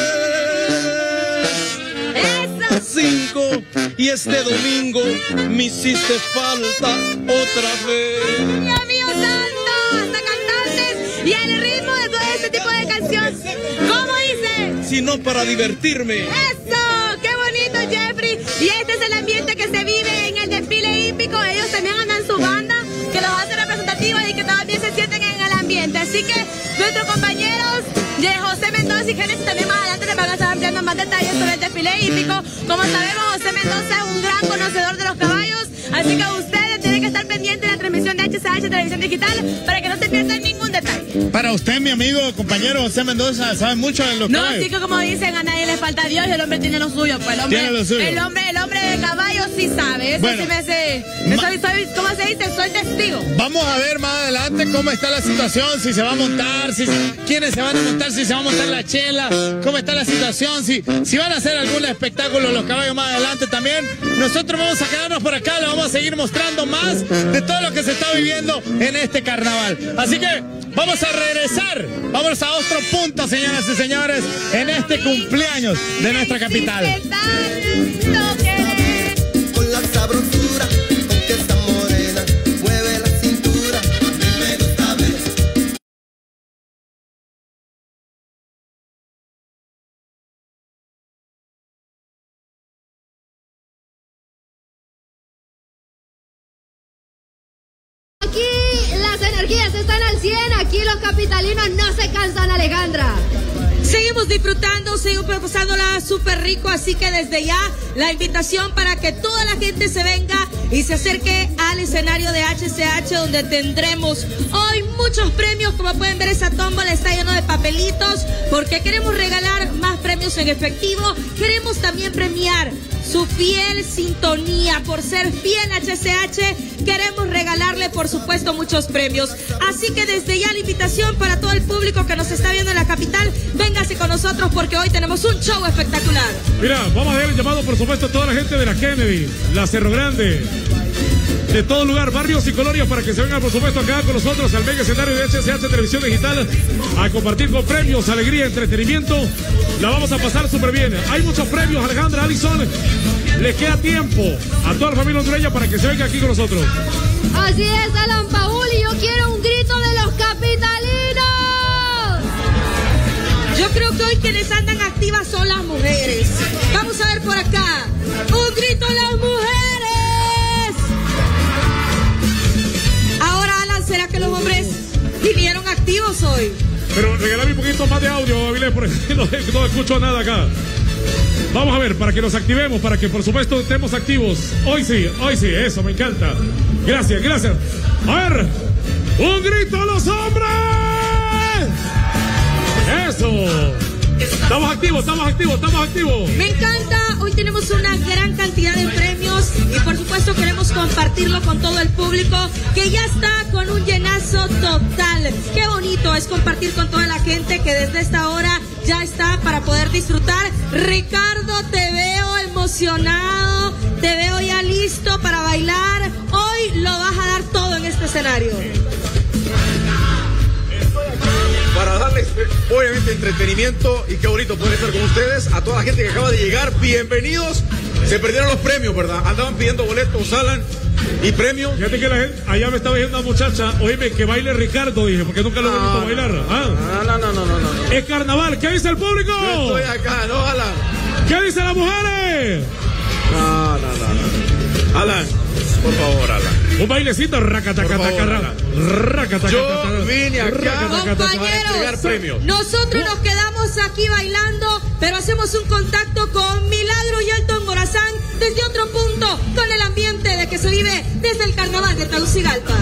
¡Eso! 5 y este domingo me hiciste falta otra vez. Dios mío santo, hasta cantantes y el ritmo de todo este tipo de canciones. ¿Cómo dice? Sino para divertirme. ¡Eso! ¡Qué bonito, Jeffrey! Y este es el ambiente que se vive en el desfile hípico. Ellos también andan su banda, que los hace representativos y que también se sienten en el ambiente. Así que nuestros compañeros de José Mendoza y Génesis también más adelante les van a estar ampliando más detalles sobre el desfile hípico. Como sabemos, José Mendoza es un gran conocedor de los caballos, así que ustedes tienen que estar pendientes de la transmisión de HCH Televisión Digital para que no se pierdan ningún detalle. Para usted, mi amigo, compañero José Mendoza, sabe mucho de los caballos. No, sí que como dicen, a nadie le falta Dios y el hombre tiene lo suyo. Pues tiene lo suyo. El hombre de caballos sí sabe. Eso bueno, sí me sé. ¿Cómo se dice? Soy testigo. Vamos a ver más adelante cómo está la situación, si se va a montar, quiénes se van a montar, si se va a montar la chela, cómo está la situación, si van a hacer algún espectáculo los caballos más adelante también. Nosotros vamos a quedarnos por acá, le vamos a seguir mostrando más de todo lo que se está viviendo en este carnaval. Así que vamos a regresar, vamos a otro punto, señoras y señores, en este cumpleaños de nuestra capital. Con la sabrosura aquí las energías están al 100, aquí los capitalinos no se cansan, Alejandra. Seguimos disfrutando, seguimos pasándola súper rico, así que desde ya la invitación para que toda la gente se venga y se acerque al escenario de HCH, donde tendremos hoy muchos premios. Como pueden ver, esa tómbola está lleno de papelitos porque queremos regalar más premios en efectivo. Queremos también premiar su fiel sintonía por ser fiel a HCH. Queremos regalarle, por supuesto, muchos premios. Así que desde ya la invitación para todo el público que nos está viendo en la capital, véngase con nosotros porque hoy tenemos un show espectacular. Mira, vamos a dar el llamado, por supuesto, a toda la gente de la Kennedy, la Cerro Grande, de todo lugar, barrios y colonias, para que se vengan, por supuesto, acá con nosotros al mega escenario de HCH Televisión Digital a compartir con premios, alegría, entretenimiento. La vamos a pasar súper bien. Hay muchos premios, Alejandra, Alison. Les queda tiempo a toda la familia hondureña para que se venga aquí con nosotros. Así es, Alan Paul, y yo quiero un grito de los capitalinos. Yo creo que hoy quienes andan activas son las mujeres. Vamos a ver por acá. Un grito a las mujeres. Ahora, Alan, ¿será que los hombres vinieron activos hoy? Pero regálame un poquito más de audio, Avilés, porque no escucho nada acá. Vamos a ver, para que nos activemos, para que por supuesto estemos activos. Hoy sí, eso, me encanta. Gracias, gracias. A ver, un grito a los hombres. Eso. Estamos activos. Me encanta, hoy tenemos una gran cantidad de premios y por supuesto queremos compartirlo con todo el público que ya está con un llenazo total. Qué bonito es compartir con toda la gente que desde esta hora ya está para poder disfrutar. Ricardo, te veo emocionado, te veo ya listo para bailar. Hoy lo vas a dar todo en este escenario. Para darles, obviamente, entretenimiento y qué bonito poder estar con ustedes. A toda la gente que acaba de llegar, bienvenidos. Se perdieron los premios, ¿verdad? Andaban pidiendo boletos, Alan, y premios. Fíjate que la gente, allá me estaba diciendo una muchacha, oíme, que baile Ricardo, dije, porque nunca lo he visto bailar. No. Es carnaval, ¿qué dice el público? Yo estoy acá, ¿no, Alan? ¿Qué dicen las mujeres? No. Alan, por favor, Alan. Un bailecito, Yo vine acá compañeros, a entregar premios. Nosotros nos quedamos aquí bailando, pero hacemos un contacto con Milagro y Elton Morazán desde otro punto, con el ambiente de que se vive desde el carnaval de Tegucigalpa.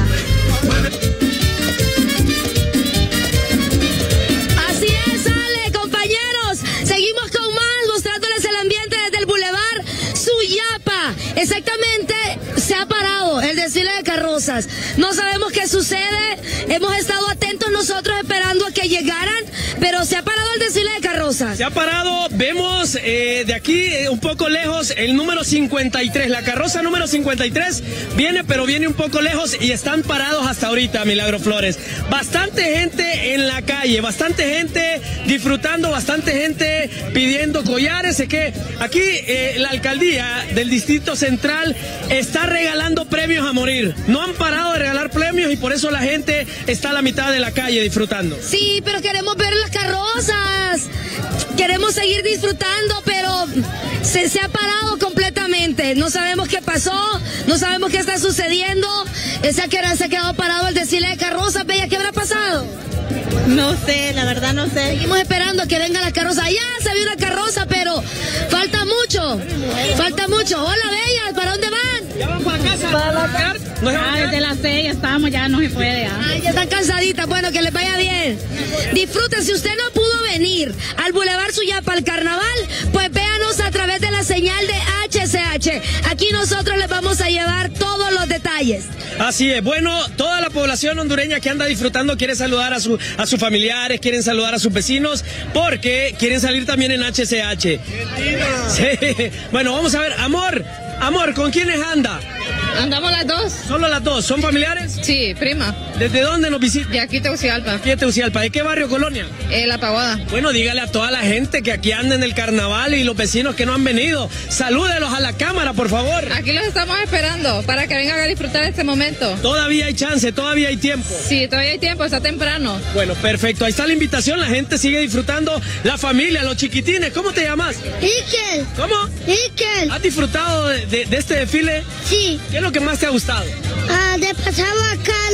Así es, Ale, compañeros. Seguimos con más, mostrándoles el ambiente desde el Boulevard Suyapa. Exactamente, se ha parado el desfile de carrozas. No sabemos qué sucede. Hemos estado atentos nosotros esperando a que llegaran, pero se ha parado el desfile de carrozas. Se ha parado, vemos de aquí un poco lejos el número 53, la carroza número 53 viene, pero viene un poco lejos y están parados hasta ahorita, Milagro Flores. Bastante gente en la calle, bastante gente disfrutando, bastante gente pidiendo collares. Sé que aquí la alcaldía del Distrito Central está regalando premios a morir. No han parado de regalar premios y por eso la gente está a la mitad de la calle disfrutando. Sí, pero queremos ver las carrozas. Queremos seguir disfrutando, pero se ha parado completamente. No sabemos qué pasó, no sabemos qué está sucediendo. Se ha quedado parado el desfile de carrozas. Bella, ¿qué habrá pasado? No sé, la verdad no sé. Seguimos esperando a que venga la carroza. Ya se vio una carroza, pero falta mucho. Falta mucho. Hola, Bella, ¿para dónde van? Ya van para casa. ¿Para la casa? Desde las 6 ya estamos, ya no se puede. Ya están cansaditas. Bueno, que les vaya bien. Disfruten. Si usted no pudo venir al Boulevard Suyapa al carnaval, pues véanos a través de la señal de HCH. Aquí nosotros les vamos a llevar todos los detalles. Así es. Bueno, toda la población hondureña que anda disfrutando quiere saludar a sus familiares, quieren saludar a sus vecinos, porque quieren salir también en HCH. Sí. Bueno, vamos a ver. Amor, ¿con quiénes anda? Andamos las dos. ¿Solo las dos? ¿Son familiares? Sí, prima. ¿Desde dónde nos visitan? De aquí Tegucigalpa. Aquí de Tegucigalpa. ¿De qué barrio, colonia? La Paguada. Bueno, dígale a toda la gente que aquí anda en el carnaval y los vecinos que no han venido. Salúdelos a la cámara, por favor. Aquí los estamos esperando para que vengan a disfrutar este momento. Todavía hay chance, todavía hay tiempo. Sí, todavía hay tiempo, está temprano. Bueno, perfecto. Ahí está la invitación, la gente sigue disfrutando. La familia, los chiquitines. ¿Cómo te llamas? Ikel. ¿Cómo? Ikel. ¿Has disfrutado de este desfile? Sí. ¿Qué es lo que más te ha gustado? De pasar acá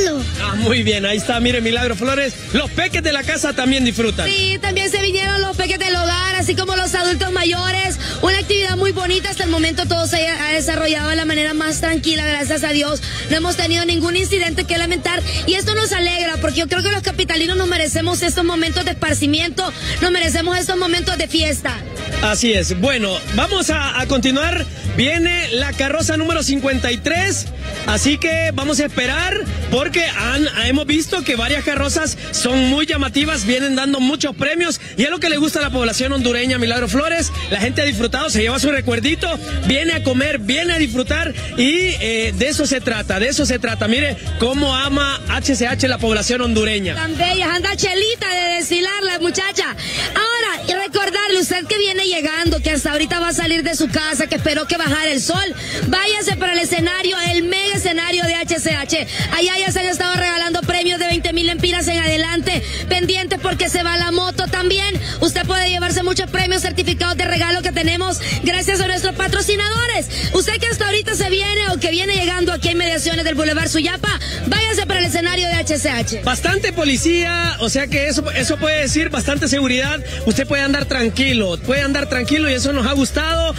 solo. Ah, muy bien, ahí está, mire, Milagro Flores. Los peques de la casa también disfrutan. Sí, también se vinieron los peques del hogar, así como los adultos mayores. Una actividad muy bonita. Hasta el momento todo se ha desarrollado de la manera más tranquila, gracias a Dios. No hemos tenido ningún incidente que lamentar y esto nos alegra porque yo creo que los capitalinos nos merecemos estos momentos de esparcimiento, nos merecemos estos momentos de fiesta. Así es. Bueno, vamos a continuar. Viene la carroza número 53, así que vamos a esperar porque hemos visto que varias carrozas son muy llamativas, vienen dando muchos premios y es lo que le gusta a la población hondureña, Milagro Flores. La gente ha disfrutado, se lleva su recuerdito, viene a comer, viene a disfrutar y de eso se trata, Mire cómo ama HCH la población hondureña. Tan bellas, anda Chelita de desfilar la muchacha. Ahora, y recordarle usted que viene llegando, que hasta ahorita va a salir de su casa, que esperó que bajara el sol, váyase para el escenario, el mega escenario de HCH. Allá ya se han estado regalando premios de 20,000 lempiras en adelante, pendientes porque se va la moto también. Usted puede llevarse muchos premios, certificados de regalo que tenemos gracias a nuestros patrocinadores. Usted que hasta ahorita se viene o que viene llegando aquí en mediaciones del Boulevard Suyapa, váyase para el escenario de HCH. Bastante policía, o sea que eso puede decir bastante seguridad. Usted puede andar tranquilo y eso nos ha gustado.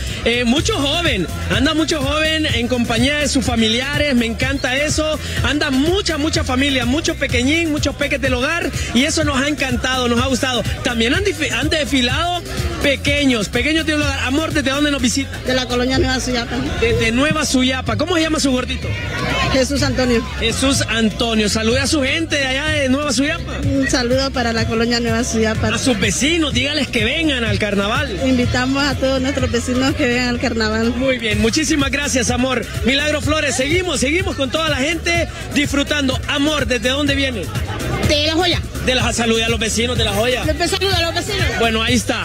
Anda mucho joven en compañía de sus familiares, me encanta eso. Anda mucha familia, mucho pequeñín, muchos peques del hogar y eso nos ha encantado, nos ha gustado. También han desfilado pequeños del hogar. Amor, ¿desde dónde nos visita? De la colonia Nueva Suyapa. Desde Nueva Suyapa. ¿Cómo se llama su gordito? Jesús Antonio. Jesús Antonio. Saluda a su gente de allá de Nueva Suyapa. Un saludo para la colonia Nueva Suyapa. A sus vecinos, dígales que vengan al carnaval. Invitamos a todos nuestros vecinos que vengan al carnaval. Muy bien, muchísimas gracias, amor. Milagro Flores, seguimos con toda la gente disfrutando. Amor, ¿desde dónde viene? De La Joya. Saluda a los vecinos de La Joya. Saluda a los vecinos. Bueno, ahí está.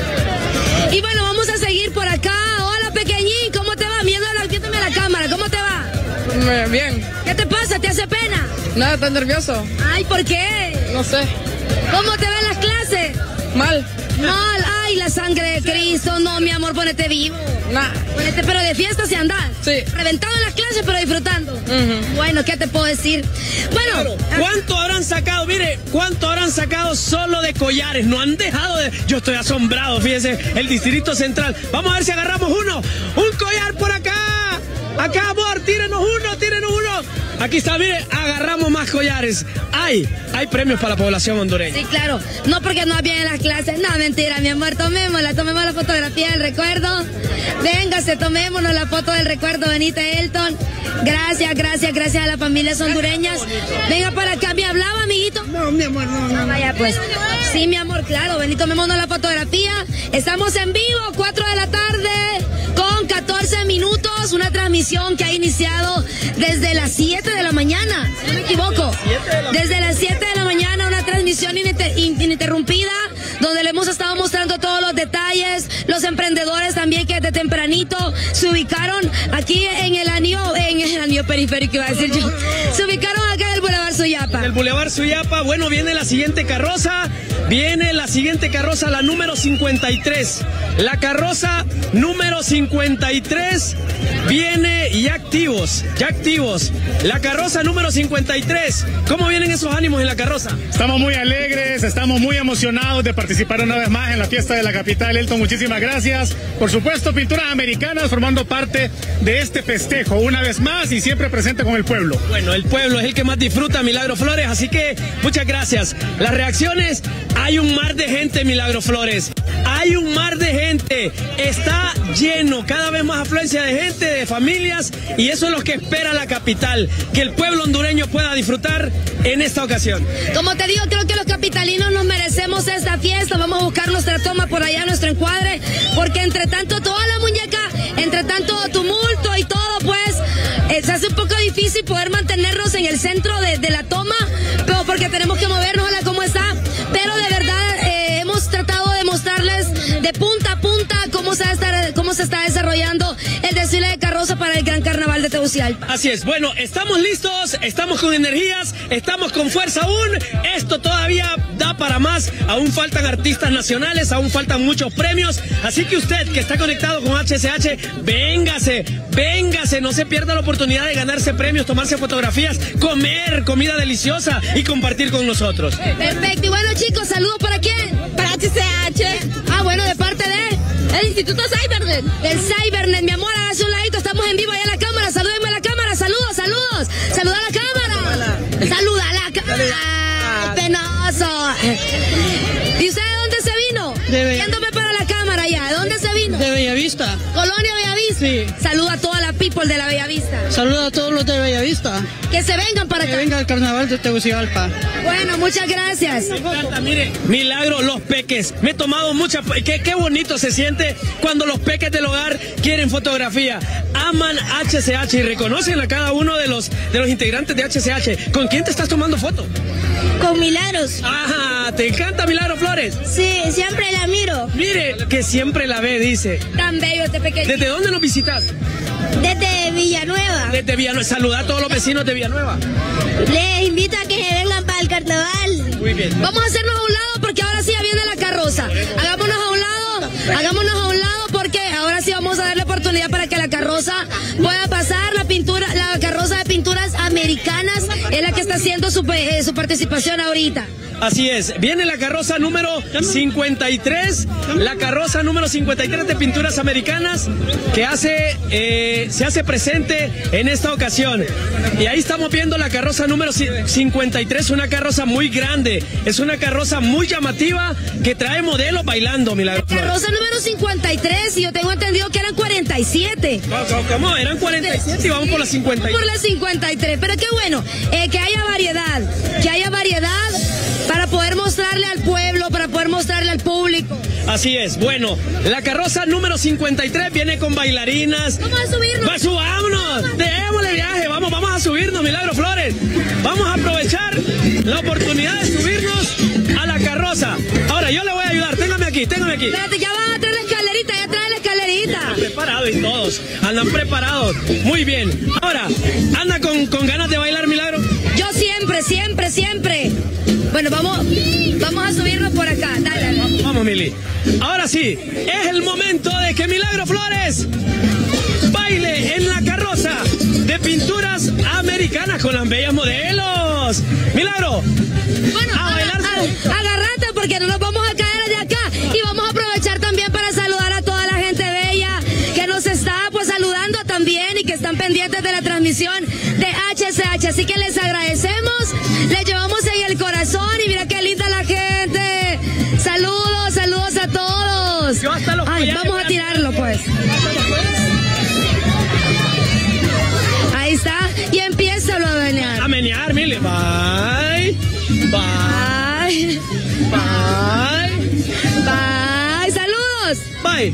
Y bueno, vamos a seguir por acá. Hola, pequeñín, ¿cómo te va? Viéndome a la cámara, ¿cómo te va? Bien. ¿Qué te pasa? ¿Te hace pena? Nada, tan nervioso. Ay, ¿por qué? No sé. ¿Cómo te van las clases? Mal. Ay, la sangre de Cristo. No, mi amor, ponete vivo. Nah. Pero de fiesta se anda. Sí. Reventado en las clases, pero disfrutando. Bueno, ¿qué te puedo decir? Bueno. Claro. ¿Cuánto habrán sacado? Mire, ¿cuánto habrán sacado solo de collares? No han dejado de... Yo estoy asombrado, fíjese, el Distrito Central. Vamos a ver si agarramos uno. Un collar por acá. Acá, amor, tírenos uno. Aquí está, mire, agarramos más collares. Hay premios para la población hondureña. Sí, claro. No porque no había en las clases. No, mentira, mi amor. Tomemos la fotografía del recuerdo. Véngase, tomémonos la foto del recuerdo, Benita Elton. Gracias a las familias hondureñas. Venga para acá. ¿Me hablaba, amiguito? No, mi amor, no. Vaya, pues. Sí, mi amor, claro. Ven y tomémonos la fotografía. Estamos en vivo, 4 de la tarde, con 14 minutos. Una transmisión que ha iniciado desde las 7 de la mañana. Si no me equivoco. Desde las 7 de la mañana, una transmisión ininterrumpida, donde le hemos estado mostrando todos los detalles, los emprendedores también que desde tempranito se ubicaron aquí en el anillo periférico, iba a decir yo. Se ubicaron acá en el Boulevard Suyapa. En el Boulevard Suyapa, bueno, viene la siguiente carroza, la número 53. La carroza número 53 viene ya activos. La carroza número 53. ¿Cómo vienen esos ánimos en la carroza? Estamos muy alegres, estamos muy emocionados de participar una vez más en la fiesta de la capital. Elton, muchísimas gracias. Por supuesto, Pinturas Americanas formando parte de este festejo una vez más y siempre presente con el pueblo. Bueno, el pueblo es el que más disfruta, Milagro Flores, así que muchas gracias. Las reacciones, hay un mar de gente, Milagro Flores. Hay un mar de gente, está lleno, cada vez más afluencia de gente, de familias, y eso es lo que espera la capital, que el pueblo hondureño pueda disfrutar en esta ocasión. Como te digo, creo que los capitalinos nos merecemos esta fiesta. Vamos a buscar nuestra toma por allá, nuestro encuadre, porque entre tanto toda la muñeca, entre tanto tumulto y todo, pues se hace un poco difícil poder mantenernos en el centro de la toma, pero porque tenemos que movernos a la cómo está, pero de verdad hemos tratado de mostrarles de punta a punta cómo se está desarrollando el desfile de carrozas carroza para el gran carnaval de Tegucigalpa. Así es, bueno, estamos listos, estamos con energías, estamos con fuerza aún, esto todavía da para más, aún faltan artistas nacionales, aún faltan muchos premios, así que usted que está conectado con HCH, véngase, no se pierda la oportunidad de ganarse premios, tomarse fotografías, comer comida deliciosa y compartir con nosotros. Perfecto, y bueno chicos, saludos para quién? Para HCH. Ah, bueno, de parte de... El Instituto Cybernet. Del Cybernet, mi amor, hágase un ladito, estamos en vivo allá en la cámara, salúdenme a la cámara, saludos, saluda a la cámara. Saluda a la cámara. Ay, penoso. ¿Y usted de dónde se vino? Viéndome para la cámara ya, ¿de dónde se vino? De Bellavista. Colonia Bellavista. Sí. Saluda a toda la people de la Bellavista. Saluda a todos los de Bellavista. Que se vengan para acá. Que venga el carnaval de Tegucigalpa. Bueno, muchas gracias. Me encanta, mire, Milagro, los peques. Me he tomado mucha... Qué bonito se siente cuando los peques del hogar quieren fotografía. Aman HCH y reconocen a cada uno de los integrantes de HCH. ¿Con quién te estás tomando foto? Con Milagros. Ajá, ¿te encanta Milagro Flores? Sí, siempre la miro. Mire, que siempre la ve, dice. Tan bello este pequeño. ¿Desde dónde nos visitas? Desde Villanueva. Desde Villanueva. Saluda a todos los vecinos de Villanueva. Les invito a que se vengan para el carnaval. Muy bien. Vamos a hacernos a un lado porque ahora sí ya viene la carroza. Hagámonos a un lado porque ahora sí vamos a darle oportunidad para que la carroza pueda pasar. La carroza de pinturas americanas es la que está haciendo su participación ahorita. Así es, viene la carroza número 53, la carroza número 53 de pinturas americanas que se hace presente en esta ocasión. Y ahí estamos viendo la carroza número 53, una carroza muy grande, es una carroza muy llamativa que trae modelos bailando, Milagro. La carroza número 53 y yo tengo entendido que eran 47. ¿Cómo? Eran 47 y vamos por la 53. Por la 53, pero qué bueno, que haya variedad para poder mostrarle al pueblo, para poder mostrarle al público. Así es, bueno, la carroza número 53 viene con bailarinas. Vamos a subirnos. ¡Subámonos! Démosle viaje, vamos a subirnos, Milagro Flores. Vamos a aprovechar la oportunidad de subirnos a la carroza. Ahora, yo le voy a ayudar, téngame aquí. Espérate, ya van a traer la escalerita, Andan preparados y todos, andan preparados. Muy bien, ahora, ¿anda con ganas de bailar, Milagro? Yo siempre. Bueno, vamos a subirnos por acá, dale. Vamos, Mili. Ahora sí, es el momento de que Milagro Flores baile en la carroza de pinturas americanas con las bellas modelos. Milagro, bueno, a bailar. Agárrate porque no nos vamos a caer de acá y vamos a aprovechar también para saludar a toda la gente bella que nos está pues saludando también y que están pendientes de la transmisión de HCH. Así que les agradecemos, les llevamos en el corazón y mira qué linda la gente. Saludos a todos. Ay, vamos a tirarlo pues. Ahí está, y empieza a menear. A menear, Mili. Bye. Saludos. Bye.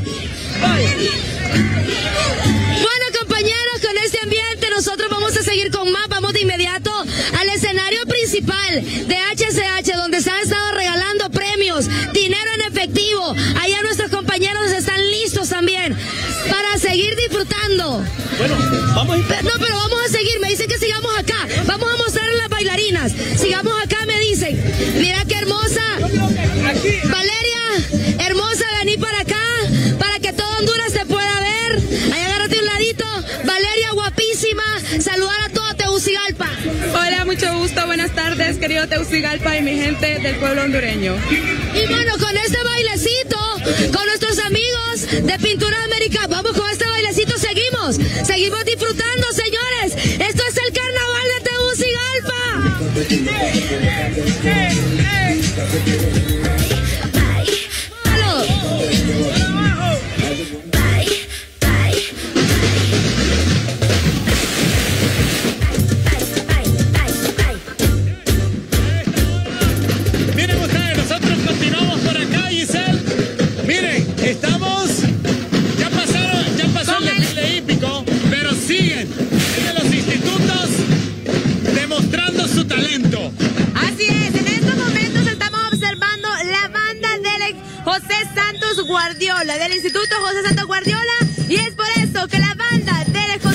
Bueno, compañeros, con este ambiente nosotros vamos a seguir con más. Vamos de inmediato al escenario principal de HCH, donde se han estado regalando premios, dinero en efectivo. Allá nuestros compañeros están listos también para seguir disfrutando. Bueno, vamos. No, pero vamos a seguir. Me dicen que sigamos acá. Vamos a mostrar a las bailarinas. Sigamos acá, me dicen. Mira qué hermosa. Valeria, hermosa, vení para acá, para que todo Honduras te pueda ver. Ahí agárrate un ladito. Valeria, guapísima. Saludar a todo Tegucigalpa. Hola, mucho gusto. Buenas tardes, querido Tegucigalpa y mi gente del pueblo hondureño. Y bueno, con este bailecito, con nuestros amigos de Pinturas Americanas, vamos con este bailecito, seguimos disfrutando, señores. Esto es el carnaval de Tegucigalpa. Miren ustedes, nosotros continuamos por acá, Giselle. Miren, estamos, ya pasó el desfile hípico, pero siguen los institutos demostrando su talento. Así es, en estos momentos estamos observando la banda del José Santos Guardiola, del Instituto José Santos Guardiola, y es por eso que la banda del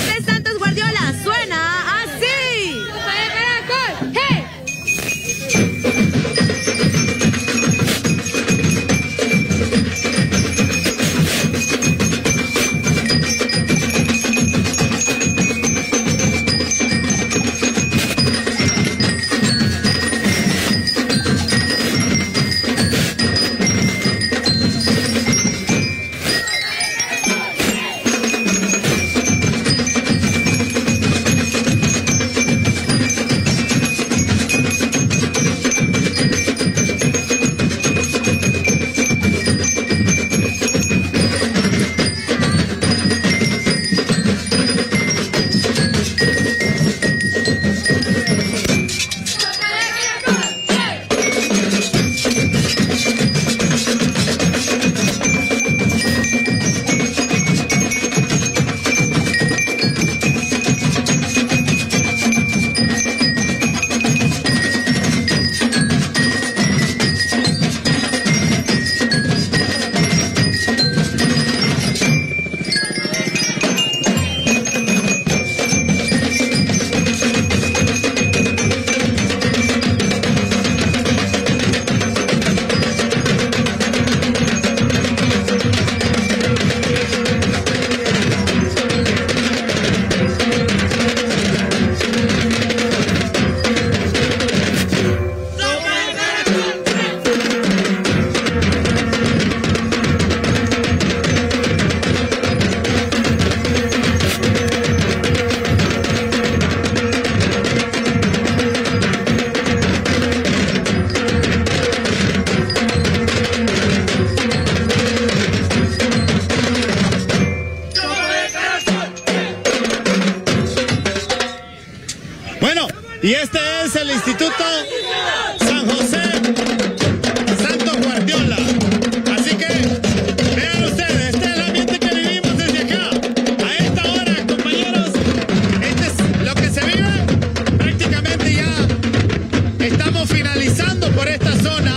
Bueno, y este es el Instituto San José Santos Guardiola. Así que vean ustedes, este es el ambiente que vivimos desde acá. A esta hora, compañeros, este es lo que se vive. Prácticamente ya estamos finalizando por esta zona.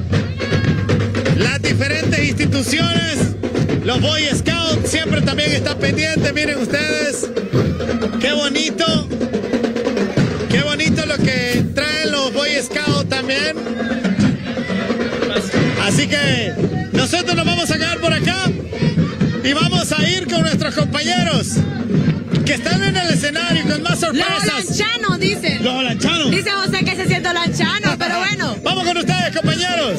Las diferentes instituciones, los Boy Scouts siempre también están pendientes. Miren ustedes, qué bonito lo que traen los Boy Scouts también. Así que nosotros nos vamos a quedar por acá y vamos a ir con nuestros compañeros que están en el escenario con más sorpresas. Los holanchanos, dicen. Los holanchanos. Dice José que se siente holanchano, pero bueno. Vamos con ustedes, compañeros.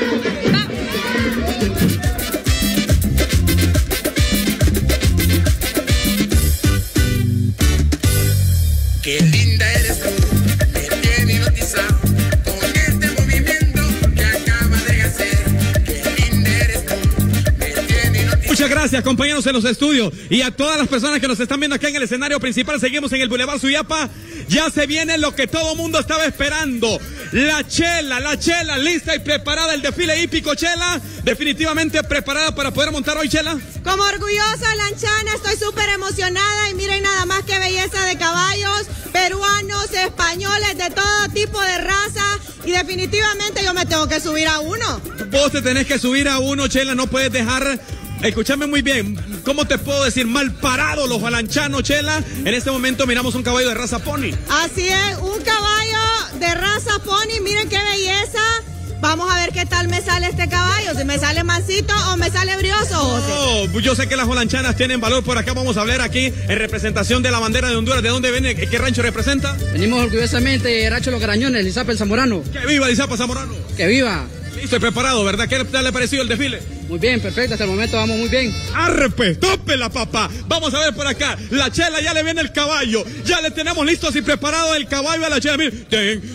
Qué linda eres tú, me tiene hipnotizado con este movimiento que acabas de hacer. Qué linda eres tú, me tiene hipnotizado. Muchas gracias, compañeros en los estudios y a todas las personas que nos están viendo acá en el escenario principal. Seguimos en el Boulevard Suyapa. Ya se viene lo que todo mundo estaba esperando. La chela, lista y preparada. El desfile hípico, Chela, definitivamente preparada para poder montar hoy, Chela. Como orgullosa lanchana, estoy súper emocionada y miren nada más que belleza de caballos, peruanos, españoles, de todo tipo de raza, y definitivamente yo me tengo que subir a uno. Vos te tenés que subir a uno, Chela, no puedes dejar. Escúchame muy bien, ¿cómo te puedo decir? Mal parado los holanchanos, Chela. En este momento miramos un caballo de raza pony. Así es, un caballo de raza pony, miren qué belleza. Vamos a ver qué tal me sale este caballo, si me sale mansito o me sale brioso, José. Oh, yo sé que las holanchanas tienen valor. Por acá vamos a hablar aquí en representación de la bandera de Honduras. ¿De dónde viene? ¿Qué rancho representa? Venimos orgullosamente de Rancho Los Garañones, Lizapa el Zamorano. ¡Que viva Lizapa Zamorano! ¡Que viva! Listo y preparado, ¿verdad? ¿Qué tal le ha parecido el desfile? Muy bien, perfecto, hasta el momento vamos muy bien. ¡Arpe! ¡Tópela, papá! Vamos a ver por acá. La Chela ya le viene el caballo. Ya le tenemos listos y preparado el caballo a la Chela. Miren,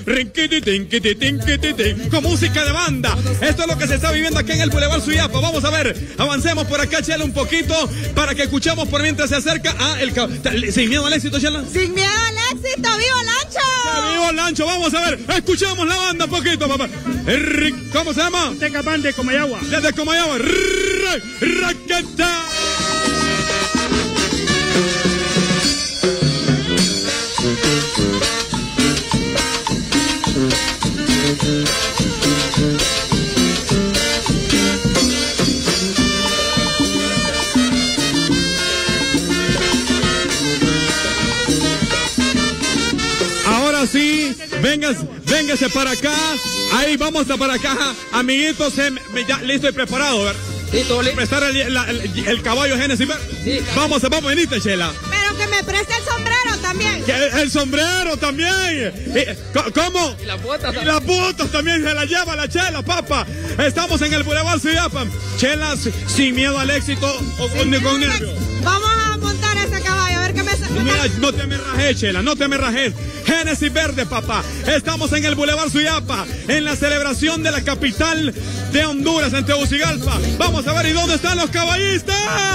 con música de banda. Esto es lo que se está viviendo aquí en el Boulevard Suyapa. Vamos a ver, avancemos por acá, Chela, un poquito para que escuchemos por mientras se acerca. El caballo. ¿Sin miedo al éxito, Chela? Sin miedo al éxito, ¡viva Lancho! ¡Viva Lancho! Vamos a ver, escuchamos la banda un poquito, papá. ¿Cómo se llama? Tecapán de Comayagua. Desde Comayagua. ¡Raqueta! Ahora sí, véngase para acá. Ahí vamos para acá, amiguitos. Ya listo y preparado, ¿verdad? Sí, todo listo. Prestar el caballo Génesis. Sí, vamos, venite, Chela. Pero que me preste el sombrero también. El sombrero también. ¿Cómo? Y las botas también. Y las botas también se las lleva la Chela, papá. Estamos en el Boulevard Suyapa. Chela, sin miedo al éxito o con nervios. Vamos a montar ese caballo, a ver qué me sale. Mira, no te me rajes, Chela, no te me rajes. Génesis verde, papá. Estamos en el Boulevard Suyapa, en la celebración de la capital de Honduras, en Tegucigalpa. Vamos a ver, ¿y dónde están los caballistas?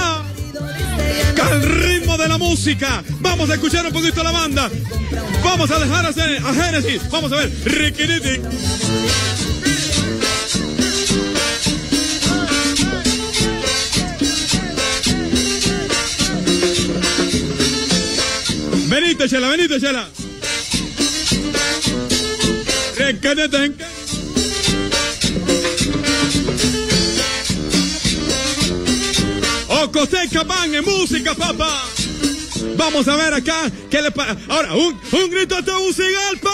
Al ritmo de la música. Vamos a escuchar un poquito la banda. Vamos a dejar a Génesis. Vamos a ver. Riquiriti. Venite, Chela, venite, Chela. Ocoseca van en música, papá. Vamos a ver acá qué le pasa. Ahora, un grito de Tegucigalpa.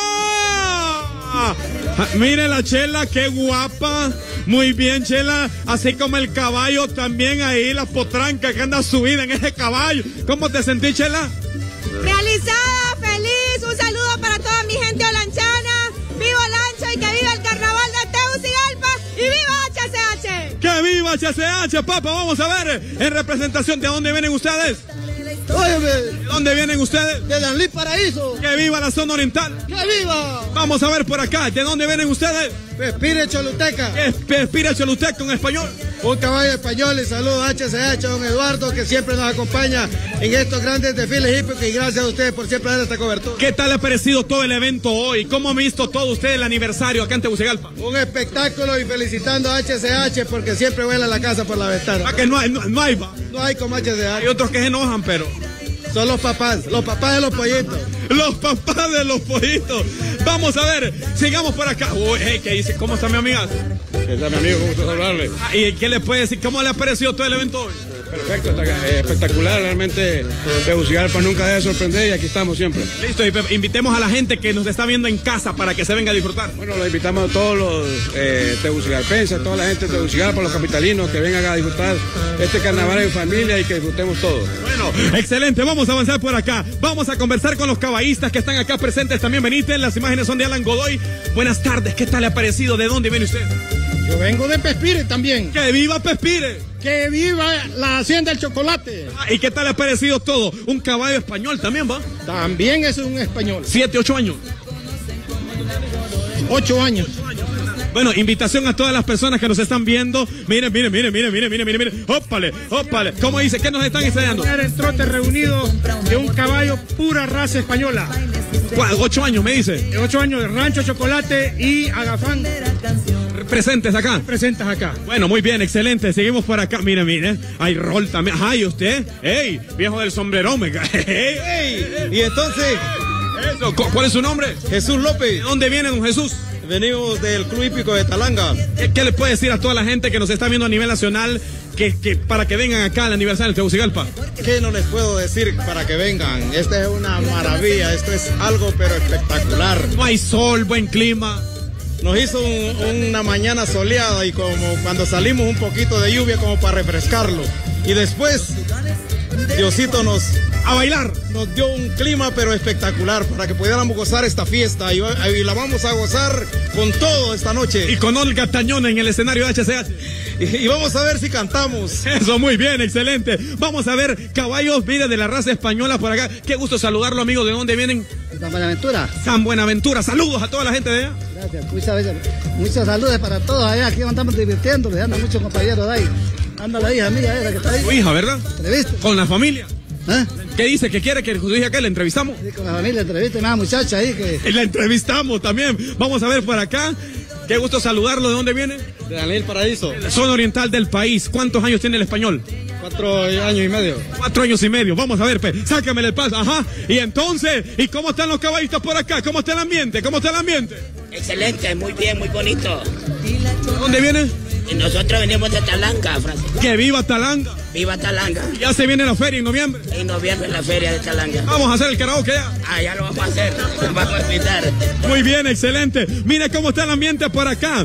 Mire la Chela, qué guapa. Muy bien, Chela. Así como el caballo también ahí, la potranca que anda subida en ese caballo. ¿Cómo te sentís, Chela? Realizada, feliz. Un saludo para toda mi gente olanchana. ¡Viva Lancho y que viva el carnaval de Tegucigalpa! ¡Y viva HCH! ¡Que viva HCH, papá! Vamos a ver, en representación, ¿de dónde vienen ustedes? Óyeme. ¿De dónde vienen ustedes? De Danlí Paraíso. ¡Que viva la zona oriental! ¡Que viva! Vamos a ver por acá, ¿de dónde vienen ustedes? Pespire Choluteca. ¿Qué es Pespire Choluteca en español? Un caballo español y saludos a HCH, don Eduardo, que siempre nos acompaña en estos grandes desfiles hípicos, y gracias a ustedes por siempre dar esta cobertura. ¿Qué tal le ha parecido todo el evento hoy? ¿Cómo ha visto todo usted el aniversario acá en Tegucigalpa? Un espectáculo, y felicitando a HCH porque siempre vuela la casa por la ventana. ¿A que no hay? No hay como HCH. Hay otros que se enojan, pero... Son los papás de los pollitos. Los papás de los pollitos. Vamos a ver, sigamos por acá. Uy, hey, ¿qué dice? ¿Cómo está mi amiga? ¿Qué tal, mi amigo? ¿Cómo estás hablarle? ¿Y qué le puede decir? ¿Cómo le ha parecido todo el evento hoy? Perfecto, espectacular, realmente Tegucigalpa nunca debe sorprender, y aquí estamos siempre. Listo, y invitemos a la gente que nos está viendo en casa para que se venga a disfrutar. Bueno, lo invitamos a todos los tegucigalpenses, a toda la gente de Tegucigalpa, los capitalinos, que vengan a disfrutar este carnaval en familia y que disfrutemos todos. Bueno, excelente, vamos a avanzar por acá. Vamos a conversar con los caballistas que están acá presentes también. Benítez, las imágenes son de Alan Godoy. Buenas tardes, ¿qué tal le ha parecido? ¿De dónde viene usted? Yo vengo de Pespire también. ¡Que viva Pespire! ¡Que viva la Hacienda del Chocolate! ¿Y qué tal le ha parecido todo? Un caballo español también, ¿va? También es un español. 7, 8 años. 8 años. Bueno, invitación a todas las personas que nos están viendo. Miren. Ópale. ¿Cómo dice? ¿Qué nos están enseñando? El trote reunido de un caballo pura raza española. 8 años, me dice. 8 años de Rancho Chocolate y Agafán. Presentes acá. Presentes acá. Bueno, muy bien, excelente. Seguimos por acá. Mire. Hay rol también. Ajá, ¿y usted? ¡Ey! Viejo del sombrerón, me cae. ¡Ey! Y entonces... Eso. ¿Cuál es su nombre? Jesús López. ¿De dónde viene, don Jesús? Venimos del Club Hípico de Talanga. ¿Qué le puede decir a toda la gente que nos está viendo a nivel nacional que para que vengan acá al aniversario de Tegucigalpa? ¿Qué no les puedo decir para que vengan? Esta es una maravilla, esto es algo pero espectacular. No hay sol, buen clima. Nos hizo una mañana soleada, y como cuando salimos un poquito de lluvia como para refrescarlo. Y después Diosito a bailar. Nos dio un clima pero espectacular para que pudiéramos gozar esta fiesta, y la vamos a gozar con todo esta noche. Y con Olga Tañón en el escenario de HCH. Y vamos a ver si cantamos. Eso, muy bien, excelente. Vamos a ver caballos, mire, de la raza española por acá. Qué gusto saludarlo, amigo. ¿De dónde vienen? San Buenaventura. San Buenaventura. Saludos a toda la gente de allá. Gracias. Muchos saludos para todos allá. Aquí andamos divirtiendo. Le andan muchos compañeros de ahí. Anda la hija mía, la que está ahí. Tu hija, ¿verdad? ¿Entrevista? Con la familia. ¿Eh? ¿Qué dice? ¿Qué quiere que su hija que la entrevistamos? Sí, con la familia, entrevista a una muchacha ahí que... La entrevistamos también. Vamos a ver por acá. Qué gusto saludarlo. ¿De dónde viene? De Daniel Paraíso. De la zona oriental del país. ¿Cuántos años tiene el español? 4 años y medio. 4 años y medio. Vamos a ver, sácamele el paso. Ajá. Y entonces, ¿y cómo están los caballistas por acá? ¿Cómo está el ambiente? Excelente, muy bien, muy bonito. ¿De dónde viene? Y nosotros venimos de Talanga, Francisco. ¡Que viva Talanga! ¡Viva Talanga! Ya se viene la feria en noviembre. En noviembre la feria de Talanga. Vamos a hacer el karaoke ya. Ya lo vamos a hacer. Vamos a invitar. Muy bien, excelente. Mire cómo está el ambiente por acá.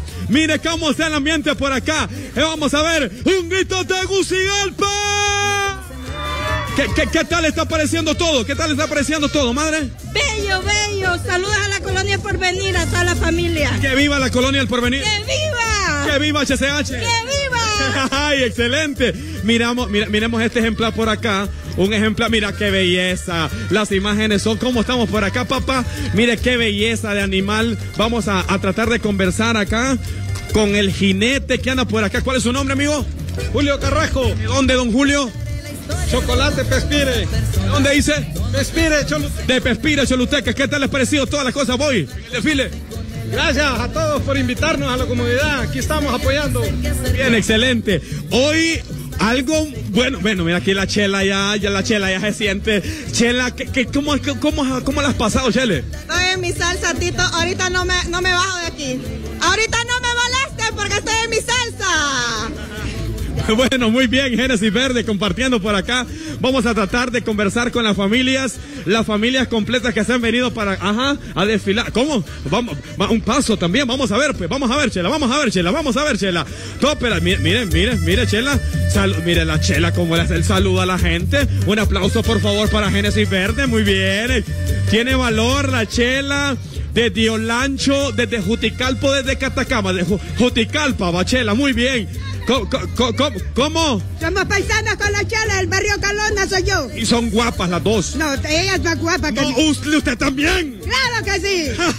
Vamos a ver un grito de Tegucigalpa. ¿Qué tal está pareciendo todo? Madre? Bello. Saludos a la colonia Porvenir, a toda la familia. ¡Que viva la colonia del Porvenir! ¡Que viva! ¡Que viva HCH! ¡Que viva! ¡Ay, excelente! Miremos este ejemplar por acá. Un ejemplar, mira qué belleza. Las imágenes son como estamos por acá, papá. Mire qué belleza de animal. Vamos a tratar de conversar acá con el jinete que anda por acá. ¿Cuál es su nombre, amigo? Julio Carrasco. ¿De dónde, don Julio? Chocolate Pespire. ¿De dónde dice? Pespire, Choluteca. De Pespire, Choluteca. ¿Qué tal les ha parecido todas las cosas? Voy en el desfile. Gracias a todos por invitarnos a la comunidad. Aquí estamos apoyando. Bien, excelente. Hoy algo bueno, mira aquí la Chela ya se siente. Chela, ¿cómo la has pasado, Chele? Estoy en mi salsa, Tito. Ahorita no me bajo de aquí. Ahorita no me molesten porque estoy en mi salsa. Bueno, muy bien, Génesis Verde compartiendo por acá. Vamos a tratar de conversar con las familias completas que se han venido a desfilar. ¿Cómo? Vamos, un paso también, vamos a ver, Chela. Tópela, mire, Chela. Mire la Chela cómo le hace el saludo a la gente. Un aplauso, por favor, para Génesis Verde, muy bien. Tiene valor la Chela. Desde Olancho, desde Juticalpa, desde Catacama, de Juticalpa, Bachela, muy bien. ¿Cómo? Somos paisanas con la Chela, el barrio Calona soy yo. Y son guapas las dos. No, ella es más guapa que no, usted también. Claro que sí.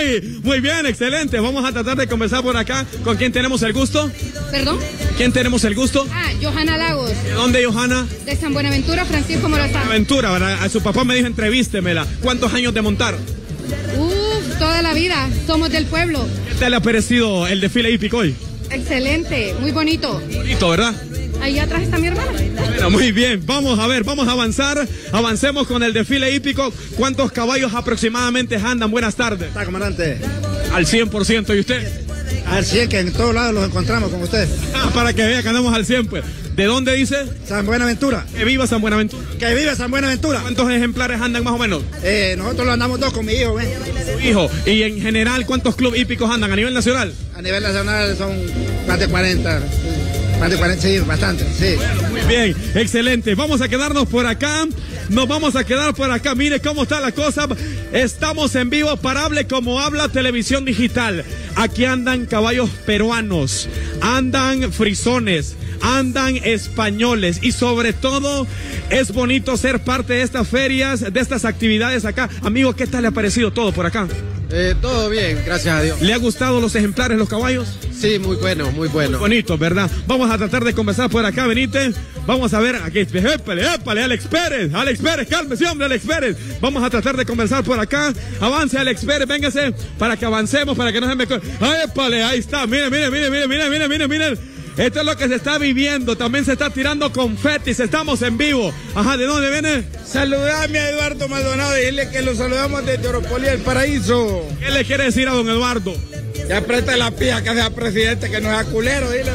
¡Ay! Muy bien, excelente. Vamos a tratar de conversar por acá. ¿Con quién tenemos el gusto? ¿Perdón? ¿Quién tenemos el gusto? Johanna Lagos. ¿De dónde, Johanna? De San Buenaventura, Francisco Morazán. Buenaventura, ¿verdad? A su papá me dijo entrevístemela. ¿Cuántos años de montar? Toda la vida. Somos del pueblo. ¿Qué tal le ha parecido el desfile hípico hoy? Excelente, muy bonito. Bonito, ¿verdad? Ahí atrás está mi hermana. Bueno, muy bien, vamos a ver, vamos a avanzar. Avancemos con el desfile hípico. ¿Cuántos caballos aproximadamente andan? Buenas tardes. Está, comandante. Al 100%, ¿y usted? Al 100, que en todos lados los encontramos con usted. Para que vea que andamos al 100, pues. ¿De dónde dice? San Buenaventura. Que viva San Buenaventura. Que viva San Buenaventura. ¿Cuántos ejemplares andan más o menos? Nosotros lo andamos dos con mi hijo, ¿ves? Su hijo. ¿Y en general cuántos clubes hípicos andan a nivel nacional? A nivel nacional son más de 40. Más de 40, sí, bastante, sí. Bueno, muy bien, excelente. Vamos a quedarnos por acá. Nos vamos a quedar por acá. Mire cómo está la cosa. Estamos en vivo para Hable Como Habla Televisión Digital. Aquí andan caballos peruanos, andan frisones, andan españoles y sobre todo es bonito ser parte de estas ferias, de estas actividades acá. Amigo, ¿qué tal le ha parecido todo por acá? Todo bien, gracias a Dios. ¿Le ha gustado los ejemplares, los caballos? Sí, muy bueno, muy bueno. Muy bonito, ¿verdad? Vamos a tratar de conversar por acá, venite. Vamos a ver, aquí, épale, Alex Pérez, cálmese, hombre, Alex Pérez. Vamos a tratar de conversar por acá. Avance, Alex Pérez, véngase, para que avancemos, para que no se me... ¡Épale! Ahí está, mire. Esto es lo que se está viviendo. También se está tirando confetis. Estamos en vivo. Ajá, ¿de dónde viene? Saludame a Eduardo Maldonado y dile que lo saludamos desde Oropolia, El Paraíso. ¿Qué le quiere decir a don Eduardo? Que apriete la pija, que sea presidente, que no sea culero, dile.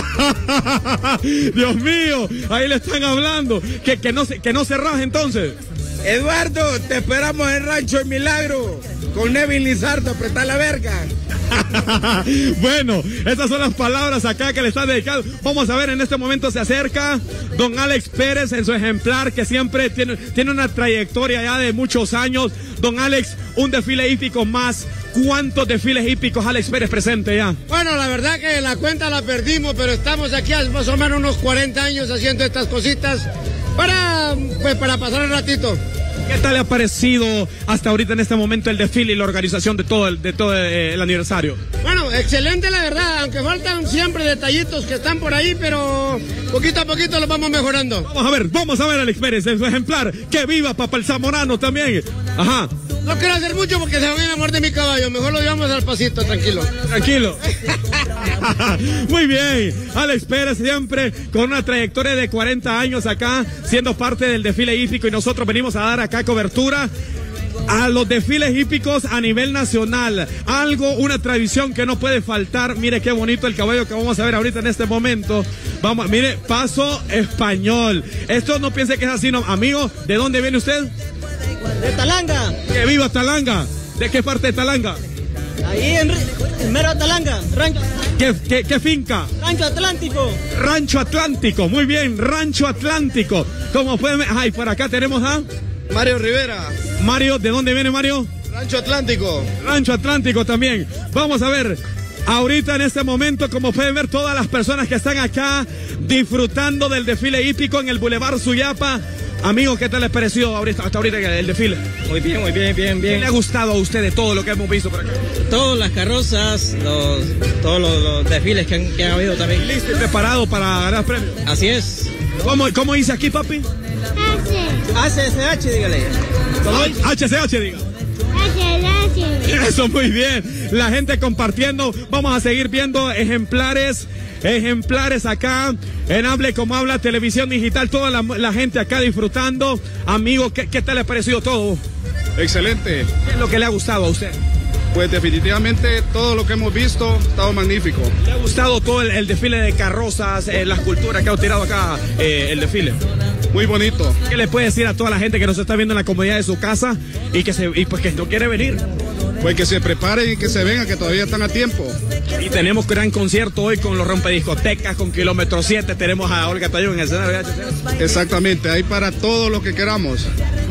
Dios mío, ahí le están hablando. Que no se raje entonces. Eduardo, te esperamos en Rancho El Milagro. Con Nevin Lizardo, apretá la verga. Bueno, esas son las palabras acá que le están dedicadas. Vamos a ver, en este momento se acerca don Alex Pérez en su ejemplar que siempre tiene una trayectoria ya de muchos años. Don Alex, un desfile hípico más. ¿Cuántos desfiles hípicos Alex Pérez presente ya? Bueno, la verdad que la cuenta la perdimos, pero estamos aquí hace más o menos unos 40 años haciendo estas cositas para pasar el ratito. ¿Qué tal le ha parecido hasta ahorita en este momento el desfile y la organización de todo el aniversario? Bueno, excelente la verdad, aunque faltan siempre detallitos que están por ahí, pero poquito a poquito los vamos mejorando. Vamos a ver Alex Pérez en su ejemplar. ¡Que viva Papa el Zamorano también! Ajá. No quiero hacer mucho porque se van a enamorar de mi caballo, mejor lo llevamos al pasito, tranquilo. Tranquilo. Muy bien, Alex Pérez siempre con una trayectoria de 40 años acá, siendo parte del desfile hípico y nosotros venimos a dar acá cobertura a los desfiles hípicos a nivel nacional. Una tradición que no puede faltar. Mire qué bonito el caballo que vamos a ver ahorita en este momento. Vamos, mire, paso español. Esto no piense que es así, no. Amigo, ¿de dónde viene usted? De Talanga. ¡Que viva Talanga! ¿De qué parte de Talanga? Ahí en mero Talanga, Rancho. ¿Qué finca? Rancho Atlántico. Rancho Atlántico, muy bien, Rancho Atlántico. Como pueden ver, ay, por acá tenemos a... Mario Rivera. Mario, ¿de dónde viene Mario? Rancho Atlántico. Rancho Atlántico también. Vamos a ver, ahorita en este momento, como pueden ver, todas las personas que están acá disfrutando del desfile hípico en el Boulevard Suyapa. Amigos, ¿qué tal les pareció hasta ahorita el desfile? Muy bien. ¿Qué le ha gustado a usted de todo lo que hemos visto por acá? Todas las carrozas, todos los desfiles que han habido también. ¿Listo y preparado para ganar premios? Así es. ¿Cómo dice aquí, papi? HSH, dígale. HSH, diga. Eso, muy bien. La gente compartiendo. Vamos a seguir viendo ejemplares acá en Hable Como Habla Televisión Digital. Toda la gente acá disfrutando. Amigo, ¿qué tal le ha parecido todo? Excelente. ¿Qué es lo que le ha gustado a usted? Pues definitivamente todo lo que hemos visto ha estado magnífico. ¿Le ha gustado todo el desfile de carrozas, la escultura que ha tirado acá el desfile? Muy bonito. ¿Qué le puede decir a toda la gente que nos está viendo en la comodidad de su casa y pues que no quiere venir? Pues que se preparen y que se vengan, que todavía están a tiempo. Y tenemos gran concierto hoy con los rompediscotecas, con Kilómetro 7. Tenemos a Olga Tallón en el escenario de HCH. Exactamente, hay para todo lo que queramos.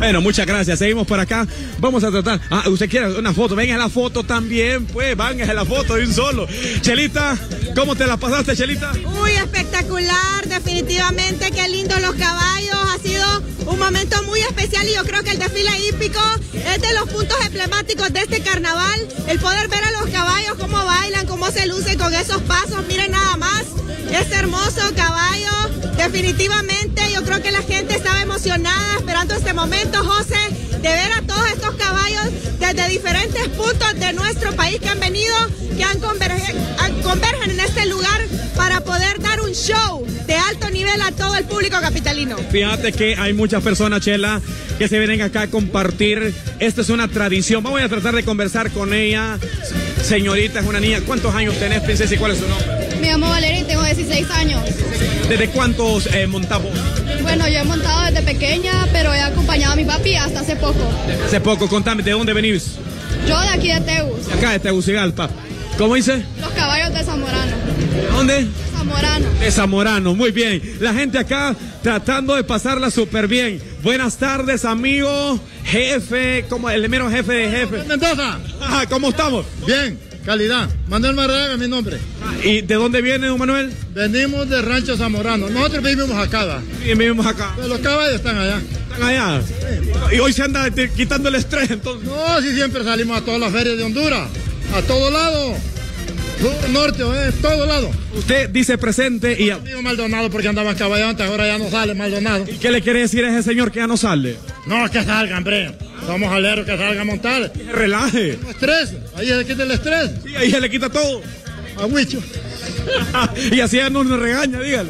Bueno, muchas gracias. Seguimos por acá. Vamos a tratar. Ah, usted quiere una foto. Venga a la foto también, pues. Venga a la foto de un solo. Chelita, ¿cómo te la pasaste, Chelita? Muy espectacular, definitivamente. Qué lindos los caballos. Ha sido un momento muy especial y yo creo que el desfile hípico es de los puntos emblemáticos de este carnaval. El poder ver a los caballos cómo bailan, cómo se lucen con esos pasos. Miren nada más. Este hermoso caballo. Definitivamente yo creo que la gente estaba emocionada esperando este momento, José, de ver a todos estos caballos desde diferentes puntos de nuestro país que han venido, que convergen en este lugar para poder dar un show de alto nivel a todo el público capitalino. Fíjate que hay muchas personas, Chela, que se vienen acá a compartir. Esto es una tradición. Vamos a tratar de conversar con ella. Señorita, es una niña. ¿Cuántos años tenés, princesa, y cuál es su nombre? Me llamo Valeria y tengo 16 años. ¿Desde cuántos montamos? Bueno, yo he montado desde pequeña, pero he acompañado a mi papi hasta hace poco. Hace poco, contame, ¿de dónde venís? Yo de aquí de Tegus. De acá, de Tegucigalpa. ¿Cómo dice? Los caballos de Zamorano. ¿Dónde? Zamorano. De Zamorano, muy bien. La gente acá tratando de pasarla súper bien. Buenas tardes, amigo, jefe, como el mero jefe de jefe. Mendoza. Ajá, ¿cómo estamos? Bien, calidad. Manuel Marraga es mi nombre. ¿Y de dónde viene, don Manuel? Venimos de Rancho Zamorano. Nosotros vivimos acá. Sí, vivimos acá. Pero los caballos están allá. ¿Están allá? Sí. Y hoy se anda quitando el estrés, entonces. No, sí, siempre salimos a todas las ferias de Honduras. A todo lado. Sur, norte, todo lado. Usted dice presente y... Amigo Maldonado porque andaban caballos antes, ahora ya no sale Maldonado. ¿Y qué le quiere decir a ese señor que ya no sale? No, que salga, hombre. Vamos a leer que salga a montar. Que relaje. No estrés, ahí se le quita el estrés. Sí, ahí se le quita todo. A Huicho. Y así ya no nos regaña, dígale.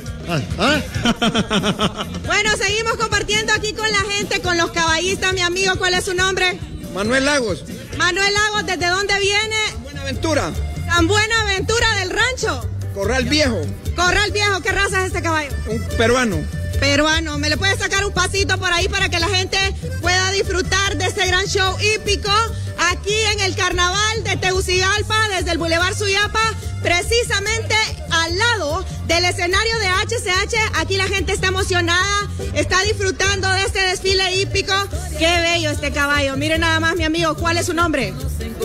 Bueno, seguimos compartiendo aquí con la gente, con los caballistas, mi amigo. ¿Cuál es su nombre? Manuel Lagos. Manuel Lagos, ¿desde dónde viene? Buenaventura. San Buenaventura del rancho. Corral Viejo. Corral Viejo, ¿qué raza es este caballo? Un peruano. Peruano, ¿me le puede sacar un pasito por ahí para que la gente pueda disfrutar de este gran show hípico aquí en el carnaval de Tegucigalpa, desde el Boulevard Suyapa, precisamente al lado del escenario de HCH? Aquí la gente está emocionada, está disfrutando de este desfile hípico. Qué bello este caballo. Miren nada más, mi amigo, ¿cuál es su nombre?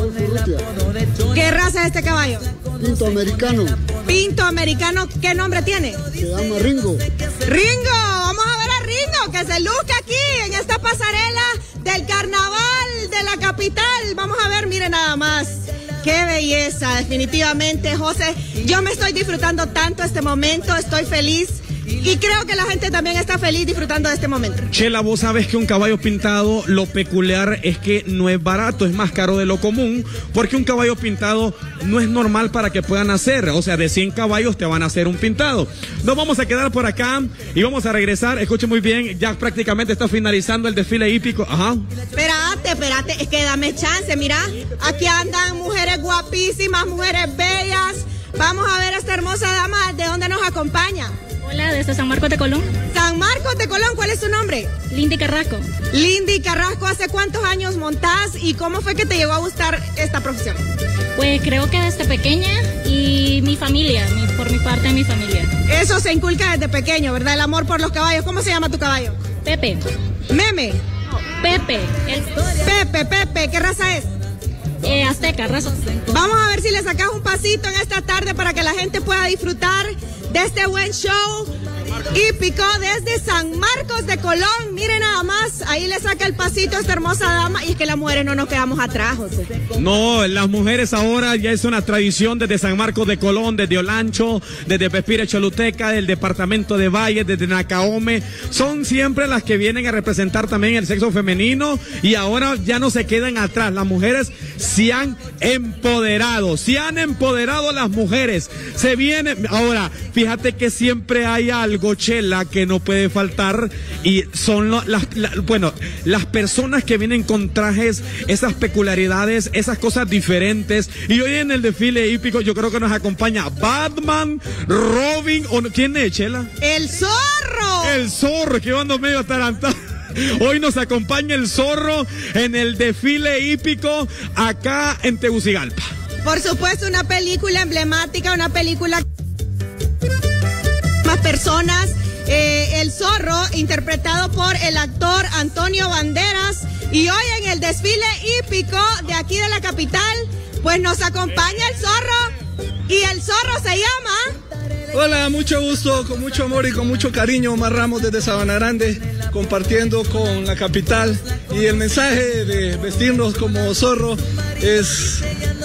¿Qué raza es este caballo? Pinto americano. Pinto americano, ¿qué nombre tiene? Se llama Ringo. Ringo, vamos a ver a Ringo que se luzca aquí en esta pasarela del carnaval de la capital. Vamos a ver, miren nada más. Qué belleza, definitivamente, José. Yo me estoy disfrutando tanto este momento, estoy feliz. Y creo que la gente también está feliz disfrutando de este momento. Chela, vos sabes que un caballo pintado, lo peculiar es que no es barato, es más caro de lo común, porque un caballo pintado no es normal para que puedan hacer. O sea, de 100 caballos te van a hacer un pintado. Nos vamos a quedar por acá y vamos a regresar. Escuchen muy bien, ya prácticamente está finalizando el desfile hípico. Ajá. Espérate, es que dame chance, mira. Aquí andan mujeres guapísimas, mujeres bellas. Vamos a ver a esta hermosa dama, ¿de dónde nos acompaña? Hola, desde San Marcos de Colón. San Marcos de Colón, ¿cuál es tu nombre? Lindy Carrasco. Lindy Carrasco, ¿hace cuántos años montás y cómo fue que te llegó a gustar esta profesión? Pues creo que desde pequeña y mi familia, por mi parte de mi familia. Eso se inculca desde pequeño, ¿verdad? El amor por los caballos. ¿Cómo se llama tu caballo? Pepe. Meme. No, Pepe. Pepe, ¿qué raza es? Azteca, raza. Vamos a ver si le sacas un pasito en esta tarde para que la gente pueda disfrutar de este buen show hípico desde San Marcos de Colón. Miren nada más, ahí le saca el pasito a esta hermosa dama y es que las mujeres no nos quedamos atrás, José. No, las mujeres ahora ya es una tradición desde San Marcos de Colón, desde Olancho, desde Pespira Choluteca, del departamento de Valle, desde Nacaome. Son siempre las que vienen a representar también el sexo femenino y ahora ya no se quedan atrás. Las mujeres se han empoderado las mujeres. Se vienen, ahora, fíjate que siempre hay algo, Chela, que no puede faltar y son las personas que vienen con trajes, esas peculiaridades, esas cosas diferentes. Y hoy en el desfile hípico yo creo que nos acompaña Batman, Robin, ¿quién es, Chela? ¡El Zorro! El Zorro, que ando medio atarantado. Hoy nos acompaña el Zorro en el desfile hípico acá en Tegucigalpa. Por supuesto, una película emblemática, una película más personas El Zorro, interpretado por el actor Antonio Banderas. Y hoy en el desfile hípico de aquí de la capital, pues nos acompaña el Zorro. Y el Zorro se llama... Hola, mucho gusto, con mucho amor y con mucho cariño, Omar Ramos desde Sabana Grande, compartiendo con la capital. Y el mensaje de vestirnos como zorro es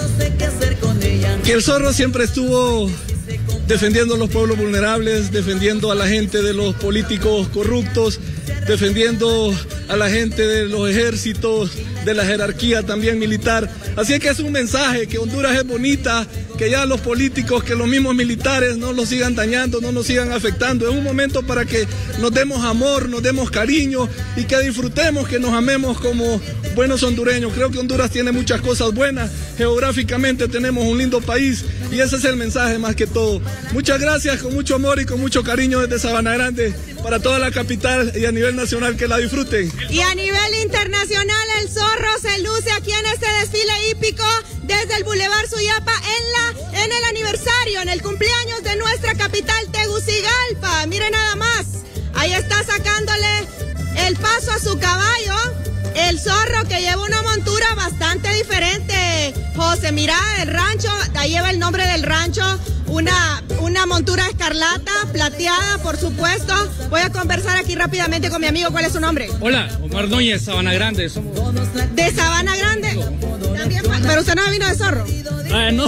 que el zorro siempre estuvo defendiendo a los pueblos vulnerables, defendiendo a la gente de los políticos corruptos, defendiendo a la gente de los ejércitos, de la jerarquía también militar. Así es que es un mensaje que Honduras es bonita, que ya los políticos, que los mismos militares no los sigan dañando, no nos sigan afectando. Es un momento para que nos demos amor, nos demos cariño y que disfrutemos, que nos amemos como buenos hondureños. Creo que Honduras tiene muchas cosas buenas, geográficamente tenemos un lindo país y ese es el mensaje más que todo. Muchas gracias, con mucho amor y con mucho cariño desde Sabana Grande para toda la capital y a nivel nacional, que la disfruten. Y a nivel internacional, el Zorro se luce aquí en este desfile hípico desde el Boulevard Suyapa en el aniversario, en el cumpleaños de nuestra capital Tegucigalpa. Miren nada más, ahí está sacándole el paso a su caballo, el Zorro, que lleva una montura bastante diferente. José, mira, el rancho, ahí lleva el nombre del rancho, una montura escarlata, plateada, por supuesto. Voy a conversar aquí rápidamente con mi amigo. ¿Cuál es su nombre? Hola, Omar Núñez, Sabana Grande. ¿De Sabana Grande? También, pero usted no vino de zorro. Ah, no,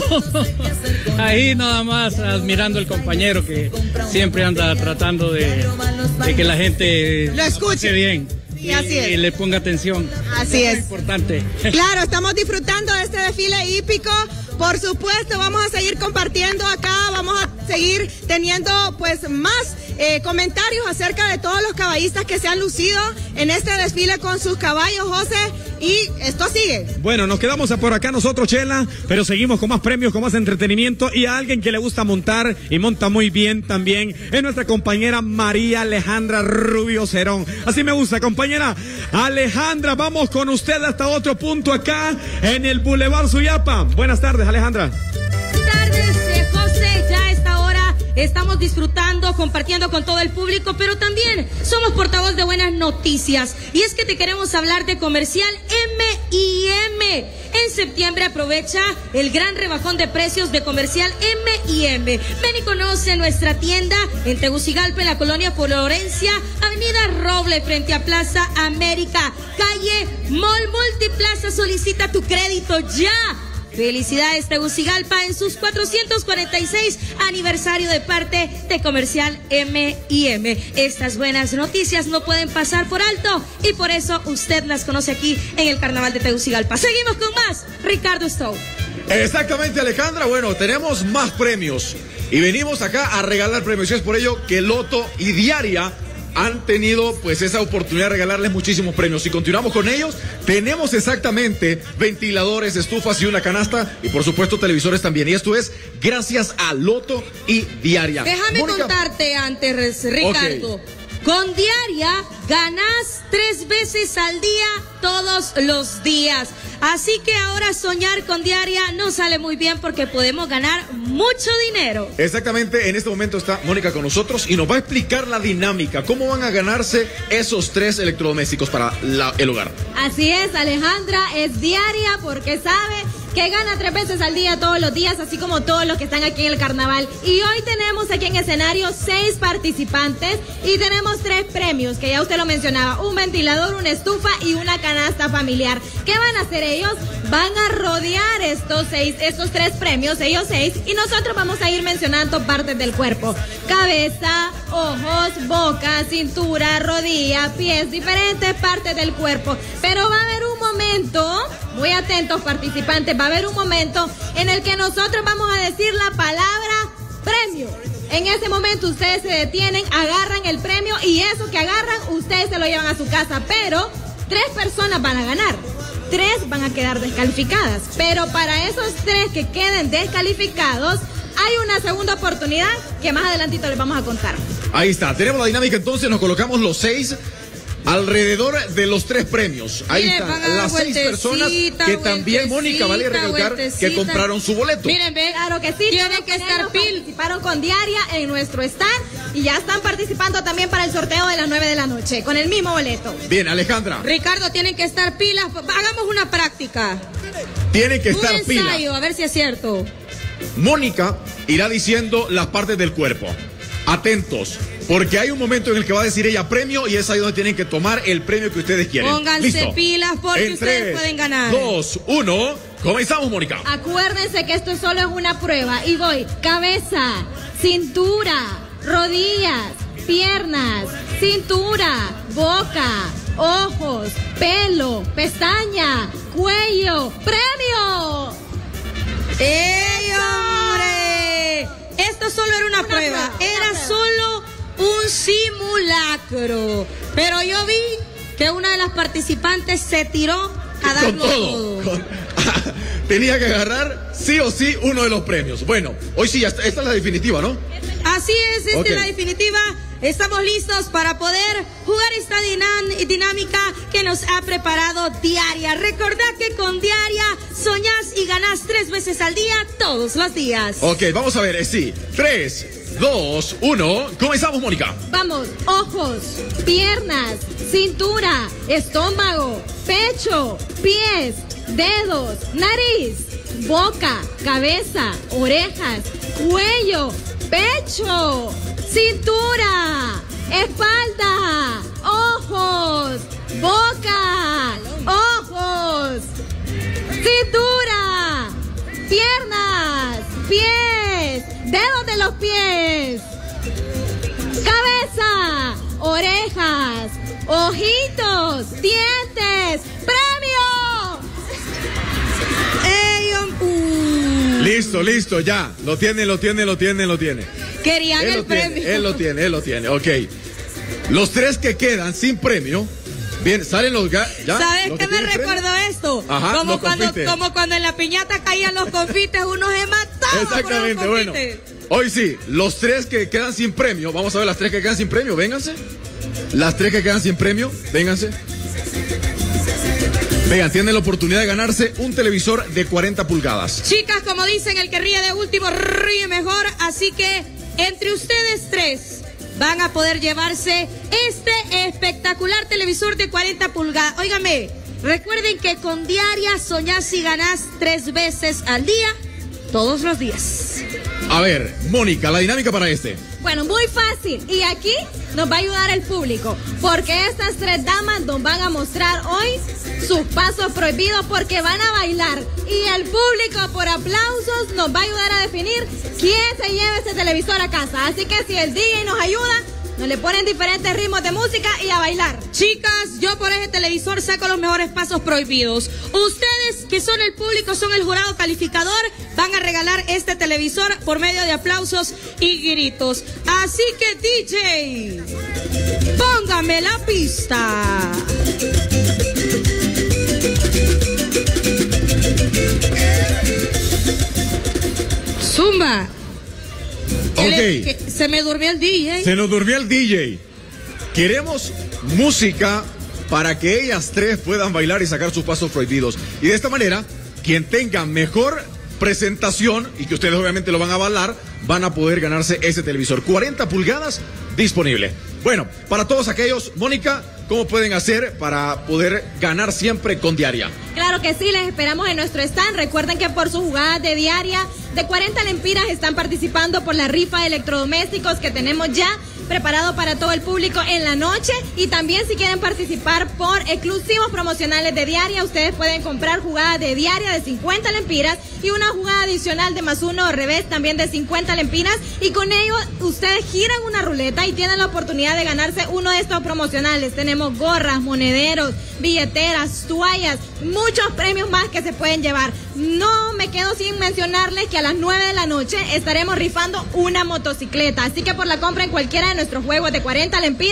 ahí nada más admirando al compañero que siempre anda tratando de que la gente lo escuche bien. Y así es. Y le ponga atención. Así es. Muy importante. Claro, estamos disfrutando de este desfile hípico. Por supuesto, vamos a seguir compartiendo acá, vamos a seguir teniendo pues más comentarios acerca de todos los caballistas que se han lucido en este desfile con sus caballos, José, y esto sigue. Bueno, nos quedamos por acá nosotros, Chela, pero seguimos con más premios, con más entretenimiento y a alguien que le gusta montar y monta muy bien también es nuestra compañera María Alejandra Rubio Cerón. Así me gusta, compañera Alejandra, vamos con usted hasta otro punto acá en el Boulevard Suyapa. Buenas tardes, Alejandra. Buenas tardes, José. Ya a esta hora estamos disfrutando, compartiendo con todo el público, pero también somos portavoz de buenas noticias. Y es que te queremos hablar de Comercial M&M. En septiembre aprovecha el gran rebajón de precios de Comercial M&M. Ven y conoce nuestra tienda en Tegucigalpa, en la colonia Florencia, Avenida Roble, frente a Plaza América, calle Mall Multiplaza. Solicita tu crédito ya. Felicidades Tegucigalpa en sus 446 aniversario de parte de Comercial M&M. Estas buenas noticias no pueden pasar por alto y por eso usted las conoce aquí en el Carnaval de Tegucigalpa. Seguimos con más, Ricardo Stowe. Exactamente, Alejandra. Bueno, tenemos más premios y venimos acá a regalar premios. Y es por ello que Loto y Diaria han tenido pues esa oportunidad de regalarles muchísimos premios. Y continuamos con ellos. Tenemos exactamente ventiladores, estufas y una canasta. Y por supuesto televisores también. Y esto es gracias a Loto y Diaria. Déjame contarte antes, Ricardo. Okay. Con Diaria ganas 3 veces al día, todos los días. Así que ahora soñar con Diaria nos sale muy bien porque podemos ganar mucho dinero. Exactamente, en este momento está Mónica con nosotros y nos va a explicar la dinámica, cómo van a ganarse esos 3 electrodomésticos para el hogar. Así es, Alejandra, es Diaria porque sabe que gana 3 veces al día todos los días, así como todos los que están aquí en el carnaval. Y hoy tenemos aquí en escenario 6 participantes y tenemos 3 premios, que ya usted lo mencionaba, un ventilador, una estufa y una canasta familiar. ¿Qué van a hacer ellos? Van a rodear estos 3 premios, ellos 6, y nosotros vamos a ir mencionando partes del cuerpo. Cabeza, ojos, boca, cintura, rodilla, pies, diferentes partes del cuerpo. Pero va a haber un momento, muy atentos participantes, va a haber un momento en el que nosotros vamos a decir la palabra premio. En ese momento ustedes se detienen, agarran el premio y eso que agarran ustedes se lo llevan a su casa, pero 3 personas van a ganar. 3 van a quedar descalificadas, pero para esos 3 que queden descalificados hay una segunda oportunidad que más adelantito les vamos a contar. Ahí está, tenemos la dinámica entonces, nos colocamos los 6 alrededor de los 3 premios. Ahí Miren, están las 6 personas que también, Mónica, vale recalcar que compraron su boleto. Miren, ve, claro que sí, tienen que estar participaron con diaria en nuestro stand y ya están participando también para el sorteo de las 9 de la noche con el mismo boleto. Bien, Alejandra. Ricardo, tienen que estar pilas. Hagamos una práctica. Tienen que estar un ensayo, a ver si es cierto. Mónica irá diciendo las partes del cuerpo. Atentos, porque hay un momento en el que va a decir ella premio y es ahí donde tienen que tomar el premio que ustedes quieren. Pónganse ¿Listo? pilas porque en ustedes 3, pueden ganar. 2, 1, comenzamos, Mónica. Acuérdense que esto solo es una prueba y voy cabeza, cintura, rodillas, piernas, cintura, boca, ojos, pelo, pestaña, cuello, ¡premio! ¡Ey, hombre! Esto solo era una prueba. Era solo un simulacro. Pero yo vi que una de las participantes se tiró a darlo todo. Tenía que agarrar sí o sí uno de los premios. Bueno, hoy sí, esta es la definitiva, ¿no? Así es, esta es la definitiva. Estamos listos para poder jugar esta dinámica que nos ha preparado Diaria. Recordad que con Diaria soñás y ganás 3 veces al día, todos los días. Ok, vamos a ver, sí. 3, 2, 1, comenzamos, Mónica. Vamos, ojos, piernas, cintura, estómago, pecho, pies, dedos, nariz, boca, cabeza, orejas, cuello, pecho, cintura, espalda, ojos, boca, ojos, cintura, piernas, pies, dedos de los pies, cabeza, orejas, ojitos, dientes, ¡premio! Listo, ya. Lo tiene. Querían el premio. Él lo tiene, ok. Los 3 que quedan sin premio, bien, salen los ya. ¿Sabes qué me recordó esto? Ajá, como cuando en la piñata caían los confites, uno se mataba. Exactamente, bueno. Hoy sí, los 3 que quedan sin premio, vamos a ver las 3 que quedan sin premio, vénganse. Las 3 que quedan sin premio, vénganse. Vean, tienen la oportunidad de ganarse un televisor de 40 pulgadas. Chicas, como dicen, el que ríe de último ríe mejor. Así que entre ustedes 3 van a poder llevarse este espectacular televisor de 40 pulgadas. Óigame, recuerden que con Diaria soñás y ganás 3 veces al día, todos los días. A ver, Mónica, la dinámica para este. Bueno, muy fácil. Y aquí nos va a ayudar el público, porque estas 3 damas nos van a mostrar hoy sus pasos prohibidos porque van a bailar. Y el público, por aplausos, nos va a ayudar a definir quién se lleva este televisor a casa. Así que si el DJ nos ayuda, nos le ponen diferentes ritmos de música y a bailar. Chicas, yo por ese televisor saco los mejores pasos prohibidos. Ustedes, que son el público, son el jurado calificador, van a regalar este televisor por medio de aplausos y gritos. Así que, DJ, póngame la pista. Zumba. Ok. Se me durmió el DJ. Se nos durmió el DJ. Queremos música para que ellas 3 puedan bailar y sacar sus pasos prohibidos. Y de esta manera, quien tenga mejor presentación, y que ustedes obviamente lo van a avalar, van a poder ganarse ese televisor. 40 pulgadas disponible. Bueno, para todos aquellos, Mónica, ¿cómo pueden hacer para poder ganar siempre con Diaria? Claro que sí, les esperamos en nuestro stand. Recuerden que por sus jugadas de Diaria de 40 lempiras están participando por la rifa de electrodomésticos que tenemos ya preparado para todo el público en la noche. Y también si quieren participar por exclusivos promocionales de Diaria, ustedes pueden comprar jugadas de Diaria de 50 lempiras y una jugada adicional de +1 o revés también de 50 lempiras. Y con ello ustedes giran una ruleta y tienen la oportunidad de ganarse uno de estos promocionales. Tenemos gorras, monederos, billeteras, toallas, muchos premios más que se pueden llevar. No me quedo sin mencionarles que a las 9 de la noche estaremos rifando una motocicleta. Así que por la compra en cualquiera de nuestros juegos de 40 lempiras,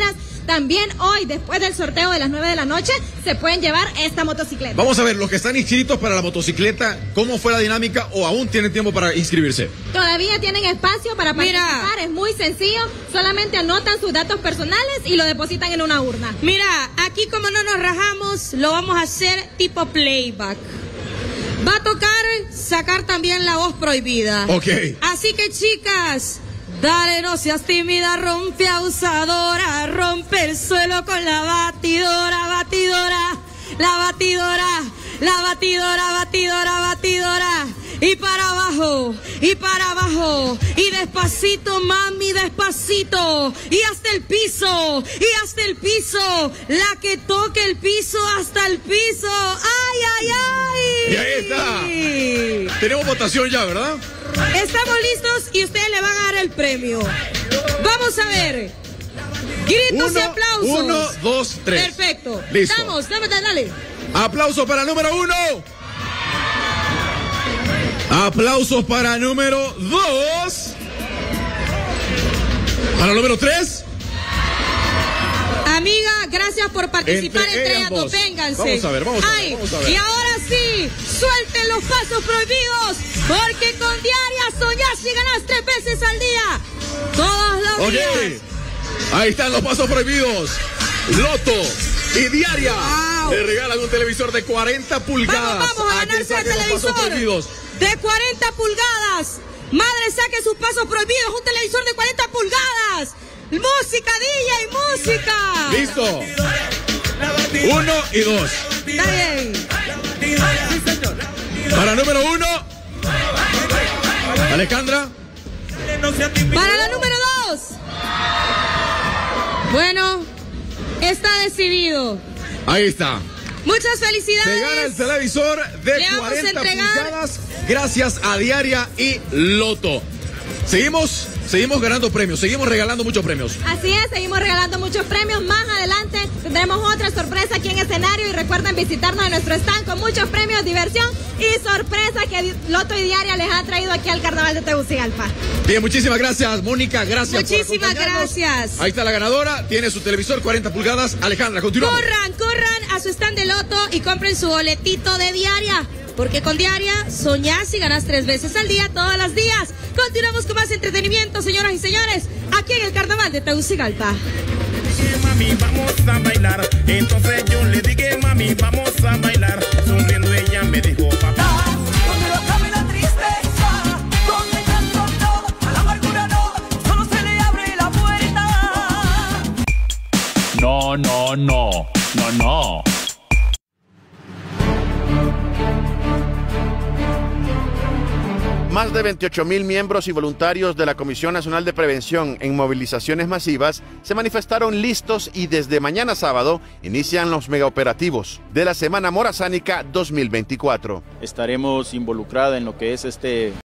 también hoy, después del sorteo de las 9 de la noche, se pueden llevar esta motocicleta. Vamos a ver, los que están inscritos para la motocicleta, ¿cómo fue la dinámica o aún tienen tiempo para inscribirse? Todavía tienen espacio para participar, es muy sencillo, solamente anotan sus datos personales y lo depositan en una urna. Mira, aquí como no nos rajamos, lo vamos a hacer tipo playback. Va a tocar sacar también la voz prohibida. Ok. Así que chicas, dale, no seas tímida, rompe abusadora, rompe el suelo con la batidora, batidora, la batidora, la batidora, batidora, batidora. Y para abajo, y para abajo, y despacito, mami, despacito, y hasta el piso, y hasta el piso, la que toque el piso hasta el piso, ¡ay, ay, ay! Y ahí está. Tenemos votación ya, ¿verdad? Estamos listos y ustedes le van a dar el premio. Vamos a ver. Gritos y aplausos. 1, 2, 3. Perfecto. Listo. Vamos, dale. Aplauso para número 1. Aplausos para número 2. Para número 3. Amiga, gracias por participar entre ellas dos. Vénganse. Vamos a ver, vamos a ver. Y ahora sí, suelten los pasos prohibidos, porque con Diaria soñás y ganás 3 veces al día. Todos los días. Ahí están los pasos prohibidos. Loto y Diaria. Wow. Le regalan un televisor de 40 pulgadas. Vamos a ganarse el televisor de 40 pulgadas. Madre, saque sus pasos prohibidos. Un televisor de 40 pulgadas. Música, DJ, música. Listo. 1 y 2. Está bien. Para número 1. Alejandra. Para la número 2. Bueno, está decidido. Ahí está. Muchas felicidades. Se gana el televisor de 40 pulgadas gracias a Diaria y Loto. Seguimos ganando premios, seguimos regalando muchos premios. Así es, seguimos regalando muchos premios. Más adelante tendremos otra sorpresa aquí en escenario y recuerden visitarnos en nuestro stand con muchos premios, diversión y sorpresa que Loto y Diaria les ha traído aquí al Carnaval de Tegucigalpa. Bien, muchísimas gracias, Mónica, gracias. Muchísimas gracias. Ahí está la ganadora, tiene su televisor 40 pulgadas. Alejandra, continuamos. Corran a su stand de Loto y compren su boletito de Diaria. Porque con Diaria soñás y ganás 3 veces al día, todos los días. Continuamos con más entretenimiento, señoras y señores, aquí en el Carnaval de Tegucigalpa. Mami, vamos a bailar. Entonces yo le dije, mami, vamos a bailar. Sonriendo ella me dijo, papá. Donde no cabe la tristeza, donde el llanto no, a la amargura no, solo se le abre la puerta. No, no, no, no, no. Más de 28,000 miembros y voluntarios de la Comisión Nacional de Prevención en movilizaciones masivas se manifestaron listos y desde mañana sábado inician los megaoperativos de la Semana Morazánica 2024. Estaremos involucrados en lo que es este